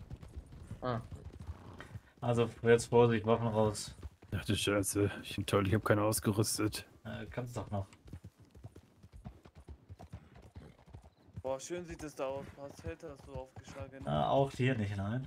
Also, jetzt Vorsicht, Waffen raus. Ach du Scheiße. Ich bin toll, ich habe keine ausgerüstet. Kannst doch noch. Boah, schön sieht es da aus. Ein paar Zelte hast du aufgeschlagen. Auch hier nicht, nein.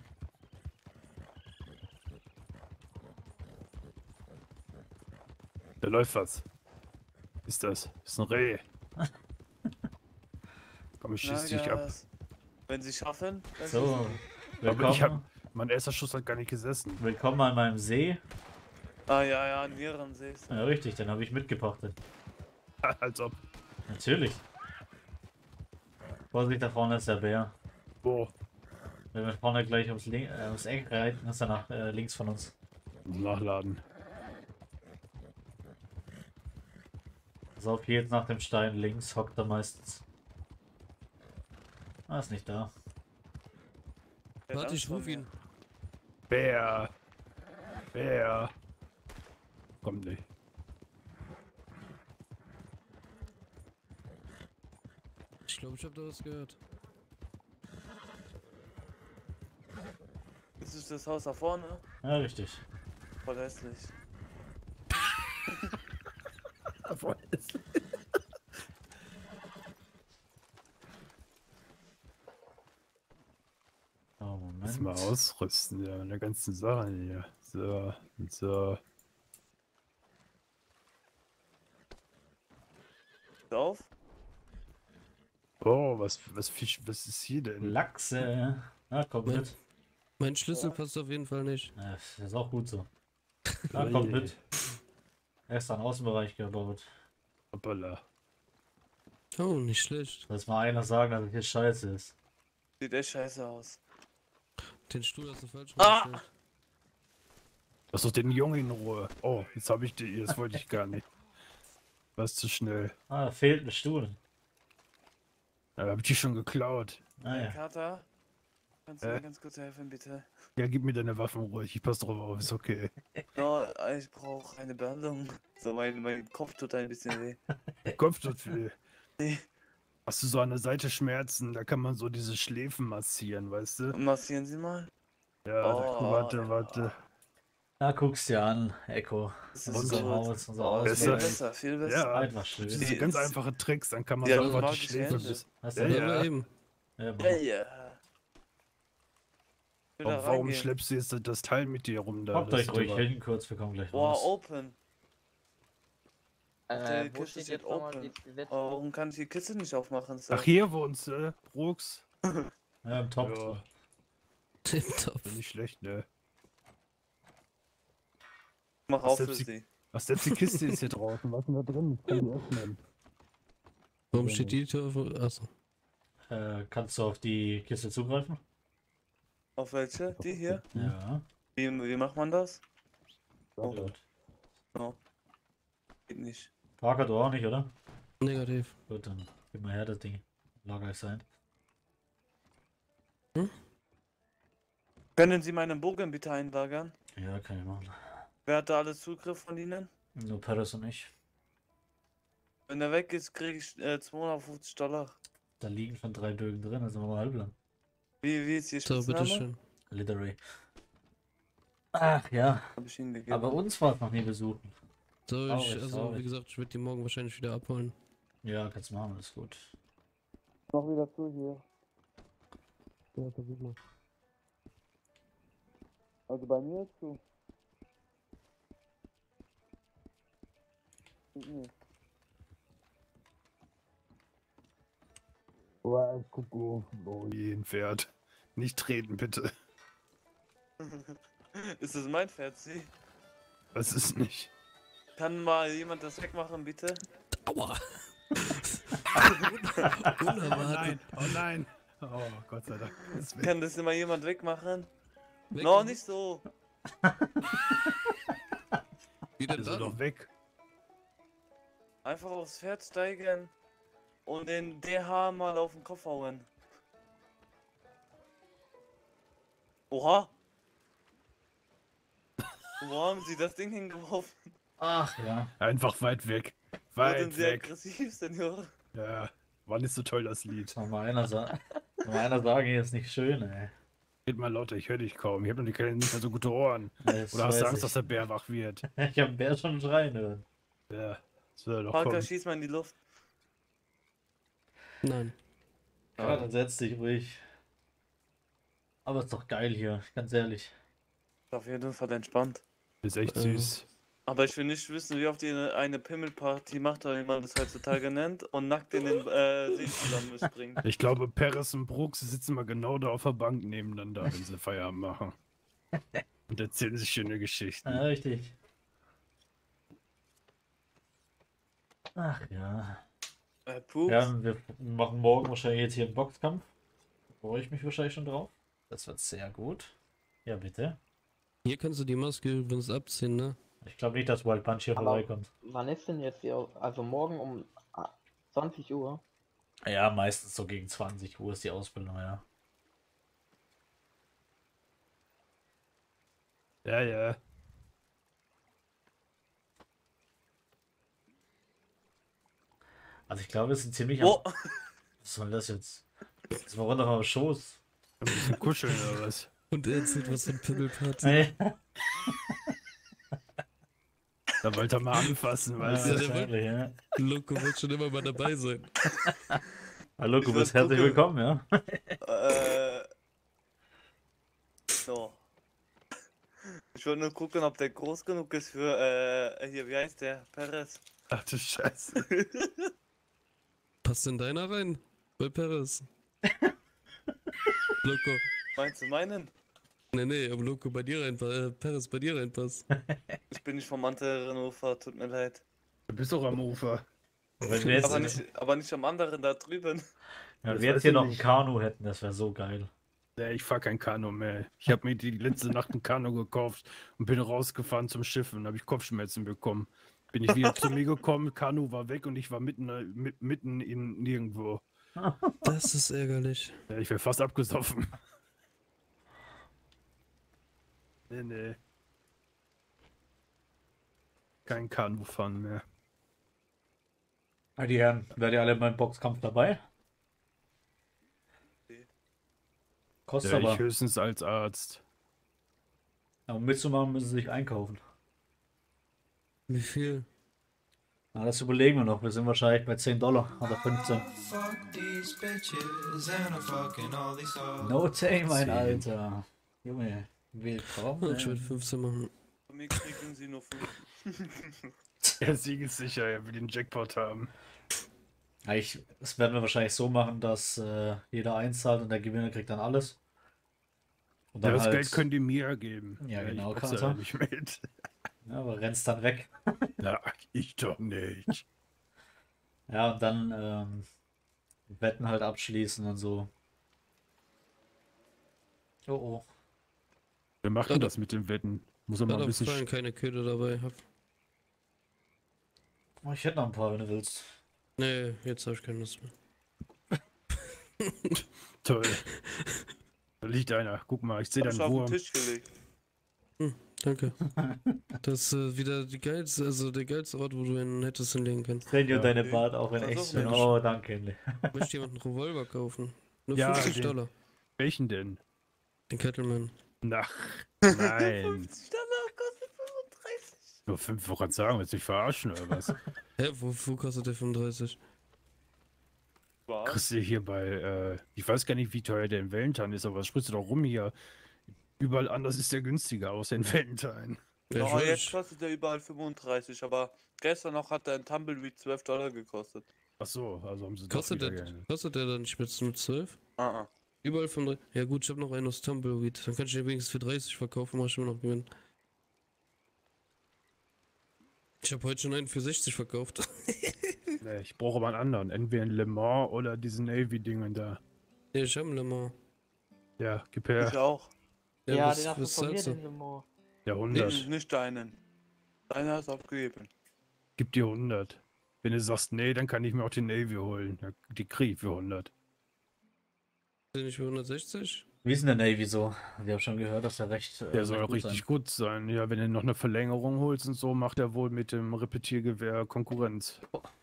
Da läuft was. Ist das? Ist ein Reh. Komm, ich schieß dich ab. Wenn sie schaffen, dann So, Aber ich hab. Mein erster Schuss hat gar nicht gesessen. Willkommen an meinem See. Ah ja, ja, an ihrem See. Ja, richtig, den habe ich mitgepachtet. Als ob. Natürlich. Vorsicht, da vorne ist der Bär. Wo? Wenn wir vorne gleich ums Eck reiten, ist er nach links von uns. Nachladen. So, hier jetzt nach dem Stein links hockt er meistens. Ah, ist nicht da. Warte, ich ruf ihn. Bär. Bär. Kommt nicht. Ich glaube, ich habe da was gehört. Das ist das Haus da vorne. Ja, richtig. Voll hässlich. Voll hässlich. Oh, Moment. Lass mal ausrüsten, ja, meine ganzen Sachen hier. So, und so. Auf. Oh, was ist hier denn? Lachse. Na, komm mit. Mein Schlüssel passt auf jeden Fall nicht. Ja, das ist auch gut so. Na, kommt mit. Extra einen Außenbereich gebaut. Hoppala. Oh, nicht schlecht. Lass mal einer sagen, dass es hier scheiße ist. Sieht echt scheiße aus. Den Stuhl hast du falsch rumgestellt. Lass doch den Jungen in Ruhe. Oh, jetzt habe ich die. Das wollte ich gar nicht. Was zu schnell. Ah, da fehlt ein Stuhl. Ja, hab ich die schon geklaut. Ah, ja. Kater, kannst du mir ganz kurz helfen, bitte? Ja, gib mir deine Waffen ruhig. Ich pass drauf auf. Ist okay. No, ich brauche eine Behandlung. So, mein Kopf tut ein bisschen weh. Der Kopf tut weh. Nee. Hast du so an der Seite Schmerzen? Da kann man so diese Schläfen massieren, weißt du? Massieren Sie mal. Ja, warte. Da guckst du ja an, Echo. Das ist Unser gut. Haus, unser Oh, Haus. viel besser, viel besser. Ja, Einfach schön. diese ganz einfache Tricks, dann kann man Ja, so einfach die magische Schläfe Hände. bis. Hast Ja, du ja. Eben. Ja, Ja, ja. Ich will da Warum reingehen. schleppst du jetzt das Teil mit dir rum da? Hockt Das euch ist ruhig aber- hin, kurz, wir kommen gleich Boah, raus. open. Die Wo Kiste steht steht jetzt nochmal open. die letzte? Warum kann ich die Kiste nicht aufmachen, Sir? Ach, hier wohnst du, Brooks? Ja, im Topf. Ja, Im Topf. nicht schlecht, ne? Mach auf für selbst sie. Was selbst die Kiste ist hier draußen. Was ist denn da drin? Ich kann die öffnen. Warum steht die Tür auf? Achso. Kannst du auf die Kiste zugreifen? Auf welche? Die hier? Ja. Wie macht man das? Oh. Gut. No. Geht nicht. Parker, du auch nicht, oder? Negativ. Gut, dann gib mal her das Ding. Lager ich ein. Können Sie meinen Bogen bitte einlagern? Ja, kann ich machen. Wer hat da alles Zugriff von Ihnen? Nur Paris und ich. Wenn er weg ist, kriege ich $250. Da liegen schon 3 Bögen drin, also machen wir halb lang. Wie ist Ihr So, Spitzname? bitteschön. Literary. Ach ja. Hab ich Ihnen gegeben. Aber uns war es noch nie besuchen. So, Traurig, also traurig. wie gesagt, ich würde die morgen wahrscheinlich wieder abholen. Ja, kannst du machen, alles gut. Noch wieder zu hier. Ja, versuch mal. Also bei mir ist zu. Nee. Kuckuck. Oh je, ein Pferd. Nicht treten, bitte. Ist das mein Pferd, Sie? Das ist nicht. Kann mal jemand das wegmachen, bitte? Aua! Oh nein, oh nein. Oh, Gott sei Dank. Kann das immer jemand wegmachen? Weg- Noch nicht so. Wie denn Ist er dann? doch weg. Einfach aufs Pferd steigen und den DH mal auf den Kopf hauen. Oha! Wo haben Sie das Ding hingeworfen? Ach ja. Einfach weit weg. Wurden Weit Sie weg. aggressiv, Senor? Ja, war nicht so toll, das Lied. Soll mal einer sagen, hier ist nicht schön, ey. Red mal lauter, ich höre dich kaum. Ich habe nicht mehr so gute Ohren. Das Oder hast weiß du Angst, ich. dass der Bär wach wird? Ich hab einen Bär schon schreien hören. Ja, das soll doch Parker, kommen. schieß mal in die Luft. Nein. Ja, dann setz dich ruhig. Aber ist doch geil hier, ganz ehrlich. Auf jeden Fall entspannt. Ist echt süß. Aber ich will nicht wissen, wie oft ihr eine Pimmelparty macht, oder wie man das heutzutage nennt, und nackt in den See zusammen springt. Ich glaube, Peres und Brooks sitzen mal genau da auf der Bank nebeneinander, wenn sie Feierabend machen. Und erzählen sich schöne Geschichten. Ja, richtig. Ach ja. Pups. Ja, wir machen morgen wahrscheinlich jetzt hier einen Boxkampf. Da freue ich mich wahrscheinlich schon drauf. Das wird sehr gut. Ja, bitte. Hier kannst du die Maske übrigens abziehen, ne? Ich glaube nicht, dass Wild Punch hier Aber vorbeikommt. wann ist denn jetzt hier, also morgen um 20 Uhr? Ja, meistens so gegen 20 Uhr ist die Ausbildung, ja. Ja, ja. Also ich glaube, es sind ziemlich... Oh. Was soll das jetzt? Das war runter am Schoß. Ein bisschen kuscheln oder was? Und er erzählt was von Pimmelparty. Hey. Da wollte er mal anfassen, weißt Ja, du? der Wahrscheinlich, ja. Loco wird schon immer mal dabei sein. Hallo, du Ich bist würd herzlich gucken. willkommen, ja. So. Ich wollte nur gucken, ob der groß genug ist für, hier, wie heißt der? Perez. Ach du Scheiße. Passt denn deiner rein? Bei Perez. Loco. Meinst du meinen? Nee, ob Loco bei dir reinpasst, Perez bei dir reinpasst. Ich bin nicht vom anderen Ufer, tut mir leid. Du bist doch am Ufer. Wenn wir jetzt, Aber nicht am anderen da drüben. wenn Das wir jetzt weiß hier ich noch ein nicht. Kanu hätten, das wäre so geil. Ja, ich fahr kein Kanu mehr. Ich habe mir die letzte Nacht ein Kanu gekauft und bin rausgefahren zum Schiff und habe ich Kopfschmerzen bekommen. Bin ich wieder zu mir gekommen, Kanu war weg und ich war mitten in nirgendwo. Das ist ärgerlich. Ja, ich wäre fast abgesoffen. Nee. Kein Kanu fahren mehr. Die Herren, werdet ihr alle beim Boxkampf dabei? Kostet Ja, aber. ich höchstens als Arzt. Aber um mitzumachen, müssen sie sich einkaufen. Wie viel? Na, das überlegen wir noch. Wir sind wahrscheinlich bei $10 oder 15. No Tay, mein 10. Alter. Junge, willkommen. Ich würde 15 machen. Von mir kriegen sie nur 5. Der Sieg ist sicher, er will den Jackpot haben. Ja, das werden wir wahrscheinlich so machen, dass jeder einzahlt und der Gewinner kriegt dann alles. Und Ja, dann das halt, Geld könnt ihr mir geben. Ja, genau, ich boxe Kater. ja nicht mit. Ja, aber rennst dann weg. Ja, ich doch nicht. Ja, und dann Wetten halt abschließen und so. Oh oh. Wer macht denn das mit den Wetten? Muss er mal ein Leider bisschen... fallen keine Köder dabei. Oh, ich hätte noch ein paar, wenn du willst. Nee, jetzt habe ich keine Lust mehr. Toll. Da liegt einer. Guck mal, ich sehe Hab deinen ich auf den Wurm. Tisch gelegt. Danke. Das ist wieder die geilste, also der geilste Ort, wo du ihn hättest hinlegen können. Senior, deine Bart auch in echt schön. Oh, danke. Möchte jemand einen Revolver kaufen? Nur Ja, 50 den- Dollar. Welchen denn? Den Kettleman. Ach, nein. Dollar kostet 35. Nur 5 Wochen sagen, willst du mich verarschen oder was? Hä, wo kostet der 35? Kriegst du hier bei, ich weiß gar nicht, wie teuer der in Valentine ist, aber was sprichst du doch rum hier? Überall anders ist der günstiger, außer in Valentine. Ja, jetzt kostet er überall 35, aber gestern noch hat er ein Tumbleweed 12 Dollar gekostet. Ach so, also haben sie Kostet doch der, wieder geändert. kostet der dann nicht mit 12? Ah. Überall 35. Ja gut, ich habe noch einen aus Tumbleweed. Dann kann ich den wenigstens für 30 verkaufen, mach ich immer noch Gewinn. Ich habe heute schon einen für 60 verkauft. Nee, ich brauche aber einen anderen. Entweder einen Le Mans oder diesen Navy-Dingen da. Ja, ich habe einen Le Mans. Ja, gib her. Ich auch. Ja, was- den hast du was von mir, zahlst du? den Le Mans. Ja, 100. Nicht deinen. Deiner ist abgegeben. Gib dir 100. Wenn du sagst, nee, dann kann ich mir auch den Navy holen. Ja, die krieg ich für 100. Den ich für 160? Wie ist denn der Navy so? Wir haben schon gehört, dass er recht. Der soll recht auch richtig gut sein. Ja, wenn du noch eine Verlängerung holst und so, macht er wohl mit dem Repetiergewehr Konkurrenz.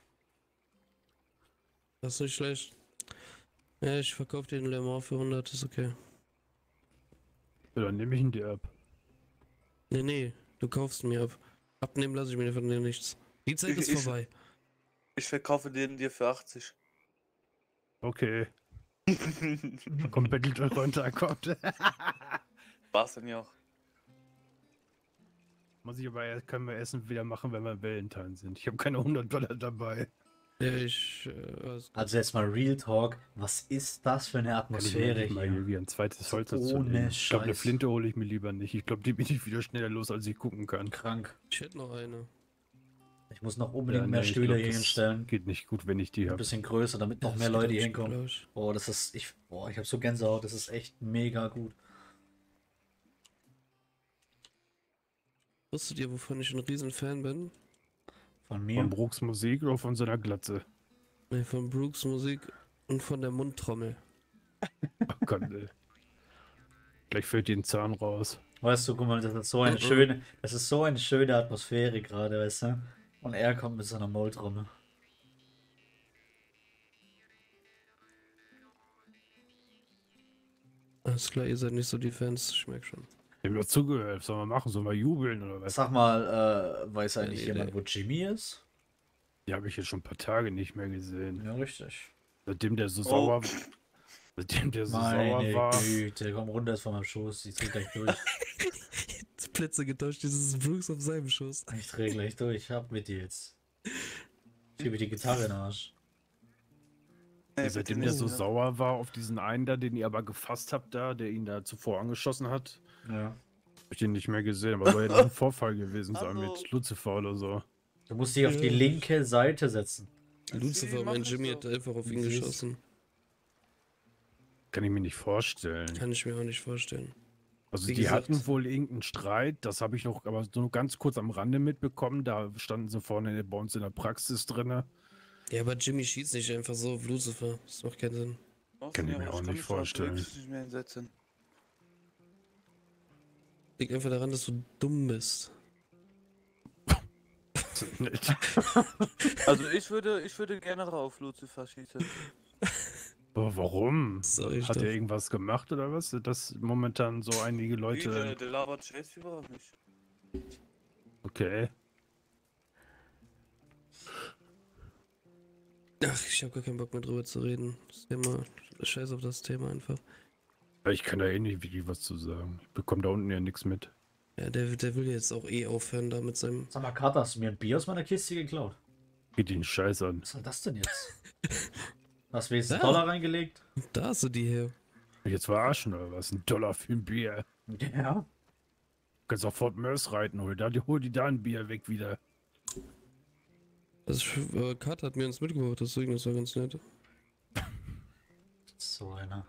Das ist nicht schlecht. Ja, ich verkaufe den Le Mans für 100, ist okay. Ja, dann nehme ich ihn dir ab. Nee, du kaufst mir ab. Abnehmen lasse ich mir von dir nichts. Die Zeit ist vorbei. Ich verkaufe den dir für 80. Okay. Komplett runterkommt. War's denn ja auch. Muss ich aber erst, können wir Essen wieder machen, wenn wir Valentine sind. Ich habe keine 100 Dollar dabei. Ja, Also jetzt mal Real Talk. Was ist das für eine Kann ich mir Atmosphäre nicht mal hier? irgendwie ein zweites Holz dazu Ohne nehmen. Ich glaube, eine Scheiß. Flinte hole ich mir lieber nicht. Ich glaube, die bin ich wieder schneller los, als ich gucken kann. Krank. Ich hätte noch eine. Ich muss noch unbedingt Ja, mehr nee, ich Stühle glaub, hier das hinstellen. Geht nicht gut, wenn ich die Ein habe. bisschen größer, damit noch Ja, mehr das Leute geht hier auch schon, hinkommen. glaub ich. Oh, das ist. Ich habe so Gänsehaut, das ist echt mega gut. Wusstet ihr, wovon ich ein Riesenfan bin? Von Von Brooks Musik oder von seiner Glatze? Nee, von Brooks Musik und von der Mundtrommel. Oh Gott, ey. Gleich fällt dir ein Zahn raus. Weißt du, guck mal, das ist so eine schöne, das ist so eine schöne Atmosphäre gerade, weißt du? Und er kommt mit seiner Maultrommel. Alles klar, ihr seid nicht so die Fans, ich merk schon. Ich hab mir zugehört. Was sollen wir machen? Sollen wir jubeln oder was? Sag mal, weiß eigentlich Nee, jemand, wo Jimmy ist? Die habe ich jetzt schon ein paar Tage nicht mehr gesehen. Ja, richtig. Seitdem der so sauer, seitdem der so sauer Meine war. Güte, komm runter jetzt von meinem Schoß, ich dreh gleich durch. Plätze getauscht, dieses Brooks auf seinem Schoß. Ich dreh gleich durch, hab mit dir jetzt. Ich gebe die Gitarre in den Arsch. Seitdem der so sauer war auf diesen einen da, den ihr aber gefasst habt da, der ihn da zuvor angeschossen hat. Ja. Hab ich den nicht mehr gesehen, aber soll ja noch ein Vorfall gewesen sein mit Lucifer oder so. Du musst dich auf die linke Seite setzen. Lucifer, mein Jimmy hat einfach auf ihn geschossen. Kann ich mir nicht vorstellen. Kann ich mir auch nicht vorstellen. Also Wie die gesagt. hatten wohl irgendeinen Streit, das habe ich noch aber so ganz kurz am Rande mitbekommen. Da standen sie vorne bei uns in der Praxis drinne. Ja, aber Jimmy schießt nicht einfach so auf Lucifer. Das macht keinen Sinn. Kann ich mir auch nicht vorstellen. Nicht mehr hinsetzen. Liegt einfach daran, dass du dumm bist. Also ich würde gerne auf Lucifer schießen. Aber warum? Sorry, Hat er irgendwas gemacht oder was? Dass momentan so einige Leute. Der labert Chase überhaupt nicht. Okay. Ach, ich habe gar keinen Bock mehr drüber zu reden. Das Thema, scheiß auf das Thema einfach. Ich kann da eh nicht wirklich was zu sagen. Ich bekomme da unten ja nichts mit. Ja, der will jetzt auch eh aufhören da mit seinem... Sag mal, Carter, hast du mir ein Bier aus meiner Kiste geklaut? Geht den Scheiß an. Was soll das denn jetzt? Hast du jetzt Da. einen Dollar reingelegt? Da hast du die her. Jetzt verarschen oder was? $1 für ein Bier. Ja. Du kannst auch Fort Mörs reiten, hol die da ein Bier weg wieder. Das Carter hat mir uns mitgebracht, deswegen das war ganz nett. So einer.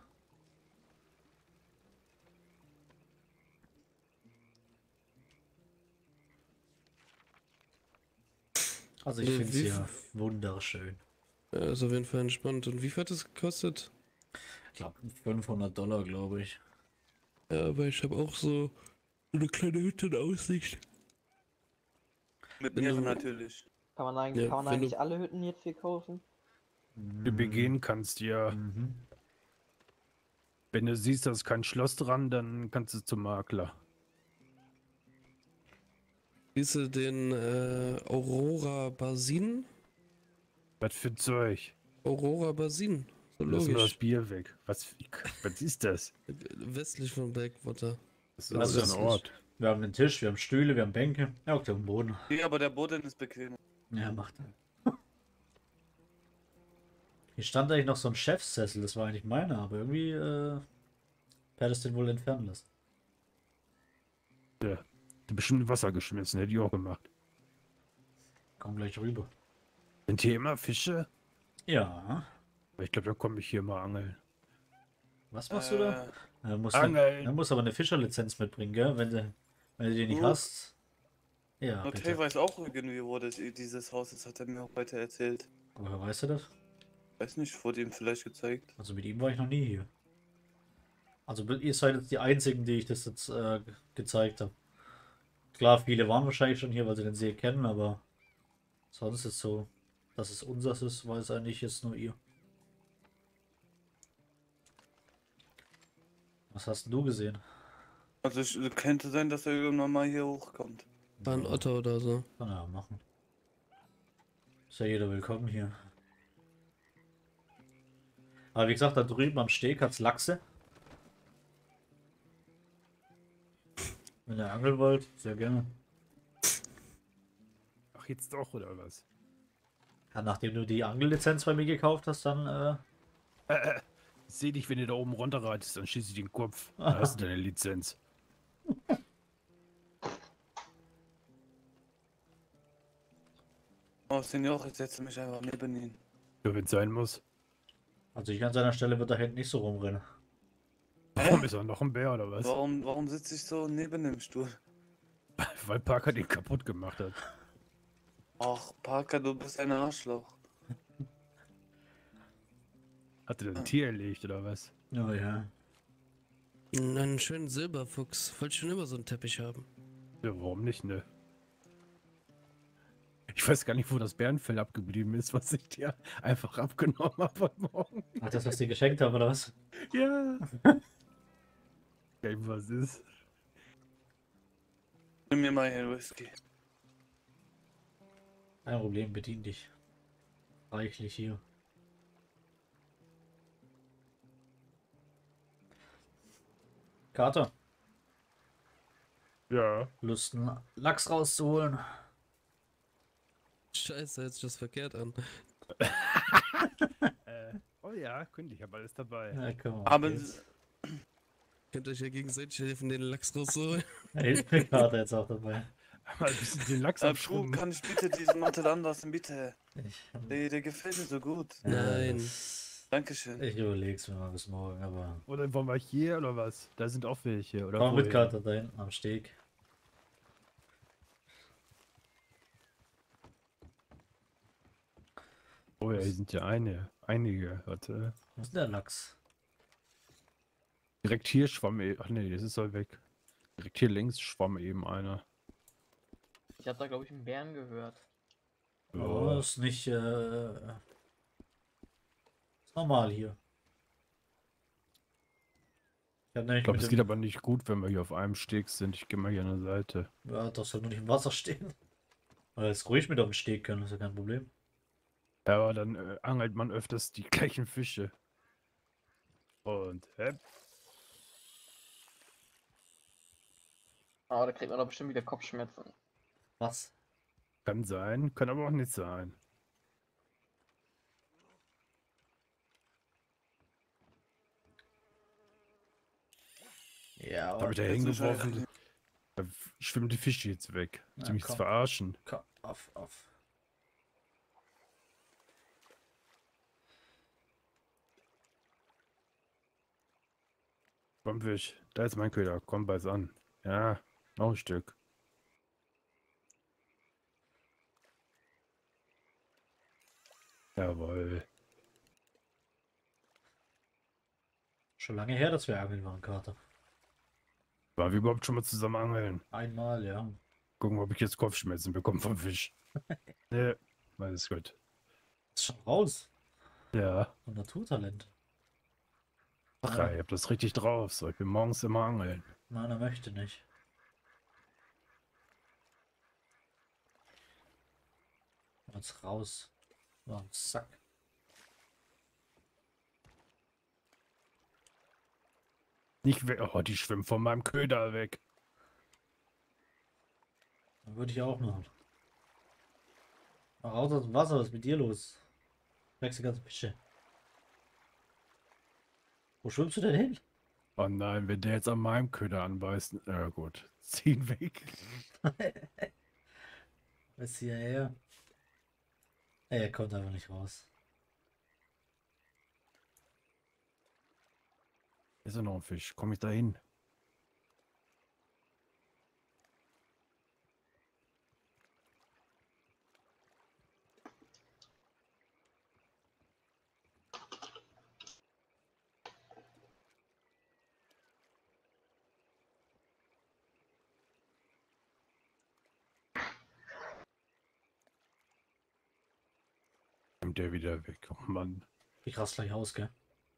Also ich Nee, finde es wie- hier wunderschön. Ja, ist auf jeden Fall entspannt. Und wie viel hat das gekostet? Ich glaube $500, glaube ich. Ja, aber ich habe auch so Eine kleine Hütte in Aussicht. Mit Wenn mehreren du- natürlich. Kann man eigentlich, Ja, kann man wenn du- eigentlich alle Hütten jetzt hier kaufen? Du begehen kannst, ja. Wenn du siehst, da ist kein Schloss dran, dann kannst du zum Makler. Siehst du den Aurora Basin? Was für Zeug? Aurora Basin. So Lass mal das logisch. Bier weg. Was ist das? Westlich von Blackwater. Das ist also ein Ort. Wir haben einen Tisch, wir haben Stühle, wir haben Bänke. Ja, auf dem Boden. Ja, aber der Boden ist bequem. Ja, macht er. Hier stand eigentlich noch so ein Chefsessel, das war eigentlich meiner, aber irgendwie hat es den wohl entfernen lassen. Ja. Du bestimmt in Wasser geschmissen, hätte ich auch gemacht. Komm gleich rüber. Sind hier immer Fische? Ja. Ich glaube, da komme ich hier mal angeln. Was machst du da? Da musst Angeln. du musst aber eine Fischerlizenz mitbringen, gell? Wenn du die nicht hast. Ja, Hotel bitte. weiß auch irgendwie, wo dieses Haus ist, hat er mir auch weiter erzählt. Woher weißt du das? Weiß nicht, wurde ihm vielleicht gezeigt. Also mit ihm war ich noch nie hier. Also ihr seid jetzt die einzigen, die ich das jetzt gezeigt habe. Klar, viele waren wahrscheinlich schon hier, weil sie den See kennen, aber sonst ist so, dass es unseres ist, weiß eigentlich jetzt nur ihr. Was hast denn du gesehen? Also es könnte sein, dass er irgendwann mal hier hochkommt. War ein Otter oder so. Kann er ja machen. Ist ja jeder willkommen hier. Aber wie gesagt, da drüben am Steg hat's Lachse. Wenn ihr angeln wollt, sehr gerne. Ach, jetzt doch, oder was? Ja, nachdem du die Angellizenz bei mir gekauft hast, dann Ich seh dich, wenn du da oben runterreitest, dann schieße ich den Kopf. Dann hast du deine Lizenz. Oh, Senior, ich setze mich einfach neben ihn. Ja, wenn es sein muss. Also ich an seiner Stelle würde da hinten nicht so rumrennen. Warum ist er noch ein Bär, oder was? Warum sitze ich so neben dem Stuhl? Weil Parker den kaputt gemacht hat. Ach, Parker, du bist ein Arschloch. Hat er ein Tier erlegt, oder was? Oh ja. Einen schönen Silberfuchs. Wollte schon immer so einen Teppich haben. Ja, warum nicht, ne? Ich weiß gar nicht, wo das Bärenfell abgeblieben ist, was ich dir einfach abgenommen habe heute Morgen. Ach, das, was die geschenkt haben, oder was? Ja. Was ist? Nimm mir mal einen Whisky. Kein Problem, bedien dich. Reichlich hier. Kater. Ja. Lust, einen Lachs rauszuholen. Scheiße, jetzt das verkehrt an. Oh ja, könnte ich, habe alles dabei. Ja, komm, Haben geht's. Sie... Könnt euch ja gegenseitig helfen, den Lachs rauszuholen. Da hilft mir Kater jetzt auch dabei. Mal ein bisschen den Lachs Puh, abschrubben. kann ich bitte diesen Mantel anlassen, bitte? Der gefällt mir so gut. Nein. Dankeschön. Ich überleg's mir mal bis morgen, aber. Oder wollen wir hier oder was? Da sind auch welche. Oder Komm mit woher? Kater da hinten am Steg. Oh ja, hier sind ja einige. Warte. Was ist denn der Lachs? Direkt hier schwamm eben. Ach nee, das ist halt weg. Direkt hier links schwamm eben einer. Ich habe da, glaube ich, einen Bären gehört. Oh, ist nicht ist normal hier. Ich hab nämlich Ich glaube, mit es dem- geht aber nicht gut, wenn wir hier auf einem Steg sind. Ich gehe mal hier an der Seite. Ja, das soll nur nicht im Wasser stehen. Oder jetzt ruhig mit auf den Steg können, ist ja kein Problem. Ja, aber dann angelt man öfters die gleichen Fische. Und, Aber da kriegt man doch bestimmt wieder Kopfschmerzen. Was? kann sein, kann aber auch nicht sein. Ja, Da habe ich da jetzt ist hingeworfen. Da schwimmen die Fische jetzt weg. Ja, Sie mich komm. verarschen. Komm, auf. Komm, Fisch. Da ist mein Köder. Komm, beiß an. Ja, noch ein Stück. Jawohl. Schon lange her, dass wir angeln waren, Kater. Waren wir überhaupt schon mal zusammen angeln? Einmal, ja. Gucken, ob ich jetzt Kopfschmerzen bekomme vom Fisch. Ne, alles gut. Ist schon raus. Ja. Von Naturtalent. Ach ja, ihr habt das richtig drauf. So, ich bin morgens immer angeln. Nein, er möchte nicht. Jetzt raus. So, ein Sack. Nicht weg. Oh, die schwimmen von meinem Köder weg. Dann würde ich auch machen. Mach raus aus dem Wasser, was ist mit dir los? Wächst die ganze Fische. Wo schwimmst du denn hin? Oh nein, wenn der jetzt an meinem Köder anbeißt. Ja gut, ziehen weg. Was ist hierher? Er kommt einfach nicht raus. Ist ja noch ein Fisch. Komme ich da hin? Kommt der wieder weg? Oh Mann. Ich raste gleich aus, gell?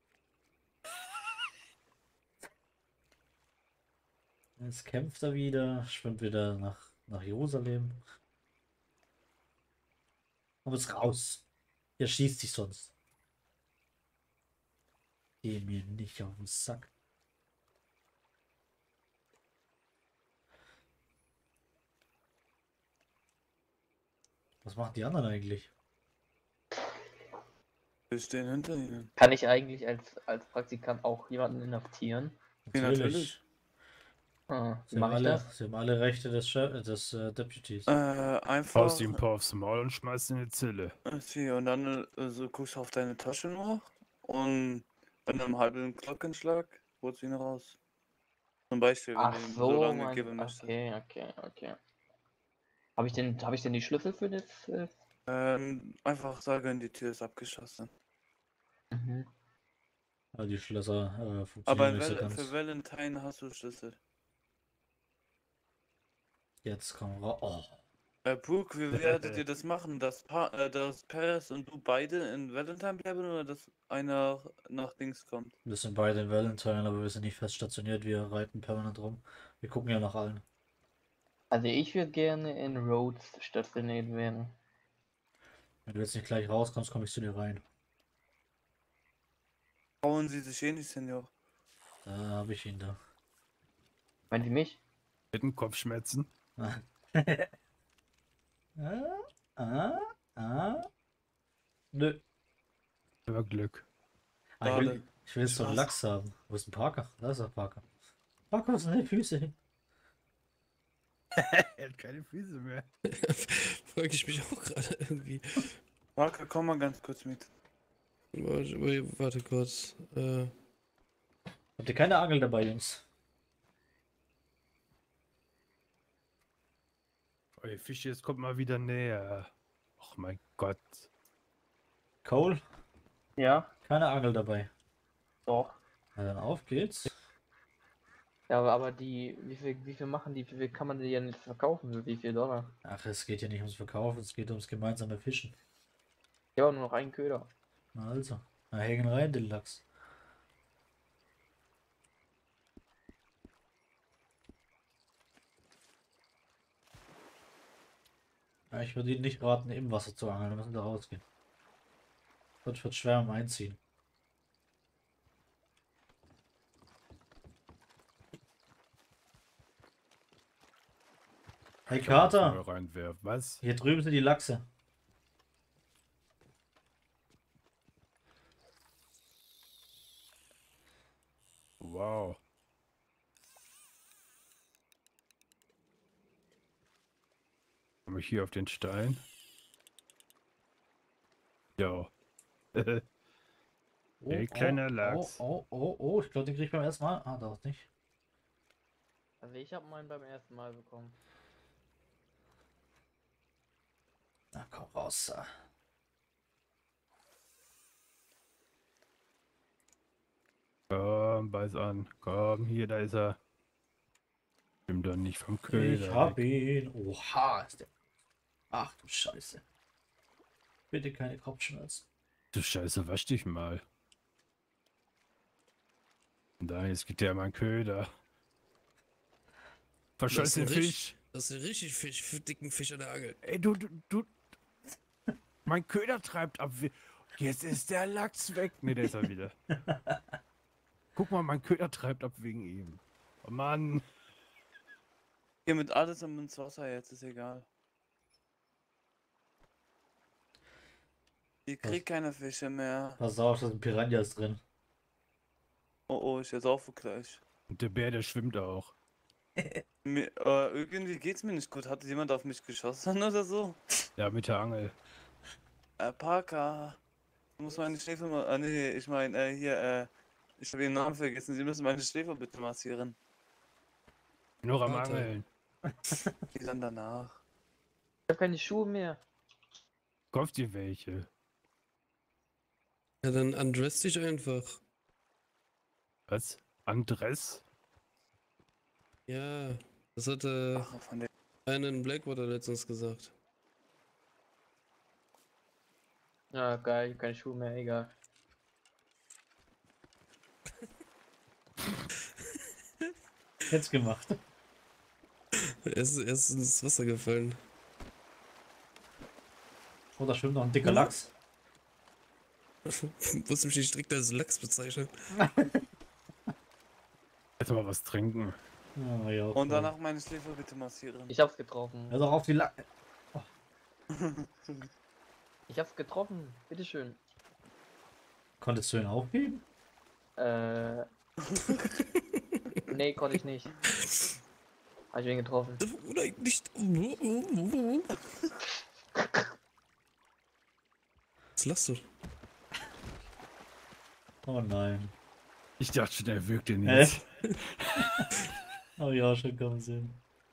Jetzt kämpft er wieder, schwimmt wieder nach Jerusalem. Aber jetzt raus. Er schießt sich sonst. Geh mir nicht auf den Sack. Was machen die anderen eigentlich? Wir stehen hinter ihnen. Kann ich eigentlich als Praktikant auch jemanden inhaftieren? Ja, natürlich. Ah, Sie wie haben mache ich das? sie haben alle Rechte des Deputies. Einfach. Haust ihm ein paar aufs Maul und schmeißt in die Zelle. Und dann so guckst du auf deine Tasche noch und bei einem halben Glockenschlag holst du ihn raus. Zum Beispiel, wenn Ach du ihm so, so lange mein, geben möchtest. okay. Habe ich denn die Schlüssel für das? Einfach sagen, die Tür ist abgeschlossen. Mhm. Ja, die Schlösser Aber funktionieren nicht so ganz. für Valentine hast du Schlüssel. Jetzt komm raus. Oh. Brooke, wie werdet ihr das machen? Dass Paris und du beide in Valentine bleiben oder dass einer nach Dings kommt? Wir sind beide in Valentine, aber wir sind nicht fest stationiert. Wir reiten permanent rum. Wir gucken ja nach allen. Also ich würde gerne in Rhodes stationiert werden. Wenn du jetzt nicht gleich rauskommst, komme ich zu dir rein. Trauen Sie sich eh nicht, Senior. Da habe ich ihn da. Meint ihr mich? Mit den Kopfschmerzen. Nö. Über Glück. Ich will jetzt so einen Lachs haben. Wo ist ein Parker? Da ist er, Parker. Parker, wo sind die Füße hin? Er hat keine Füße mehr. Frage ich mich auch gerade irgendwie. Parker, komm mal ganz kurz mit. Warte kurz. Habt ihr keine Angel dabei, Jungs? Euer Fisch, jetzt kommt mal wieder näher. Ach mein Gott. Cole? Ja? Keine Angel dabei. Doch. Na dann auf geht's. Ja, aber wie viel machen die? Wie viel kann man die ja nicht verkaufen? Für wie viel Dollar? Ach, es geht ja nicht ums Verkaufen, es geht ums gemeinsame Fischen. Ja, nur noch einen Köder. Na also, na hängen rein, den Lachs. Ja, ich würde Ihnen nicht raten, im Wasser zu angeln, da müssen wir rausgehen. Wird schwer am Einziehen. Hey Kater! Was? Hier drüben sind die Lachse. Wow. Komme ich hier auf den Stein? Ja. Hey, kleiner Lachs. Oh, ich glaube, den krieg ich beim ersten Mal. Ah, doch nicht. Also ich habe meinen beim ersten Mal bekommen. Na komm raus. Komm, beiß an. Komm, hier, da ist er. Nimm doch nicht vom Köder. Ich hab ihn. Oha, ist der. Ach du Scheiße. Bitte keine Kopfschmerzen. Du Scheiße, wasch dich mal. Da, jetzt geht der mein Köder. Verscheiß den Fisch. Das ist ein richtig dicken Fisch an der Angel. Ey, du. Mein Köder treibt ab. Jetzt ist der Lachs weg. Ne, der ist er wieder. Guck mal, mein Köder treibt ab wegen ihm. Oh Mann. Hier mit alles ins Wasser jetzt, ist egal. Ihr kriegt keine Fische mehr. Pass auf, da sind Piranhas drin. Oh, ich jetzt auch gleich. Und der Bär, der schwimmt auch. Irgendwie geht's mir nicht gut. Hat jemand auf mich geschossen oder so? Ja, mit der Angel. Parker. Du musst meine Schläfe mal. Nee, ich meine, hier, ich habe ihren Namen vergessen. Sie müssen meine Schläfe bitte massieren. Noch am Angeln. Die dann danach. Ich habe keine Schuhe mehr. Kauf dir welche. Ja, dann undress dich einfach. Was? Andress? Ja, das hatte einer in Blackwater letztens gesagt. Ja, geil, keine Schuhe mehr, egal. Jetzt gemacht. Er ist ins Wasser gefallen. Oh, da schwimmt noch ein dicker Lachs. Muss mich nicht strikt als Lachs bezeichnen. Jetzt mal was trinken. Oh, ja, Und danach meine Schläfe bitte massieren. Ich hab's getroffen. Also auf die Ich hab's getroffen, bitteschön. Konntest du ihn aufgeben? Nee, konnte ich nicht. Hab ich ihn getroffen. Nein, nicht. Was lachst du? Oh nein. Ich dachte schon, er wirkt den jetzt. Oh ja, schon kommen sehen.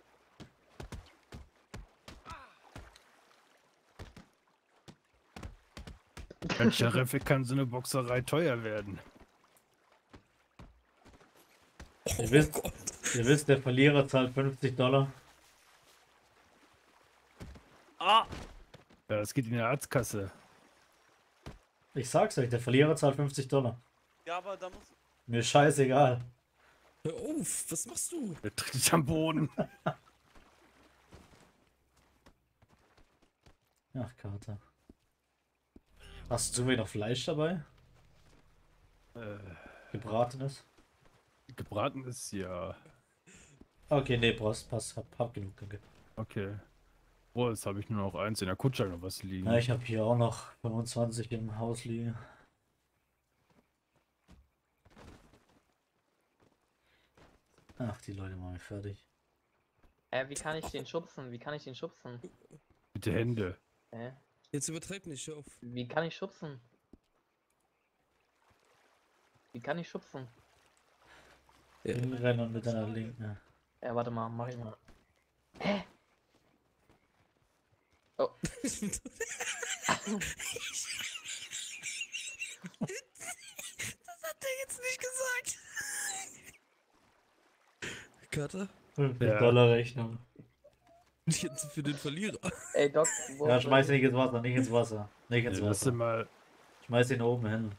Als Sheriff kann so eine Boxerei teuer werden. Ihr wisst, der Verlierer zahlt $50. Ah! Ja, das geht in die Arztkasse. Ich sag's euch, der Verlierer zahlt $50. Ja, aber da muss. Mir ist scheißegal. Hör auf, was machst du? Der tritt dich am Boden. Ach, Kater. Hast du zufällig noch Fleisch dabei? Gebratenes? Gebratenes, ja. Okay, nee, passt, hab genug, danke. Okay. Oh, jetzt habe ich nur noch eins in der Kutsche noch was liegen. Ja, ich habe hier auch noch 25 im Haus liegen. Ach, die Leute machen mich fertig. Wie kann ich den schubsen? Wie kann ich den schubsen? Mit den Händen. Jetzt übertreib nicht, hör auf. Wie kann ich schubsen? Wie kann ich schubsen? Ja. Hinrennen und mit deiner Linken. Ja, warte mal, mach ich mal. Hä? Oh. Das hat er jetzt nicht gesagt. Kater? $50 Rechnung. Jetzt für den Verlierer. Ey, Doc, Ja, schmeiß ihn nicht ins Wasser, nicht ins Wasser. Nicht ins Ja, lass Wasser. ihn mal. Schmeiß ihn oben hin.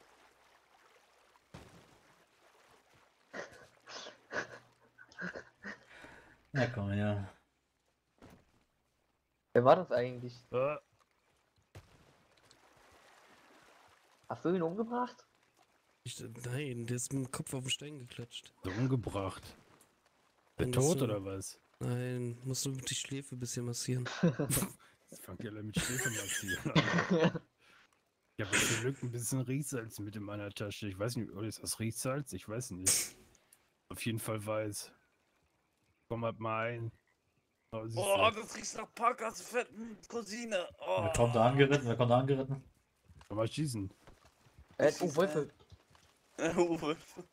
Ja, komm her. Wer war das eigentlich? Hast du ihn umgebracht? Nein, der ist mit dem Kopf auf den Stein geklatscht. So umgebracht. Der Dann tot musst du- oder was? Nein, musst du die Schläfe ein bisschen massieren. Jetzt fangt ihr alle mit Schläfe massieren an. Ich habe zum Glück ein bisschen Riechsalz mit in meiner Tasche. Ich weiß nicht, oder ist das Riechsalz? Ich weiß nicht. Auf jeden Fall weiß. Komm halt mal ein. Oh, siehst Oh, du. das riecht nach Parkers fetten Cousine. Oh. Wer kommt da angeritten? Wer kommt da angeritten? Komm mal schießen. Wölfe. Uwe.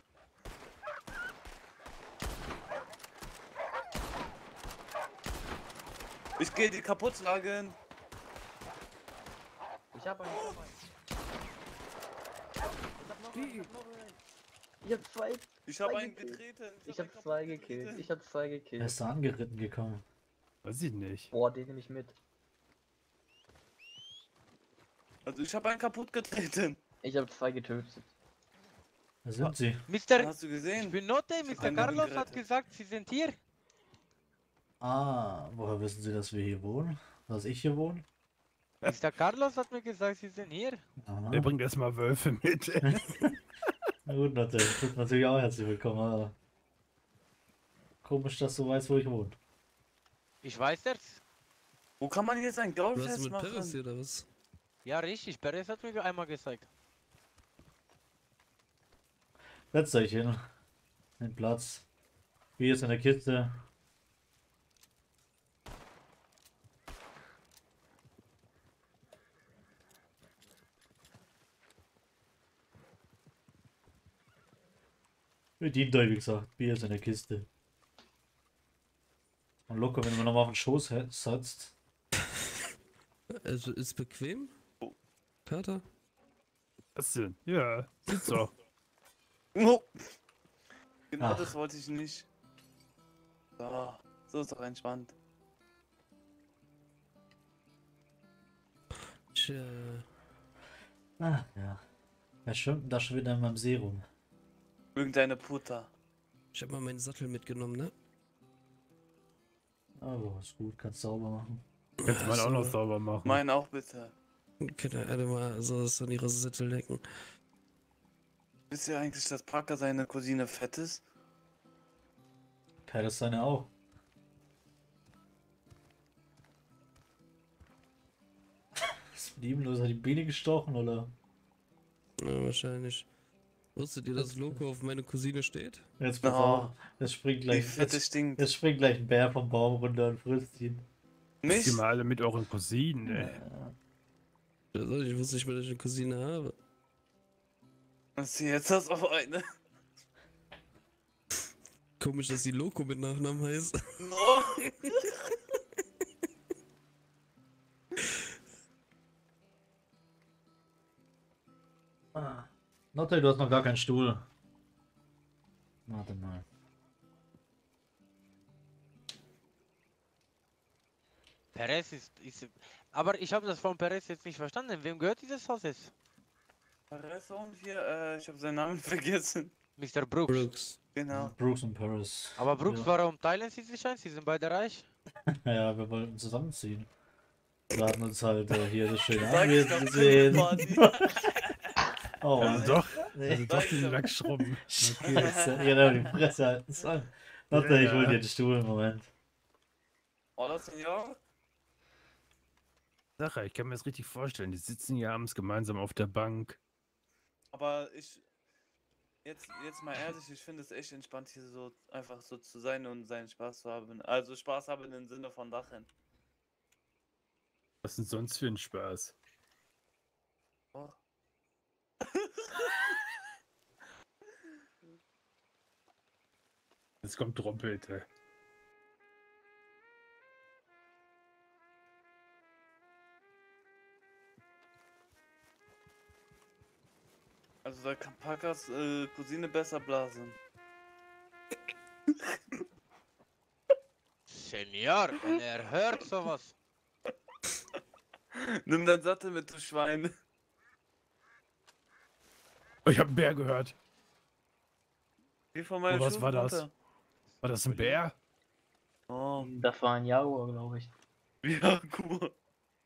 Ich gehe die kaputt schlagen. Ich hab einen. Ich hab zwei. Ich habe einen getreten. Ich hab 2 gekillt. Ich hab 2 Wer gekillt. ist da angeritten gekommen? Weiß ich nicht. Boah, den nehme ich mit. Also ich habe einen kaputt getreten. Ich habe 2 getötet. Wer sind sie? Mr. Hast du gesehen? Ich bin Note, Mr. Einen Carlos gerettet. hat gesagt, Sie sind hier. Ah, woher wissen Sie, dass wir hier wohnen? Dass ich hier wohne? Mr. Carlos hat mir gesagt, Sie sind hier. Aha. Der bringt erstmal Wölfe mit. Na gut, natürlich. Tut natürlich auch herzlich willkommen. Aber komisch, dass du weißt, wo ich wohne. Ich weiß das. Wo kann man jetzt ein Was ist Gaulfest mit machen? Paris hier oder was? Ja, richtig. Perez hat mir einmal gezeigt. Setzt euch hin. Den Platz. Bier ist in der Kiste. Bedient euch, wie gesagt. Bier ist in der Kiste. Und locker, wenn man nochmal auf den Schoß setzt. Also ist bequem? Kater? Was denn? Ja, sitzt doch. Oh. Genau Ach. das wollte ich nicht. So ist doch entspannt. Tja. Ah, ja. Wer schwimmt da schon wieder in meinem See rum? Irgendeine Puta. Ich hab mal meinen Sattel mitgenommen, ne? Aber ist gut, kannst sauber machen. Kannst du mal auch noch sauber machen. Meinen auch bitte. Könnt ihr alle mal so an ihre Sättel lecken. Wisst ihr eigentlich, dass Parker seine Cousine fett ist? Kai, das seine auch. Ist mit ihm los? Hat die Biene gestochen, oder? Ja, wahrscheinlich. Wusstet ihr, dass Loco auf meine Cousine steht? Jetzt pass auf. Jetzt springt gleich, jetzt springt gleich ein Bär vom Baum runter und frisst ihn. Nicht? Mal alle mit euren Cousinen, ey. Also, ich wusste nicht mehr, dass ich eine Cousine habe. Was jetzt das auf eine? Komisch, dass die Loco mit Nachnamen heißt. No. Notte, du hast noch gar keinen Stuhl. Warte mal. Perez ist. Aber ich habe das von Perez jetzt nicht verstanden. Wem gehört dieses Haus jetzt? Perez und hier, ich habe seinen Namen vergessen. Mr. Brooks. Genau. Brooks und Paris. Aber Brooks, Ja. warum teilen sie sich ein? Sie sind beide reich. Ja, wir wollten zusammenziehen. Wir hatten uns halt hier das schöne Sag ich Anwesen doch, gesehen. Party. Oh, Also doch, nee. also doch den Lackschrubben. Scheiße, genau, die Fresse halten sollen. Notte, ich hol dir den Stuhl im Moment. Hola, Senor. Sache, ich kann mir das richtig vorstellen. Die sitzen hier abends gemeinsam auf der Bank. Aber jetzt mal ehrlich, ich finde es echt entspannt, hier so einfach so zu sein und seinen Spaß zu haben. Also Spaß haben im Sinne von Lachen. Was ist denn sonst für ein Spaß? Oh. Jetzt kommt Trompeter. Also da kann Parkers Cousine besser blasen. Senior, und er hört sowas. Nimm deinen Sattel mit, du Schwein. Oh, ich hab einen Bär gehört. Wie von Oh, meinem was war das? runter. War das ein Bär? Oh. Das war ein Jaguar, glaube ich. Ja, guck mal.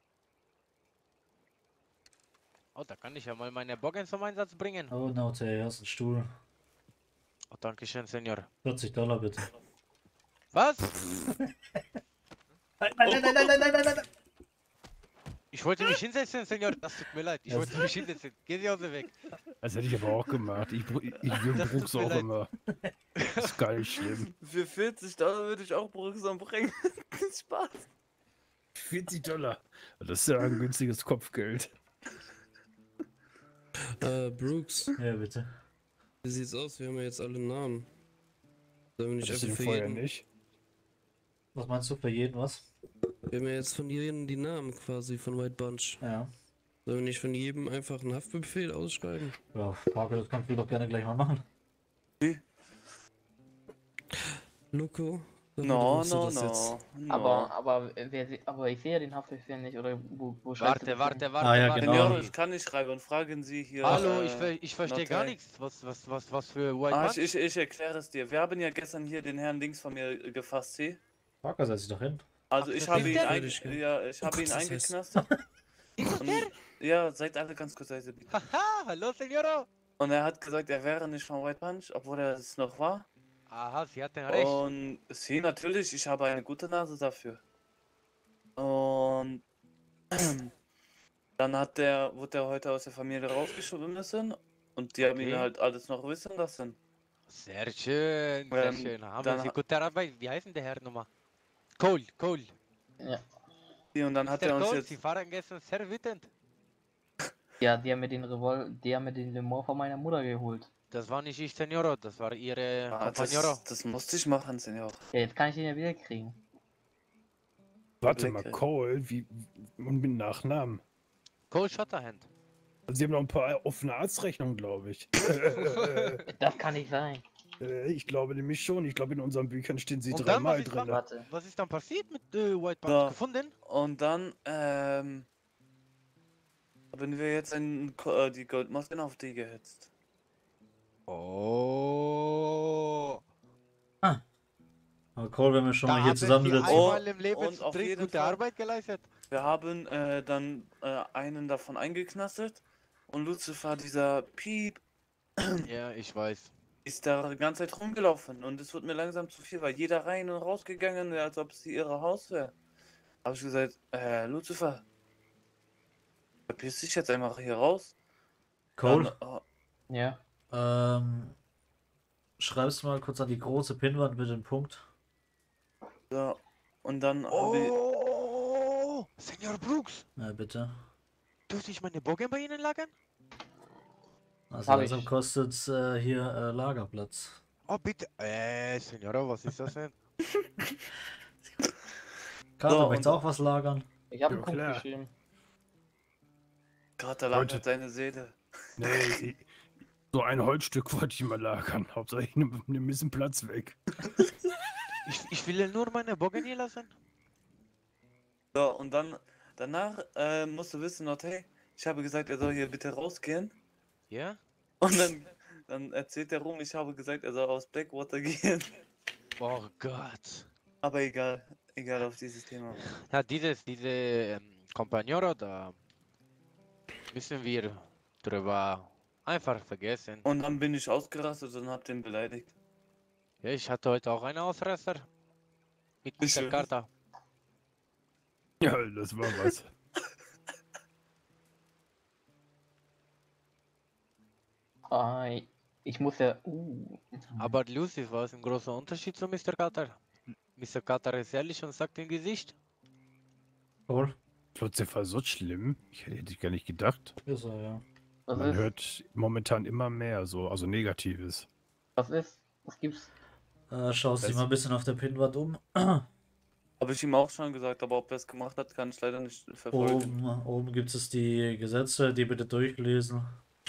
Oh, da kann ich ja mal meine Bogen zum Einsatz bringen. Oh, Notte, hier hast du einen Stuhl. Oh, danke schön, Senior. $40 bitte. Was? Nein, nein, nein, nein, nein, nein, nein, nein. Ich wollte mich hinsetzen, Senior. Das tut mir leid. Ich wollte mich hinsetzen. Geh die Hause weg. Das hätte ich aber auch gemacht. Ich will Das Brooks tut mir auch leid. immer. Das ist gar nicht schlimm. Für 40 Dollar würde ich auch Brooks umbringen. Spaß. $40. Das ist ja ein günstiges Kopfgeld. Brooks. Ja, bitte. Wie sieht's aus? Wir haben ja jetzt alle Namen. Sollen wir nicht Hattest du einfach den für vorher jeden... nicht? Was meinst du für jeden was? Wir haben ja jetzt von jedem die Namen quasi von White Bunch. Ja. Sollen wir nicht von jedem einfach einen Haftbefehl ausschreiben? Ja, Parker, das kannst du doch gerne gleich mal machen. Loco? No, no, no. Aber ich sehe ja den Haftbefehl nicht, oder wo schreibst du Warte, das warte, hin? warte, ja, warte. genau. Senor, ich kann nicht schreiben. Fragen Sie hier. Hallo, ich verstehe gar Notary. nichts. Was für White Bunch? Ich erkläre es dir. Wir haben ja gestern hier den Herrn links von mir gefasst, Sie. Parker, setz dich doch hin. Also Ach, ich das habe ist ihn, der? ich habe ihn das heißt- eingeknastet. Und, ja, seid alle ganz kurz leise, bitte. Haha, hallo, Senora. Und er hat gesagt, er wäre nicht von White Punch, obwohl er es noch war. Aha, Sie hatten recht. Und sie natürlich, ich habe eine gute Nase dafür. Und dann wurde er heute aus der Familie rausgeschoben müssen. Und die haben ihn Okay. halt alles noch wissen lassen. Sehr schön, sehr schön. Haben Sie gute Arbeit? Wie heißt denn der Herr nochmal? Cole. Ja. Und dann hat Mr. er uns Cole, jetzt. Sie waren gestern sehr wütend. Ja, die haben mir den Revolver von meiner Mutter geholt. Das war nicht ich, Senora, das war Ihre Ah, Compagnero. das musste ich machen, Senor. Ja, jetzt kann ich den ja wieder kriegen. Warte mal, Cole, und mit Nachnamen. Cole Shotterhand. Also, sie haben noch ein paar offene Arztrechnungen, glaube ich. Das kann nicht sein. Ich glaube nämlich schon. Ich glaube, in unseren Büchern stehen sie Und dann, dreimal drin. was ist dann passiert mit White Bunch? So. Gefunden? Und dann, haben wir jetzt die Goldmasken auf die gehetzt. Oh. Aber Cole, wenn wir schon Da mal hier haben Sie zusammensitzen. einmal im Leben und zu auf dritt jeden gute Fall- Arbeit geleistet. Wir haben dann einen davon eingeknastet und Lucifer, dieser Piep, Ja, ich weiß. ist da die ganze Zeit rumgelaufen und es wird mir langsam zu viel, weil jeder rein und rausgegangen wäre, als ob es ihre Haus wäre. Habe ich gesagt, Lucifer, verpiss dich jetzt einfach hier raus. Cole? Dann, Ja. Schreibst du mal kurz an die große Pinnwand mit dem Punkt. so, und dann Oh, Senor Brooks, Ja, bitte. dürfte ich meine Bogen bei Ihnen lagern? Also Hab langsam ich. kostet hier Lagerplatz. Oh, bitte. Senora, was ist das denn? Carter, So, möchtest du und- auch was lagern? Ich habe Ja, einen Punkt klar. geschrieben. gerade lagert seine Seele. Nee, so ein Holzstück wollte ich mal lagern. Hauptsache ich nehme ein bisschen Platz weg. Ich will nur meine Bogen hier lassen. So, und danach musst du wissen, hey, ich habe gesagt, er soll hier bitte rausgehen. Ja? Und dann erzählt er rum, ich habe gesagt, er soll aus Blackwater gehen. Oh Gott. Aber egal auf dieses Thema. Ja, diese Compagnero, da müssen wir drüber einfach vergessen. Und dann bin ich ausgerastet und hab den beleidigt. Ja, ich hatte heute auch einen Ausraster. Mit Ich Mr. schwör's. Carter. Ja, das war was. Ich muss ja. Aber Lucy, war es ein großer Unterschied zu Mr. Carter? Mr. Carter ist ehrlich und sagt im Gesicht. Cole? Plötzlich war so schlimm. Hätte ich gar nicht gedacht. Ist er, ja. Was Man ist? hört momentan immer mehr so, also Negatives. Was ist? Was gibt's? Schaust dich mal ein bisschen auf der Pinnwand um. Habe ich ihm auch schon gesagt, aber ob er es gemacht hat, kann ich leider nicht verfolgen. Oben gibt es die Gesetze, die bitte durchlesen.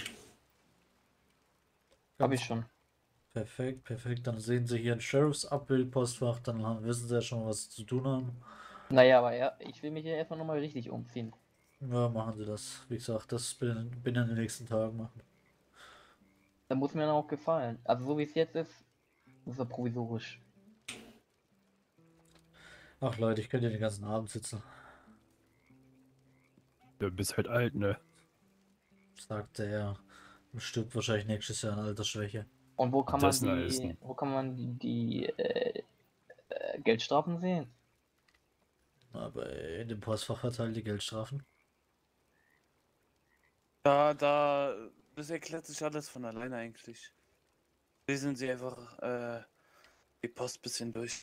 Hab ich schon. Perfekt, perfekt. Dann sehen Sie hier ein Sheriffs-Abbildpostfach, dann wissen Sie ja schon, was Sie zu tun haben. Naja, aber ja, ich will mich hier erstmal nochmal richtig umziehen. Ja, machen Sie das. Wie gesagt, das bin in den nächsten Tagen machen. Da muss mir dann auch gefallen. Also so wie es jetzt ist er provisorisch. Ach Leute, ich könnte hier den ganzen Abend sitzen, Du bist halt alt, ne? sagte er. Bestimmt wahrscheinlich nächstes Jahr eine Altersschwäche. Und wo kann man Das ist ein- die Geldstrafen sehen? Aber in dem Postfach verteilt die Geldstrafen. Das erklärt sich alles von alleine eigentlich. Lesen Sie einfach die Post ein bisschen durch.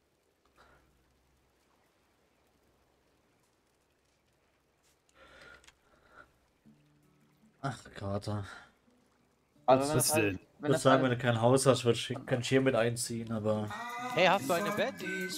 Ach, Kater. Also Was denn? Ich würde sagen, wenn du kein Haus hast, kann ich hier mit einziehen, aber. Hey, hast du eine Bett?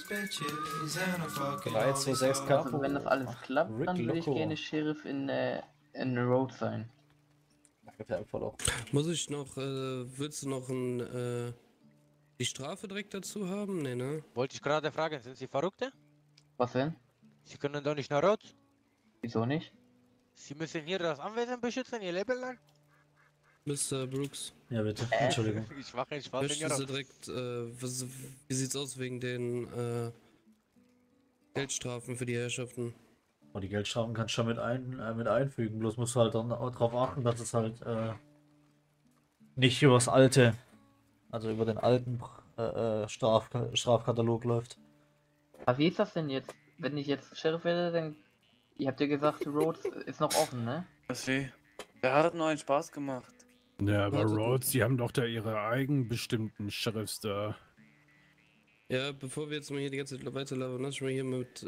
3, 2, 6 K. Also wenn das alles klappt, Rick dann würde ich Loco. gerne Sheriff in the Road sein. Muss ich noch, willst du noch ein Die Strafe direkt dazu haben? Nee, ne? Wollte ich gerade fragen, sind Sie Verrückte? Was denn? Sie können doch nicht nach Rot. Wieso nicht? Sie müssen hier das Anwesen beschützen, Ihr Leben lang. Mr. Brooks. Ja, bitte. Entschuldigung. Ich mache einen Spaß, Möchten Sie direkt, wie sieht's aus wegen den Geldstrafen für die Herrschaften? Oh, die Geldstrafen kannst du schon mit einfügen. Bloß musst du halt dann auch darauf achten, dass es halt nicht über das alte, also über den alten Strafkatalog läuft. Aber wie ist das denn jetzt? Wenn ich jetzt Sheriff werde, dann... Ihr habt ja gesagt, Rhodes ist noch offen, ne? Der hat nur einen Spaß gemacht. Ja, aber Rhodes, die haben doch da ihre eigenbestimmten Sheriffs da. Ja, bevor wir jetzt mal hier die ganze Zeit weiterlabern, lass ich mal hier mit,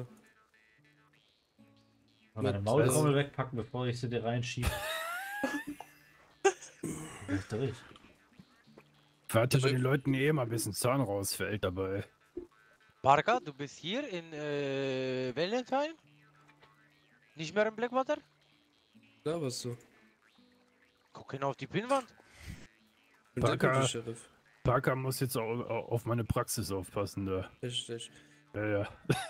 Meine Maultrommel wegpacken, bevor ich sie dir reinschiebe. Richtig. Warte, bei den Leuten eh mal ein bisschen Zahn rausfällt dabei. Parker, du bist hier in Valentine? Nicht mehr in Blackwater? Da warst du. Guck hin auf die Pinnwand. Parker muss jetzt auch auf meine Praxis aufpassen da. Richtig. Ja.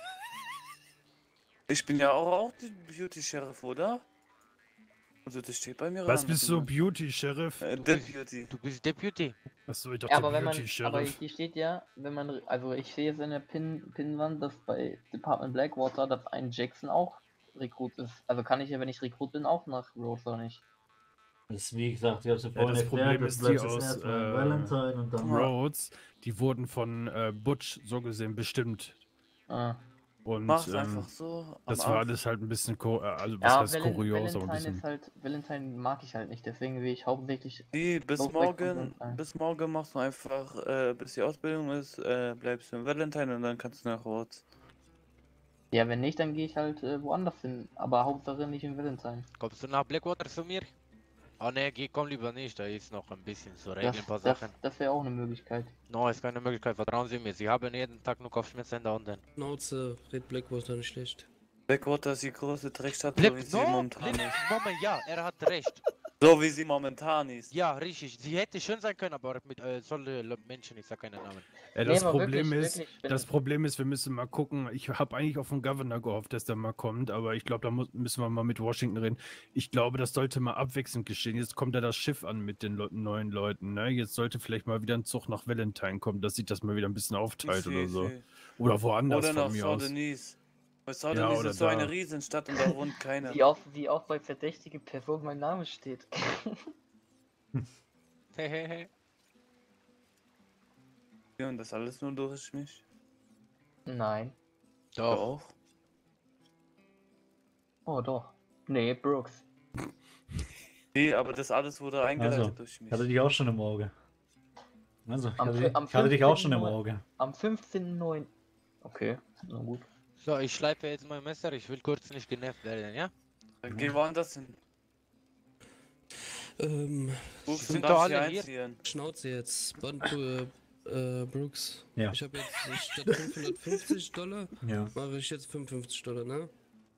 Ich bin ja auch Beauty-Sheriff, oder? Also das steht bei mir Was ran, bist du, Beauty-Sheriff? Deputy. Du bist Deputy. Achso, ich Ja, dachte aber wenn man, aber Beauty-Sheriff. hier steht ja, wenn man, also ich sehe jetzt in der Pinnwand, dass bei Department Blackwater, dass ein Jackson auch Rekrut ist. Also kann ich ja, wenn ich Rekrut bin, auch nach Rhodes oder nicht? Das ist wie gesagt, ich hab's ja Ja, vorhin das erklärt, Problem das ist, bleibt die jetzt aus erstmal Valentine und dann Rhodes, die wurden von Butch so gesehen bestimmt. Ah. Und Mach's einfach so. das war alles halt ein bisschen, also was Ja, heißt kurios, aber ein Valentine bisschen. ist halt, Valentine mag ich halt nicht, deswegen will ich hauptsächlich... Nee, bis Rhodes weg von morgen Valentine. machst du einfach, bis die Ausbildung ist, bleibst du in Valentine und dann kannst du nach Rhodes. Ja, wenn nicht, dann gehe ich halt woanders hin, aber Hauptsache nicht in Valentine. Kommst du nach Blackwater zu mir? Oh ne, komm lieber nicht, da ist noch ein bisschen zu regeln, ein paar Sachen. Das wäre auch eine Möglichkeit. No, ist keine Möglichkeit, vertrauen Sie mir. Sie haben jeden Tag nur Kopfschmerzen da unten. Schnauze, Red Blackwater nicht schlecht. Blackwater ist die größte Dreckstadt, so wie sie momentan ist. Moment, ja, er hat recht. So wie sie momentan ist. Ja, richtig. Sie hätte schön sein können, aber mit Menschen, ich sag keinen Namen. Ja, das Problem ist, wir müssen mal gucken. Ich habe eigentlich auf den Governor gehofft, dass der mal kommt, aber ich glaube, da müssen wir mal mit Washington reden. Ich glaube, das sollte mal abwechselnd geschehen. Jetzt kommt ja das Schiff an mit den neuen Leuten. Ne? Jetzt sollte vielleicht mal wieder ein Zug nach Valentine kommen, dass sich das mal wieder ein bisschen aufteilt oder so. Oder woanders oder nach von mir aus. Saint-Denis. Weil Saint-Denis ist so eine Riesenstadt und da wohnt keiner. Wie auch bei verdächtige Person mein Name steht. Ja, und das alles nur durch mich? Nein. Doch. Oh doch. Nee, Brooks. Nee, aber das alles wurde eingeleitet durch mich. Ich hatte dich auch schon im Auge. Also, ich Am hatte dich auch schon im 15.9. Auge. Am 15.9. Okay, na gut. So, ich schleife jetzt mein Messer, ich will kurz nicht genervt werden, ja? Dann geh woanders hin. Brooks, sind doch alle hier. Schnauze jetzt. Brooks. Ja. Ich habe jetzt statt $550 Ja. mache ich jetzt $55, ne?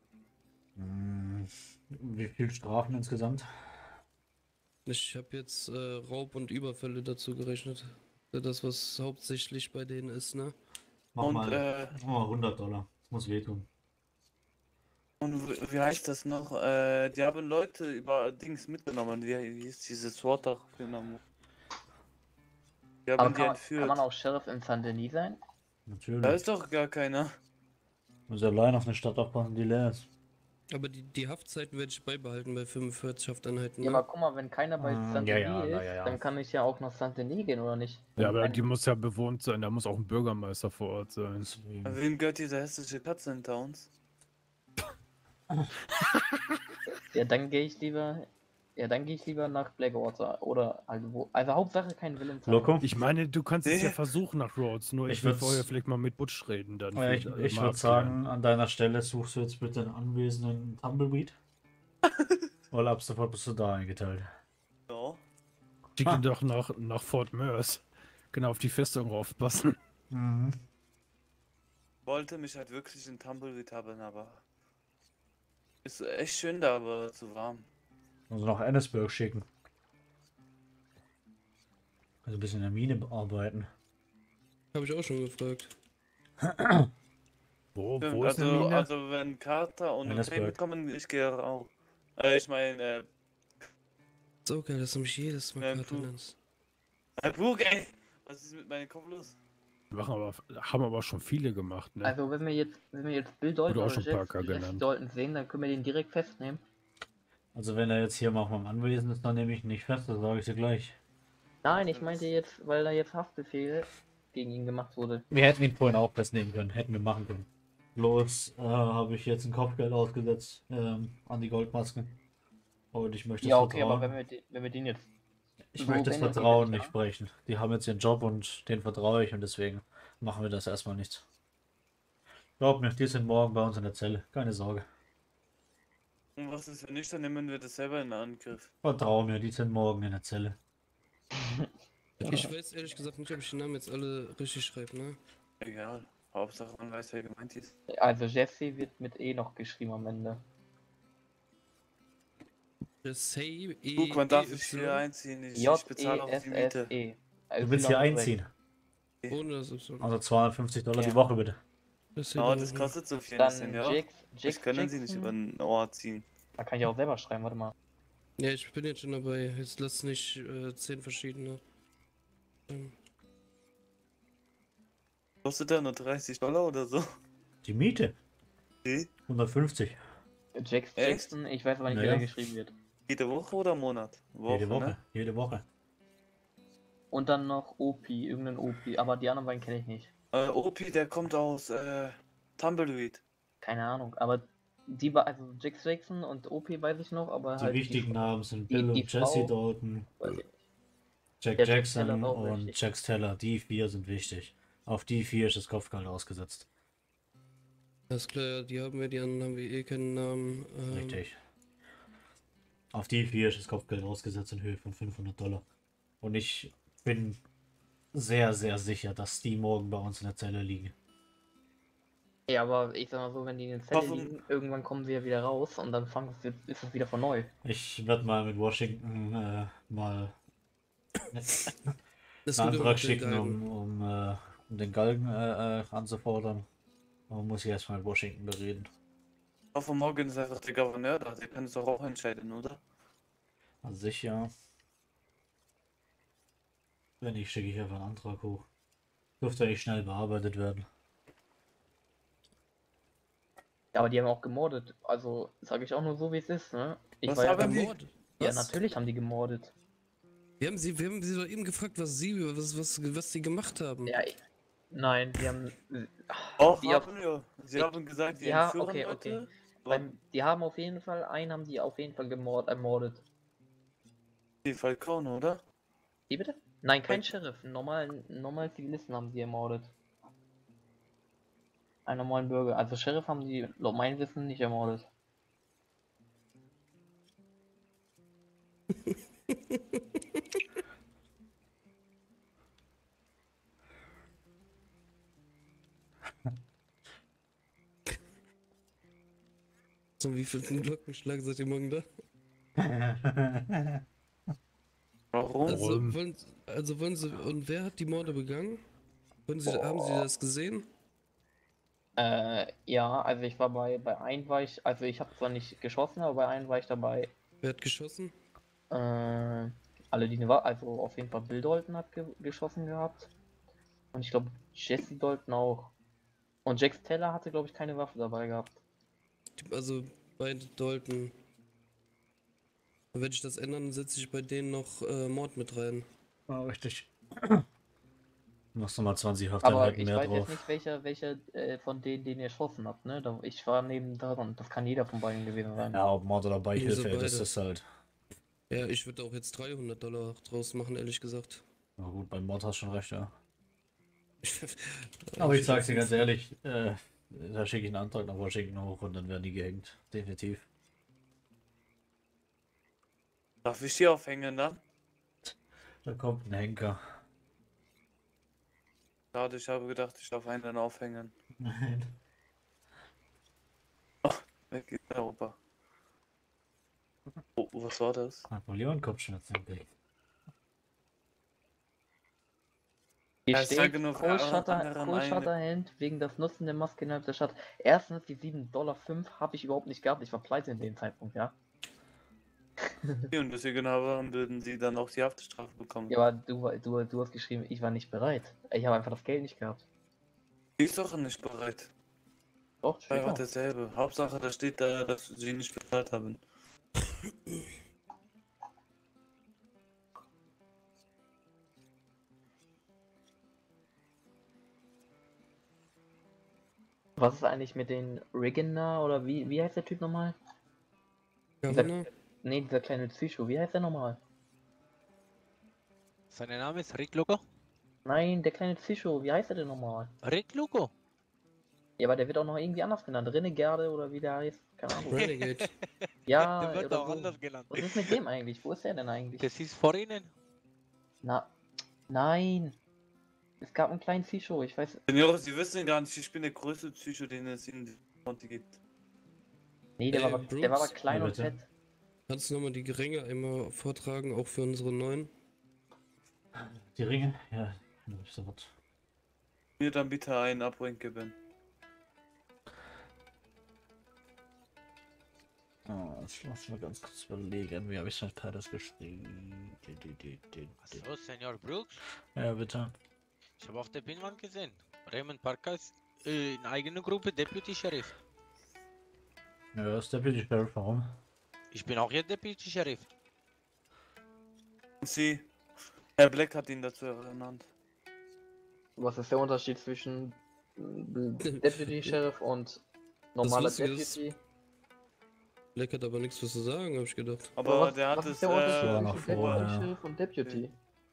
Wie viel Strafen insgesamt? Ich habe jetzt Raub und Überfälle dazu gerechnet. Das, was hauptsächlich bei denen ist, ne? Mach mal $100. Das muss wehtun. Und wie heißt das noch? Die haben Leute über Dings mitgenommen. Wie hieß dieses Wort genommen? Die haben Aber die entführt. kann man auch Sheriff in Saint-Denis sein? Natürlich. Da ist doch gar keiner. Muss allein auf eine Stadt aufpassen, die leer ist. Aber die Haftzeiten werde ich beibehalten bei 45 Hafteinheiten. Ja, ne? aber guck mal, wenn keiner bei Saint-Denis ist, ja. dann kann ich ja auch nach Saint-Denis gehen, oder nicht? Ja, aber die muss ja bewohnt sein, da muss auch ein Bürgermeister vor Ort sein. Wem gehört diese hässliche Katze hinter uns? Ja, dann gehe ich lieber nach Blackwater oder halt wo. Also Hauptsache kein Valentine. Loco? Ich meine, du kannst es ja versuchen nach Rhodes, nur ich will vorher vielleicht mal mit Butch reden. Dann Ja, ich würde sagen, an deiner Stelle suchst du jetzt bitte ein Anwesen in Tumbleweed. Weil ab sofort bist du da eingeteilt. Ja. Schick ihn doch nach Fort Myers. Genau, auf die Festung aufpassen. Mhm. Wollte mich halt wirklich in Tumbleweed haben, aber ist echt schön da, aber zu warm. Also nach Annisburg schicken. Also ein bisschen in der Mine arbeiten. Habe ich auch schon gefragt. Wo Stimmt, ist eine Mine? also wenn Carter und okay Johannesburg. mitkommen, ich gehe auch. Ich meine, So geil, dass du mich jedes Mal Kater Blue. nennst. Brug, ey! Was ist mit meinem Kopf los? Haben aber schon viele gemacht, ne? Also wenn wir jetzt Bill Dalton Wurde auch oder schon Parker Jesse genannt. Dalton sehen, dann können wir den direkt festnehmen. Also wenn er jetzt hier mal auf meinem Anwesen ist, dann nehme ich ihn nicht fest, das sage ich dir gleich. Nein, ich meinte jetzt, weil da jetzt Haftbefehl gegen ihn gemacht wurde. Wir hätten ihn vorhin auch festnehmen können, hätten wir machen können. Bloß habe ich jetzt ein Kopfgeld ausgesetzt an die Goldmasken. Und ich möchte Ja, das okay, aber Vertrauen. wenn wir den jetzt... Ich so möchte das beenden, Vertrauen okay, nicht brechen. Die haben jetzt ihren Job und den vertraue ich und deswegen machen wir das erstmal nicht. Glaub mir, die sind morgen bei uns in der Zelle. Keine Sorge. Und was ist, wenn nicht, dann nehmen wir das selber in Angriff. Vertrau mir, die sind morgen in der Zelle. Ich weiß ehrlich gesagt nicht, ob ich die Namen jetzt alle richtig schreibe, ne? Egal. Hauptsache man weiß, wer gemeint ist. Also Jesse wird mit E noch geschrieben am Ende. Jesse, Guck, man darf sich hier einziehen. Ich bezahle auch die Miete. J-E-S-S-E. Du willst hier einziehen. Ohne das ist so. Also $250 die Ja. Woche bitte. Oh, das kostet so viel. Dann ja. Das können sie nicht über ein Ohr ziehen. Da kann ich auch selber schreiben, warte mal. Ja, ich bin jetzt schon dabei. Jetzt lass nicht 10 verschiedene. Kostet der nur $30 oder so? Die Miete? Die? 150. Jackson, ich weiß aber nicht, wie Naja. der geschrieben wird. Jede Woche oder Monat? Jede Woche, Ne? jede Woche. Und dann noch OP, irgendein OP, aber die anderen beiden kenne ich nicht. OP, der kommt aus Tumbleweed. Keine Ahnung, aber die war, also Jackson und OP weiß ich noch, aber Die halt wichtigen Namen sind die- Bill die und Jesse Frau- Dalton, weiß ich nicht. Jack Ja, Jack Jackson Teller ist auch und wichtig. Jack Teller. Die 4 sind wichtig. Auf die 4 ist das Kopfgeld ausgesetzt. Alles klar, die haben wir, die anderen haben wir eh keinen Namen. Richtig. Auf die 4 ist das Kopfgeld ausgesetzt in Höhe von $500. Und ich bin sehr, sehr sicher, dass die morgen bei uns in der Zelle liegen. Ja, aber ich sag mal so, wenn die in der Zelle Warum- liegen, irgendwann kommen sie ja wieder raus und dann ist es wieder von neu. Ich werde mal mit Washington mal Das einen Gute Antrag mit den schicken, Galgen. um den Galgen anzufordern. Man muss ich erstmal mit Washington bereden. Auf morgen ist einfach der Gouverneur da, der kann es doch auch entscheiden, oder? An sich ja. Wenn nicht, schicke ich einfach einen Antrag hoch. Dürfte eigentlich schnell bearbeitet werden. Ja, aber die haben auch gemordet. Also, sage ich auch nur so, wie es ist, ne? Ich Was war ja haben beim die? Mord. Ja, Was? natürlich haben die gemordet. Wir haben sie doch eben gefragt, was sie gemacht haben. Ja, nein, die haben. Auch die auf- haben wir. Sie haben gesagt, wir ja, entführen okay, Leute. okay. Die haben auf jeden Fall, einen haben die auf jeden Fall ermordet. Die Falcone, oder? Wie bitte? Nein, kein Sheriff. Einen normalen Zivilisten haben sie ermordet. Einen normalen Bürger. Also Sheriff haben die, laut meinem Wissen, nicht ermordet. So, wie viel Glockenschlag seid ihr morgen da? Warum? Also wollen sie, und wer hat die Morde begangen? Haben sie das gesehen? Ja, also ich war bei einem war ich, also ich habe zwar nicht geschossen, aber bei einem war ich dabei. Wer hat geschossen? Alle die war, also auf jeden Fall Bill Dalton hat geschossen gehabt. Und ich glaube Jesse Dalton auch. Und Jax Teller hatte, glaube ich, keine Waffe dabei gehabt. Also beide Dalton. Und wenn ich das ändern, setze ich bei denen noch Mord mit rein. Ah, richtig. Machst du mal 20 Aber Hafteinheiten ich mehr weiß drauf. jetzt nicht, welcher von denen, den ihr erschossen habt, ne? Ich war neben dran, das kann jeder von beiden gewesen sein. Ja, ob Mord oder Beihilfe, Wieso das beide? ist halt. Ja, ich würde auch jetzt $300 draus machen, ehrlich gesagt. Na gut, beim Mord hast du schon recht, ja. Aber ich sag's dir ganz ehrlich, da schicke ich einen Antrag nach Washington hoch und dann werden die gehängt. Definitiv. Darf ich hier aufhängen dann? Da kommt ein Henker. Schade, ich habe gedacht, ich darf einen dann aufhängen. Nein. Weg geht Europa. Oh, was war das? Napoleon Kopfschmerzen gekriegt. Hier Ja, ich steht, sage nur für alle Cold anderen Shutter Hand wegen das Nutzen der Maske innerhalb der Stadt. Erstens, die $7,05 habe ich überhaupt nicht gehabt. Ich war pleite in dem Zeitpunkt, ja. Und deswegen haben, würden sie dann auch die Haftstrafe bekommen. Ja, aber du hast geschrieben, ich war nicht bereit. Ich habe einfach das Geld nicht gehabt. Die ist doch nicht bereit. Doch, steht Einfach doch. dasselbe. Hauptsache, da steht da, dass sie nicht bezahlt haben. Was ist eigentlich mit den Riggener oder wie heißt der Typ nochmal? Governor? Dieser kleine Psycho, wie heißt der nochmal? Sein Name ist Rick Lugo? Nein, der kleine Psycho, wie heißt er denn nochmal? Rick Lugo? Ja, aber der wird auch noch irgendwie anders genannt. Renegade oder wie der heißt. Keine Ahnung. Renegade. Ja, Der wird oder auch so. anders genannt. Was ist mit dem eigentlich? Wo ist der denn eigentlich? Das ist vor Ihnen. Nein. Es gab einen kleinen Psycho, ich weiß. Senor, Sie wissen gar nicht, ich bin der größte Psycho, den es in der County gibt. Nee, der war aber klein und fett. Kannst du nochmal die Ringe einmal vortragen, auch für unsere neuen? Die Ringe? Ja, sofort. Mir dann bitte einen Abring geben. Jetzt lass mal ganz kurz überlegen, wie habe ich das Paris geschrieben? So, Senor Brooks? Ja, bitte. Ich habe auf der Pinwand gesehen. Raymond Parker ist in eigener Gruppe Deputy Sheriff. Ja, ist Deputy Sheriff, warum? Ich bin auch hier Deputy Sheriff. Sie, Herr Black hat ihn dazu ernannt. Was ist der Unterschied zwischen Deputy Sheriff und normaler Lustige ist, Deputy? Black hat aber nichts was zu sagen, habe ich gedacht. Aber was, der hat was es. ist der Unterschied noch zwischen vor, Deputy ja. Sheriff und Deputy?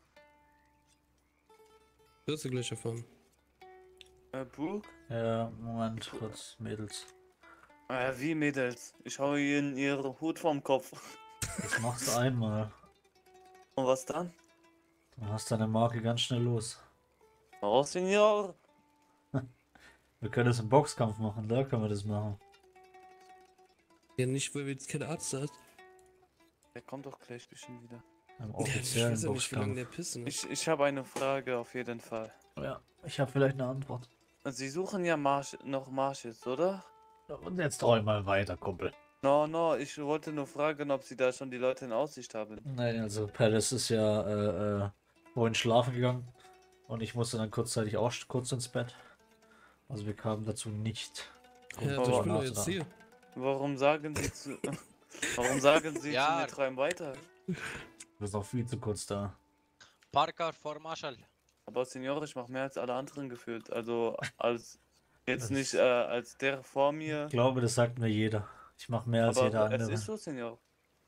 Wirst du gleich erfahren. Brooke? Ja, Moment, kurz, Mädels. Wie Mädels? Ich hau Ihnen Ihre Hut vom Kopf. Das machst du einmal. Und was dann? Dann hast deine Marke ganz schnell los. Oh, Senor! Wir können das im Boxkampf machen, da können wir das machen. Ja, nicht, weil wir jetzt keine Arzt hat. Der kommt doch gleich bestimmt wieder. Im Ich offiziellen weiß ja nicht, wie lange der Boxkampf. pissen ist. Ich habe eine Frage auf jeden Fall. Ja, ich habe vielleicht eine Antwort. Sie suchen ja noch Marshes, oder? Und jetzt trau mal weiter, Kumpel. No, ich wollte nur fragen, ob Sie da schon die Leute in Aussicht haben. Nein, also Palace ist ja vorhin schlafen gegangen. Und ich musste dann kurzzeitig auch kurz ins Bett. Also wir kamen dazu nicht. Ja, Aber ich bin doch jetzt hier. Warum sagen Sie zu... Warum sagen Sie Ja. zu mir treiben weiter? Du bist auch viel zu kurz da. Parker vor Marshall. Aber Senior, ich mache mehr als alle anderen gefühlt. Also als jetzt Das- nicht als der vor mir. Ich glaube, das sagt mir jeder. Ich mache mehr als jeder Aber es andere. ist so, Senior.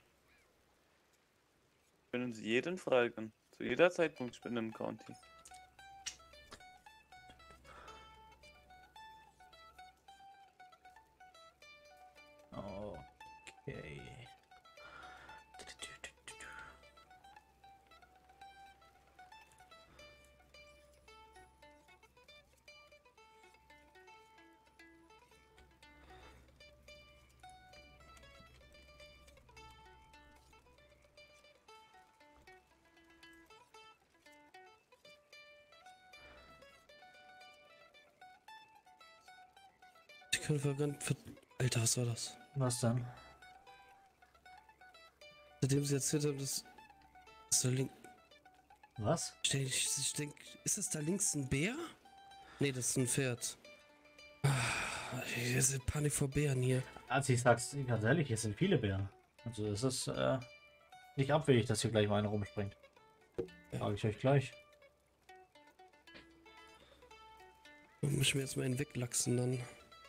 Können Sie jeden fragen. Zu jeder Zeitpunkt, ich bin im County. Okay. Ich kann verwandt. Alter, was war das? Was denn? Seitdem sie erzählt haben, dass da links. Was? Ich denke, ist das da links ein Bär? Nee, das ist ein Pferd. Hier ist Panik vor Bären hier. Also ich sag's ganz ehrlich, hier sind viele Bären. Also es ist nicht abwegig, dass hier gleich mal einer rumspringt. Sag ich euch gleich. Da muss ich mir jetzt mal einen weglachsen dann.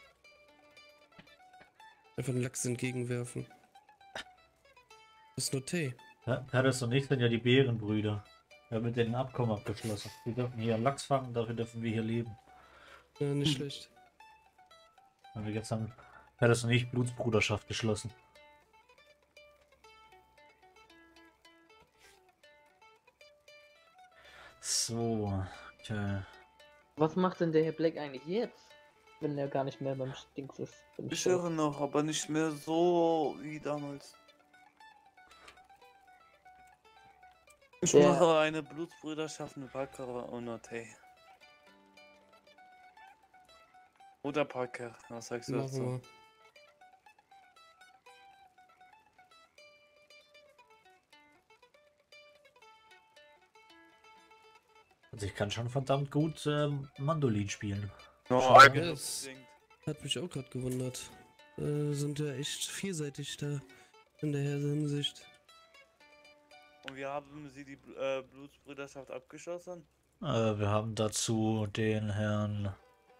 Einfach einen Lachs entgegenwerfen. Das ist nur Tee. Paris und ich sind ja die Bärenbrüder. Wir haben mit denen ein Abkommen abgeschlossen. Wir dürfen hier Lachs fangen, dafür dürfen wir hier leben. Ja, nicht schlecht. Und wir jetzt haben Paris und ich Blutsbruderschaft geschlossen. So, okay. Was macht denn der Herr Black eigentlich jetzt? Wenn er gar nicht mehr beim Stinks ist. Ich höre noch, aber nicht mehr so wie damals. Ich Der- mache eine Blutsbrüderschaft mit Parker und Notay. Oder Parker, was sagst du Machen dazu? wir. Also ich kann schon verdammt gut Mandolin spielen. Oh, Schon, Ja, das hat mich auch gerade gewundert. Sind ja echt vielseitig da in der Hinsicht. Und wie haben Sie die Blutsbrüderschaft abgeschlossen? wir haben dazu den Herrn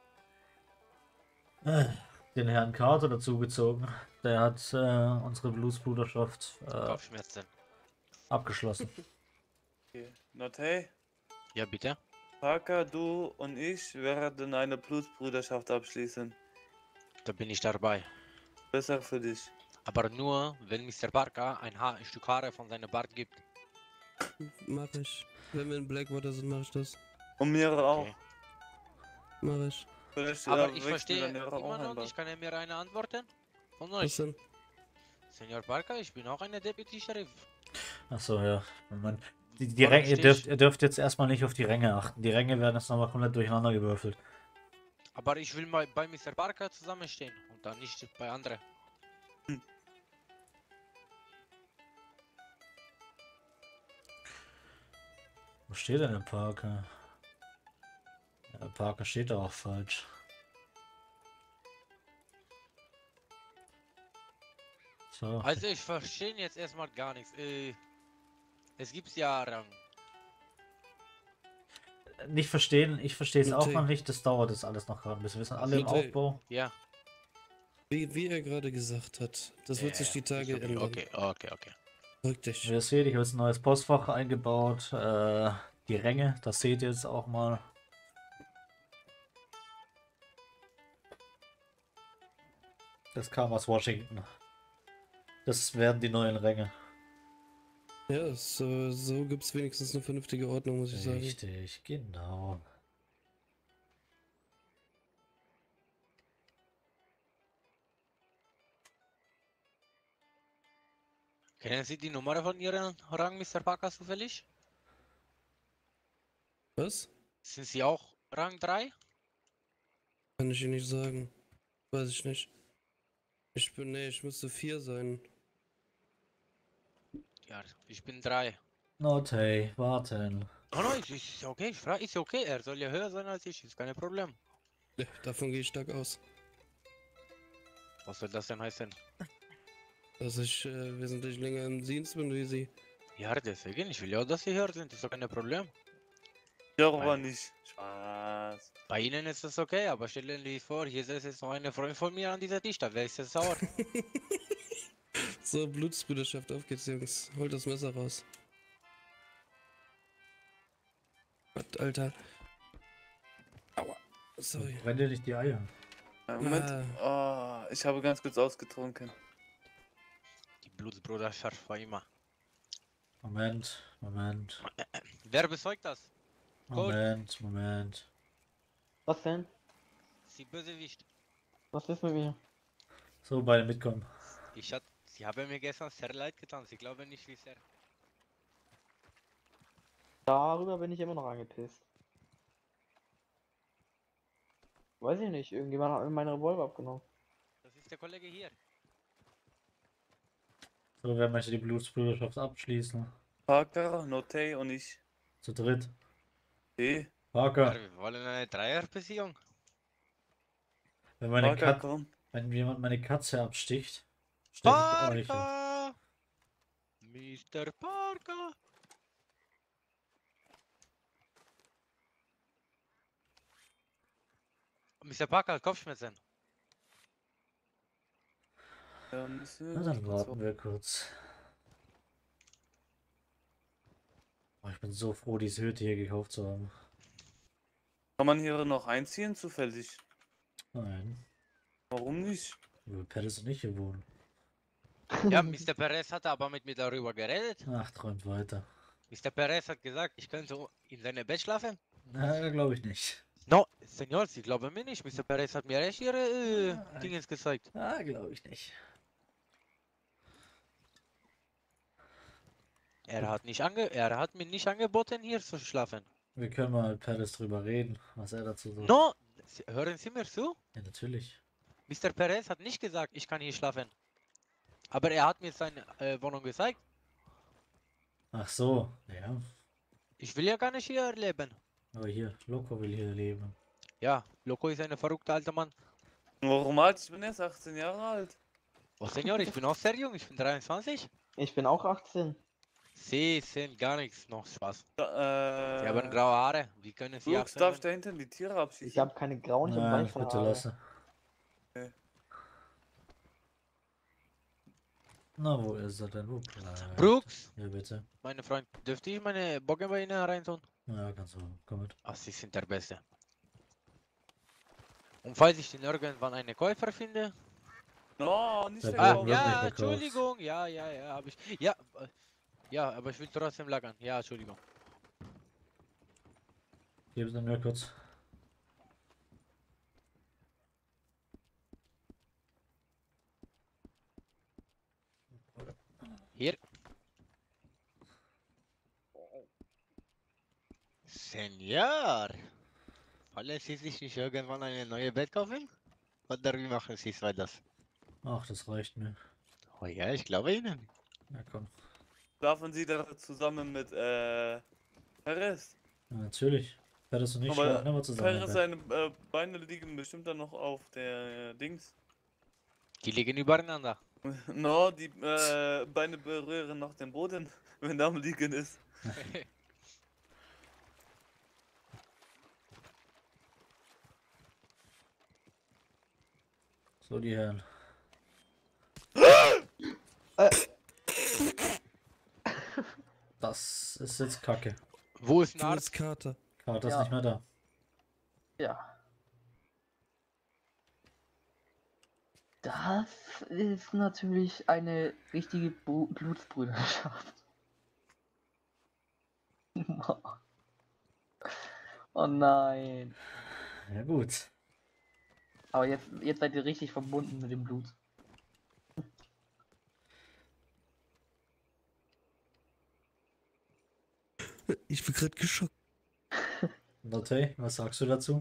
Carter dazu gezogen. Der hat unsere Blutsbruderschaft Kopfschmerzen. abgeschlossen. Okay. Notay? Ja, bitte? Parker, du und ich werden eine Blutsbrüderschaft abschließen. Da bin ich dabei. Besser für dich. Aber nur, wenn Mr. Parker ein Stück Haare von seinem Bart gibt. Mach ich. Wenn wir in Blackwater sind, mach ich das. Und mir auch. Mach ich. Vielleicht, Aber ich wechseln verstehe dann ihre auch immer noch ein nicht, kann er mir eine antworten? Von Was euch? denn? Senior Parker, ich bin auch eine Deputy Sheriff. Achso, ja. Moment. Die Warum Ränge, steh ich- ihr dürft jetzt erstmal nicht auf die Ränge achten. Die Ränge werden jetzt nochmal komplett durcheinander gewürfelt. Aber ich will mal bei Mr. Parker zusammenstehen und dann nicht bei anderen. Wo steht denn der Parker? Ja, der Parker steht da auch falsch. So. Also ich verstehe jetzt erstmal gar nichts. Es gibt ja Rang. Nicht verstehen, ich verstehe es auch Okay. noch nicht. Das dauert jetzt alles noch gerade ein bisschen. Wir sind alle im Okay. Aufbau. Ja. Wie er gerade gesagt hat, das wird sich die Tage okay, ändern. Okay. Richtig. Wie ihr seht, ich habe jetzt ein neues Postfach eingebaut. Die Ränge, das seht ihr jetzt auch mal. Das kam aus Washington. Das werden die neuen Ränge. Ja, so gibt es wenigstens eine vernünftige Ordnung, muss ich sagen. Richtig, genau. Kennen Sie die Nummer von Ihrem Rang, Mr. Parker, zufällig? Was? Sind Sie auch Rang 3? Kann ich Ihnen nicht sagen. Weiß ich nicht. Ich müsste 4 sein. Ja, ich bin 3. Notay, warten. Oh nein, ist okay, ich frage, ist okay, er soll ja höher sein als ich, ist kein Problem. Ja, davon gehe ich stark aus. Was soll das denn heißen? Dass ich wesentlich länger im Dienst bin wie Sie. Ja, deswegen, ich will ja auch, dass Sie höher sind, ist doch kein Problem. Ja, aber nicht. Spaß. Bei Ihnen ist das okay, aber stellen Sie sich vor, hier ist jetzt noch eine Freundin von mir an dieser Tisch, da wäre ich jetzt sauer. So, Blutsbrüderschaft, auf geht's, Jungs. Holt das Messer raus. Gott, Alter. Aua. Sorry. Brenn dir nicht die Eier. Moment. Oh, ich habe ganz kurz ausgetrunken. Die Blutsbruderschaft war immer. Moment. Wer bezeugt das? Moment. Was denn? Sie Bösewicht. Was ist mit mir? So, beide mitkommen. Sie haben mir gestern sehr leid getan, Sie glauben nicht wie sehr. Darüber bin ich immer noch angepisst. Weiß ich nicht, irgendjemand hat mir meinen Revolver abgenommen. Das ist der Kollege hier. So, wer möchte die Blutsbrüderschaft abschließen? Parker, Notay und ich. Zu dritt. Okay. Parker. Ja, wir wollen eine Dreierbeziehung. Wenn jemand meine Katze absticht, stecke ich euch. Parker! Mr. Parker! Mr. Parker hat Kopfschmerzen. Ja, Na, dann warten wir kurz. Oh, ich bin so froh, diese Hütte hier gekauft zu haben. Kann man hier noch einziehen, zufällig? Nein. Warum nicht? Weil Pettis und ich hier wohnen. Ja, Mr. Perez hat aber mit mir darüber geredet. Ach, träumt weiter. Mr. Perez hat gesagt, ich könnte in seinem Bett schlafen. Na, glaube ich nicht. No, Senor, Sie glauben mir nicht. Mr. Perez hat mir echt Ihre Dingens gezeigt. Ah, glaube ich nicht. Er hat mir nicht angeboten, hier zu schlafen. Wir können mal mit Pettis drüber reden, was er dazu sagt. No, Hören Sie mir zu? Ja, natürlich. Mr. Perez hat nicht gesagt, ich kann hier schlafen. Aber er hat mir seine Wohnung gezeigt. Ach so, ja. Ich will ja gar nicht hier leben. Aber hier, Loco will hier leben. Ja, Loco ist ein verrückter alter Mann. Warum alt? Ich bin erst 18 Jahre alt. Oh, Senior, ich bin auch sehr jung, ich bin 23. Ich bin auch 18. Sie sind gar nichts, noch Spaß. Sie Da, haben graue Haare, wie können Sie Brooks, 18 darf ich sein? da hinten die Tiere abschießen? Ich habe keine grauen, ich habe Nein, weiße bitte Haare. lasse. Okay. Na, wo ist er denn? Wo bleibt? Brooks! Ja, bitte. Mein Freund, dürfte ich meine Bogen bei Ihnen reintun? Ja, kannst du. Komm mit. Ach, Sie sind der Beste. Und falls ich den irgendwann einen Käufer finde... No, nicht Der der Ah, Bogen wird ja, nicht verkauft. Entschuldigung, ja, hab ich... Ja, ja, aber ich will trotzdem lagern. Ja, Entschuldigung. Gib es mir kurz. Hier. Senior! Wollen Sie sich nicht irgendwann eine neue Bett kaufen? Oder wie machen Sie das? Ach, das reicht mir. Oh ja, ich glaube Ihnen. Ja, komm. Schlafen Sie da zusammen mit, Perez? Ja, natürlich. Hättest du nicht Aber schlafen, immer zusammen. Perez, seine Beine liegen bestimmt dann noch auf der Dings. Die liegen übereinander. No, die Beine berühren noch den Boden, wenn er am Liegen ist. So, die Herren. Das ist jetzt Kacke. Wo ist ein Wo Arzt? ist Kater? Kater ist Ja. nicht mehr da. Ja. Das ist natürlich eine richtige Blutsbrüderschaft. Oh nein. Ja, gut. Aber jetzt seid ihr richtig verbunden mit dem Blut. Ich bin gerade geschockt. Notay, was sagst du dazu?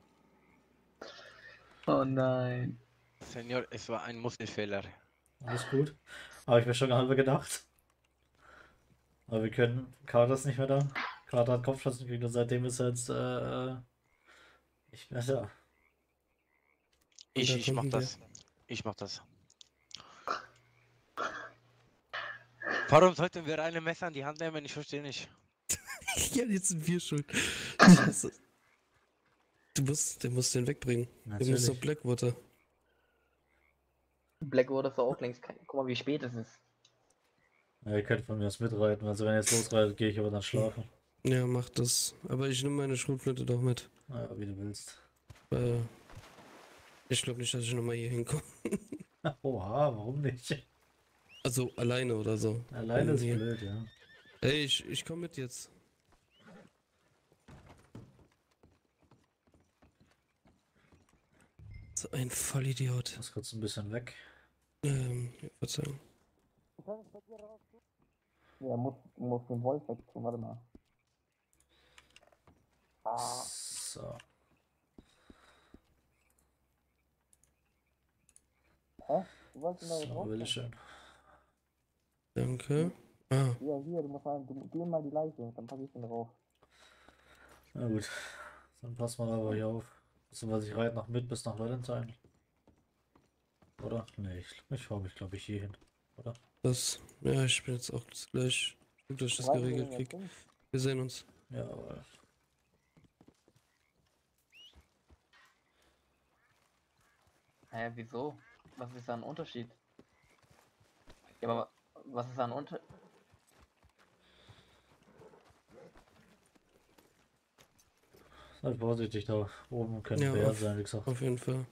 Oh nein. Senior, es war ein Muskelfehler. Alles gut. Habe ich mir schon halber gedacht. Aber wir können. Kater ist nicht mehr da. Kater hat Kopfschmerzen gekriegt und seitdem ist er jetzt nicht mehr da. Ich mach das. Ich mach das. Warum sollten wir eine Messer in die Hand nehmen? Ich verstehe nicht. Ja, jetzt sind wir schuld. Scheiße. Der muss den wegbringen. Der muss Natürlich. auf Blackwater. Blackwater ist auch längst kein. Guck mal, wie spät es ist. Ja, ihr könnt von mir aus mitreiten. Also wenn ihr jetzt losreitet, gehe ich aber dann schlafen. Ja, mach das. Aber ich nehme meine Schrotflinte doch mit. Naja, wie du willst. Ich glaube nicht, dass ich nochmal hier hinkomme. Oha, warum nicht? Also alleine oder so. Alleine ist Hier. blöd, ja. Ey, ich komme mit jetzt. So ein Vollidiot. Muss kurz ein bisschen weg. Ja, Verzeihung. Ja, muss den Wolf wegtun, warte mal. Ah. So. Hä? Du wolltest da drauf? So, bitteschön. Danke. Ah, Ja, hier, du musst mal, geh mal die Leiche, dann pack ich den drauf. Na gut. Dann pass mal aber hier auf. Beziehungsweise ich reite noch mit bis nach Valentine. Oder? Nee, ich hau mich glaube ich hier hin. Oder? das. Ja, ich bin jetzt auch gleich. Ich guck, dass ich das Reiten wir geregelt denn krieg. jetzt hin? Wir sehen uns. Ja, aber. Hä, wieso? Was ist da ein Unterschied? Ja, aber was ist da ein Unterschied? Seid vorsichtig da. Oben können Ja, Bären sein, wie gesagt. Auf jeden Fall.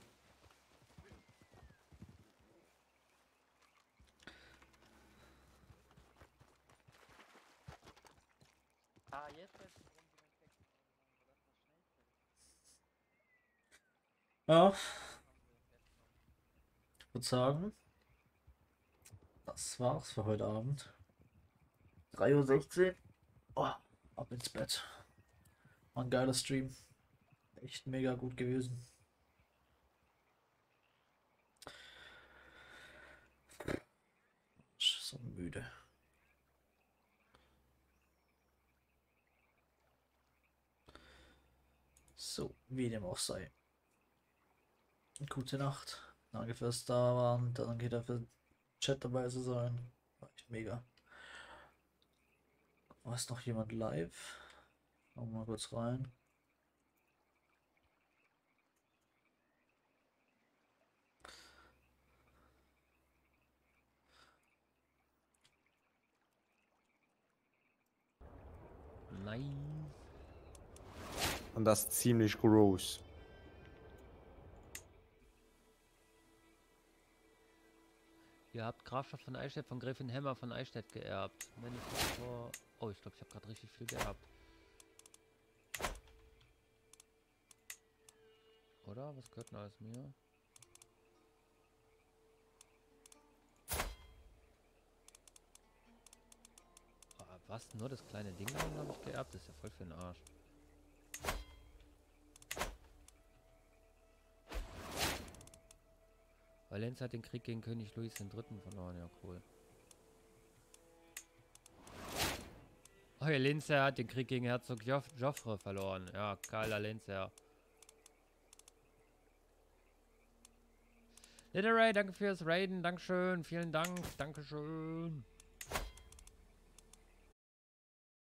Ah, jetzt ist Ja. Ich würde sagen, das war's für heute Abend. 3:16 Uhr. Oh, ab ins Bett. War ein geiler Stream. echt mega gut gewesen. So müde. So, wie dem auch sei. Gute Nacht. Danke fürs da waren. Danke dafür Chat dabei zu sein. War echt mega. War ist noch jemand live? Schauen wir mal kurz rein. Nein. Und das ist ziemlich groß. Ihr habt Grafschaft von Eichstätt von Gräfin Hemmer von Eichstätt geerbt. Wenn ich das vor... Oh, ich glaube, ich habe gerade richtig viel geerbt. Oder? Was gehört denn alles mir? Ah, was? Nur das kleine Ding da habe ich geerbt? Das ist ja voll für den Arsch. Valenz hat den Krieg gegen König Louis III. Verloren, ja cool. Oh, ja, Linzer hat den Krieg gegen Herzog Joffre verloren. Ja, geiler Linzer. Little Ray, danke fürs Raiden, Dankeschön, vielen Dank, Dankeschön.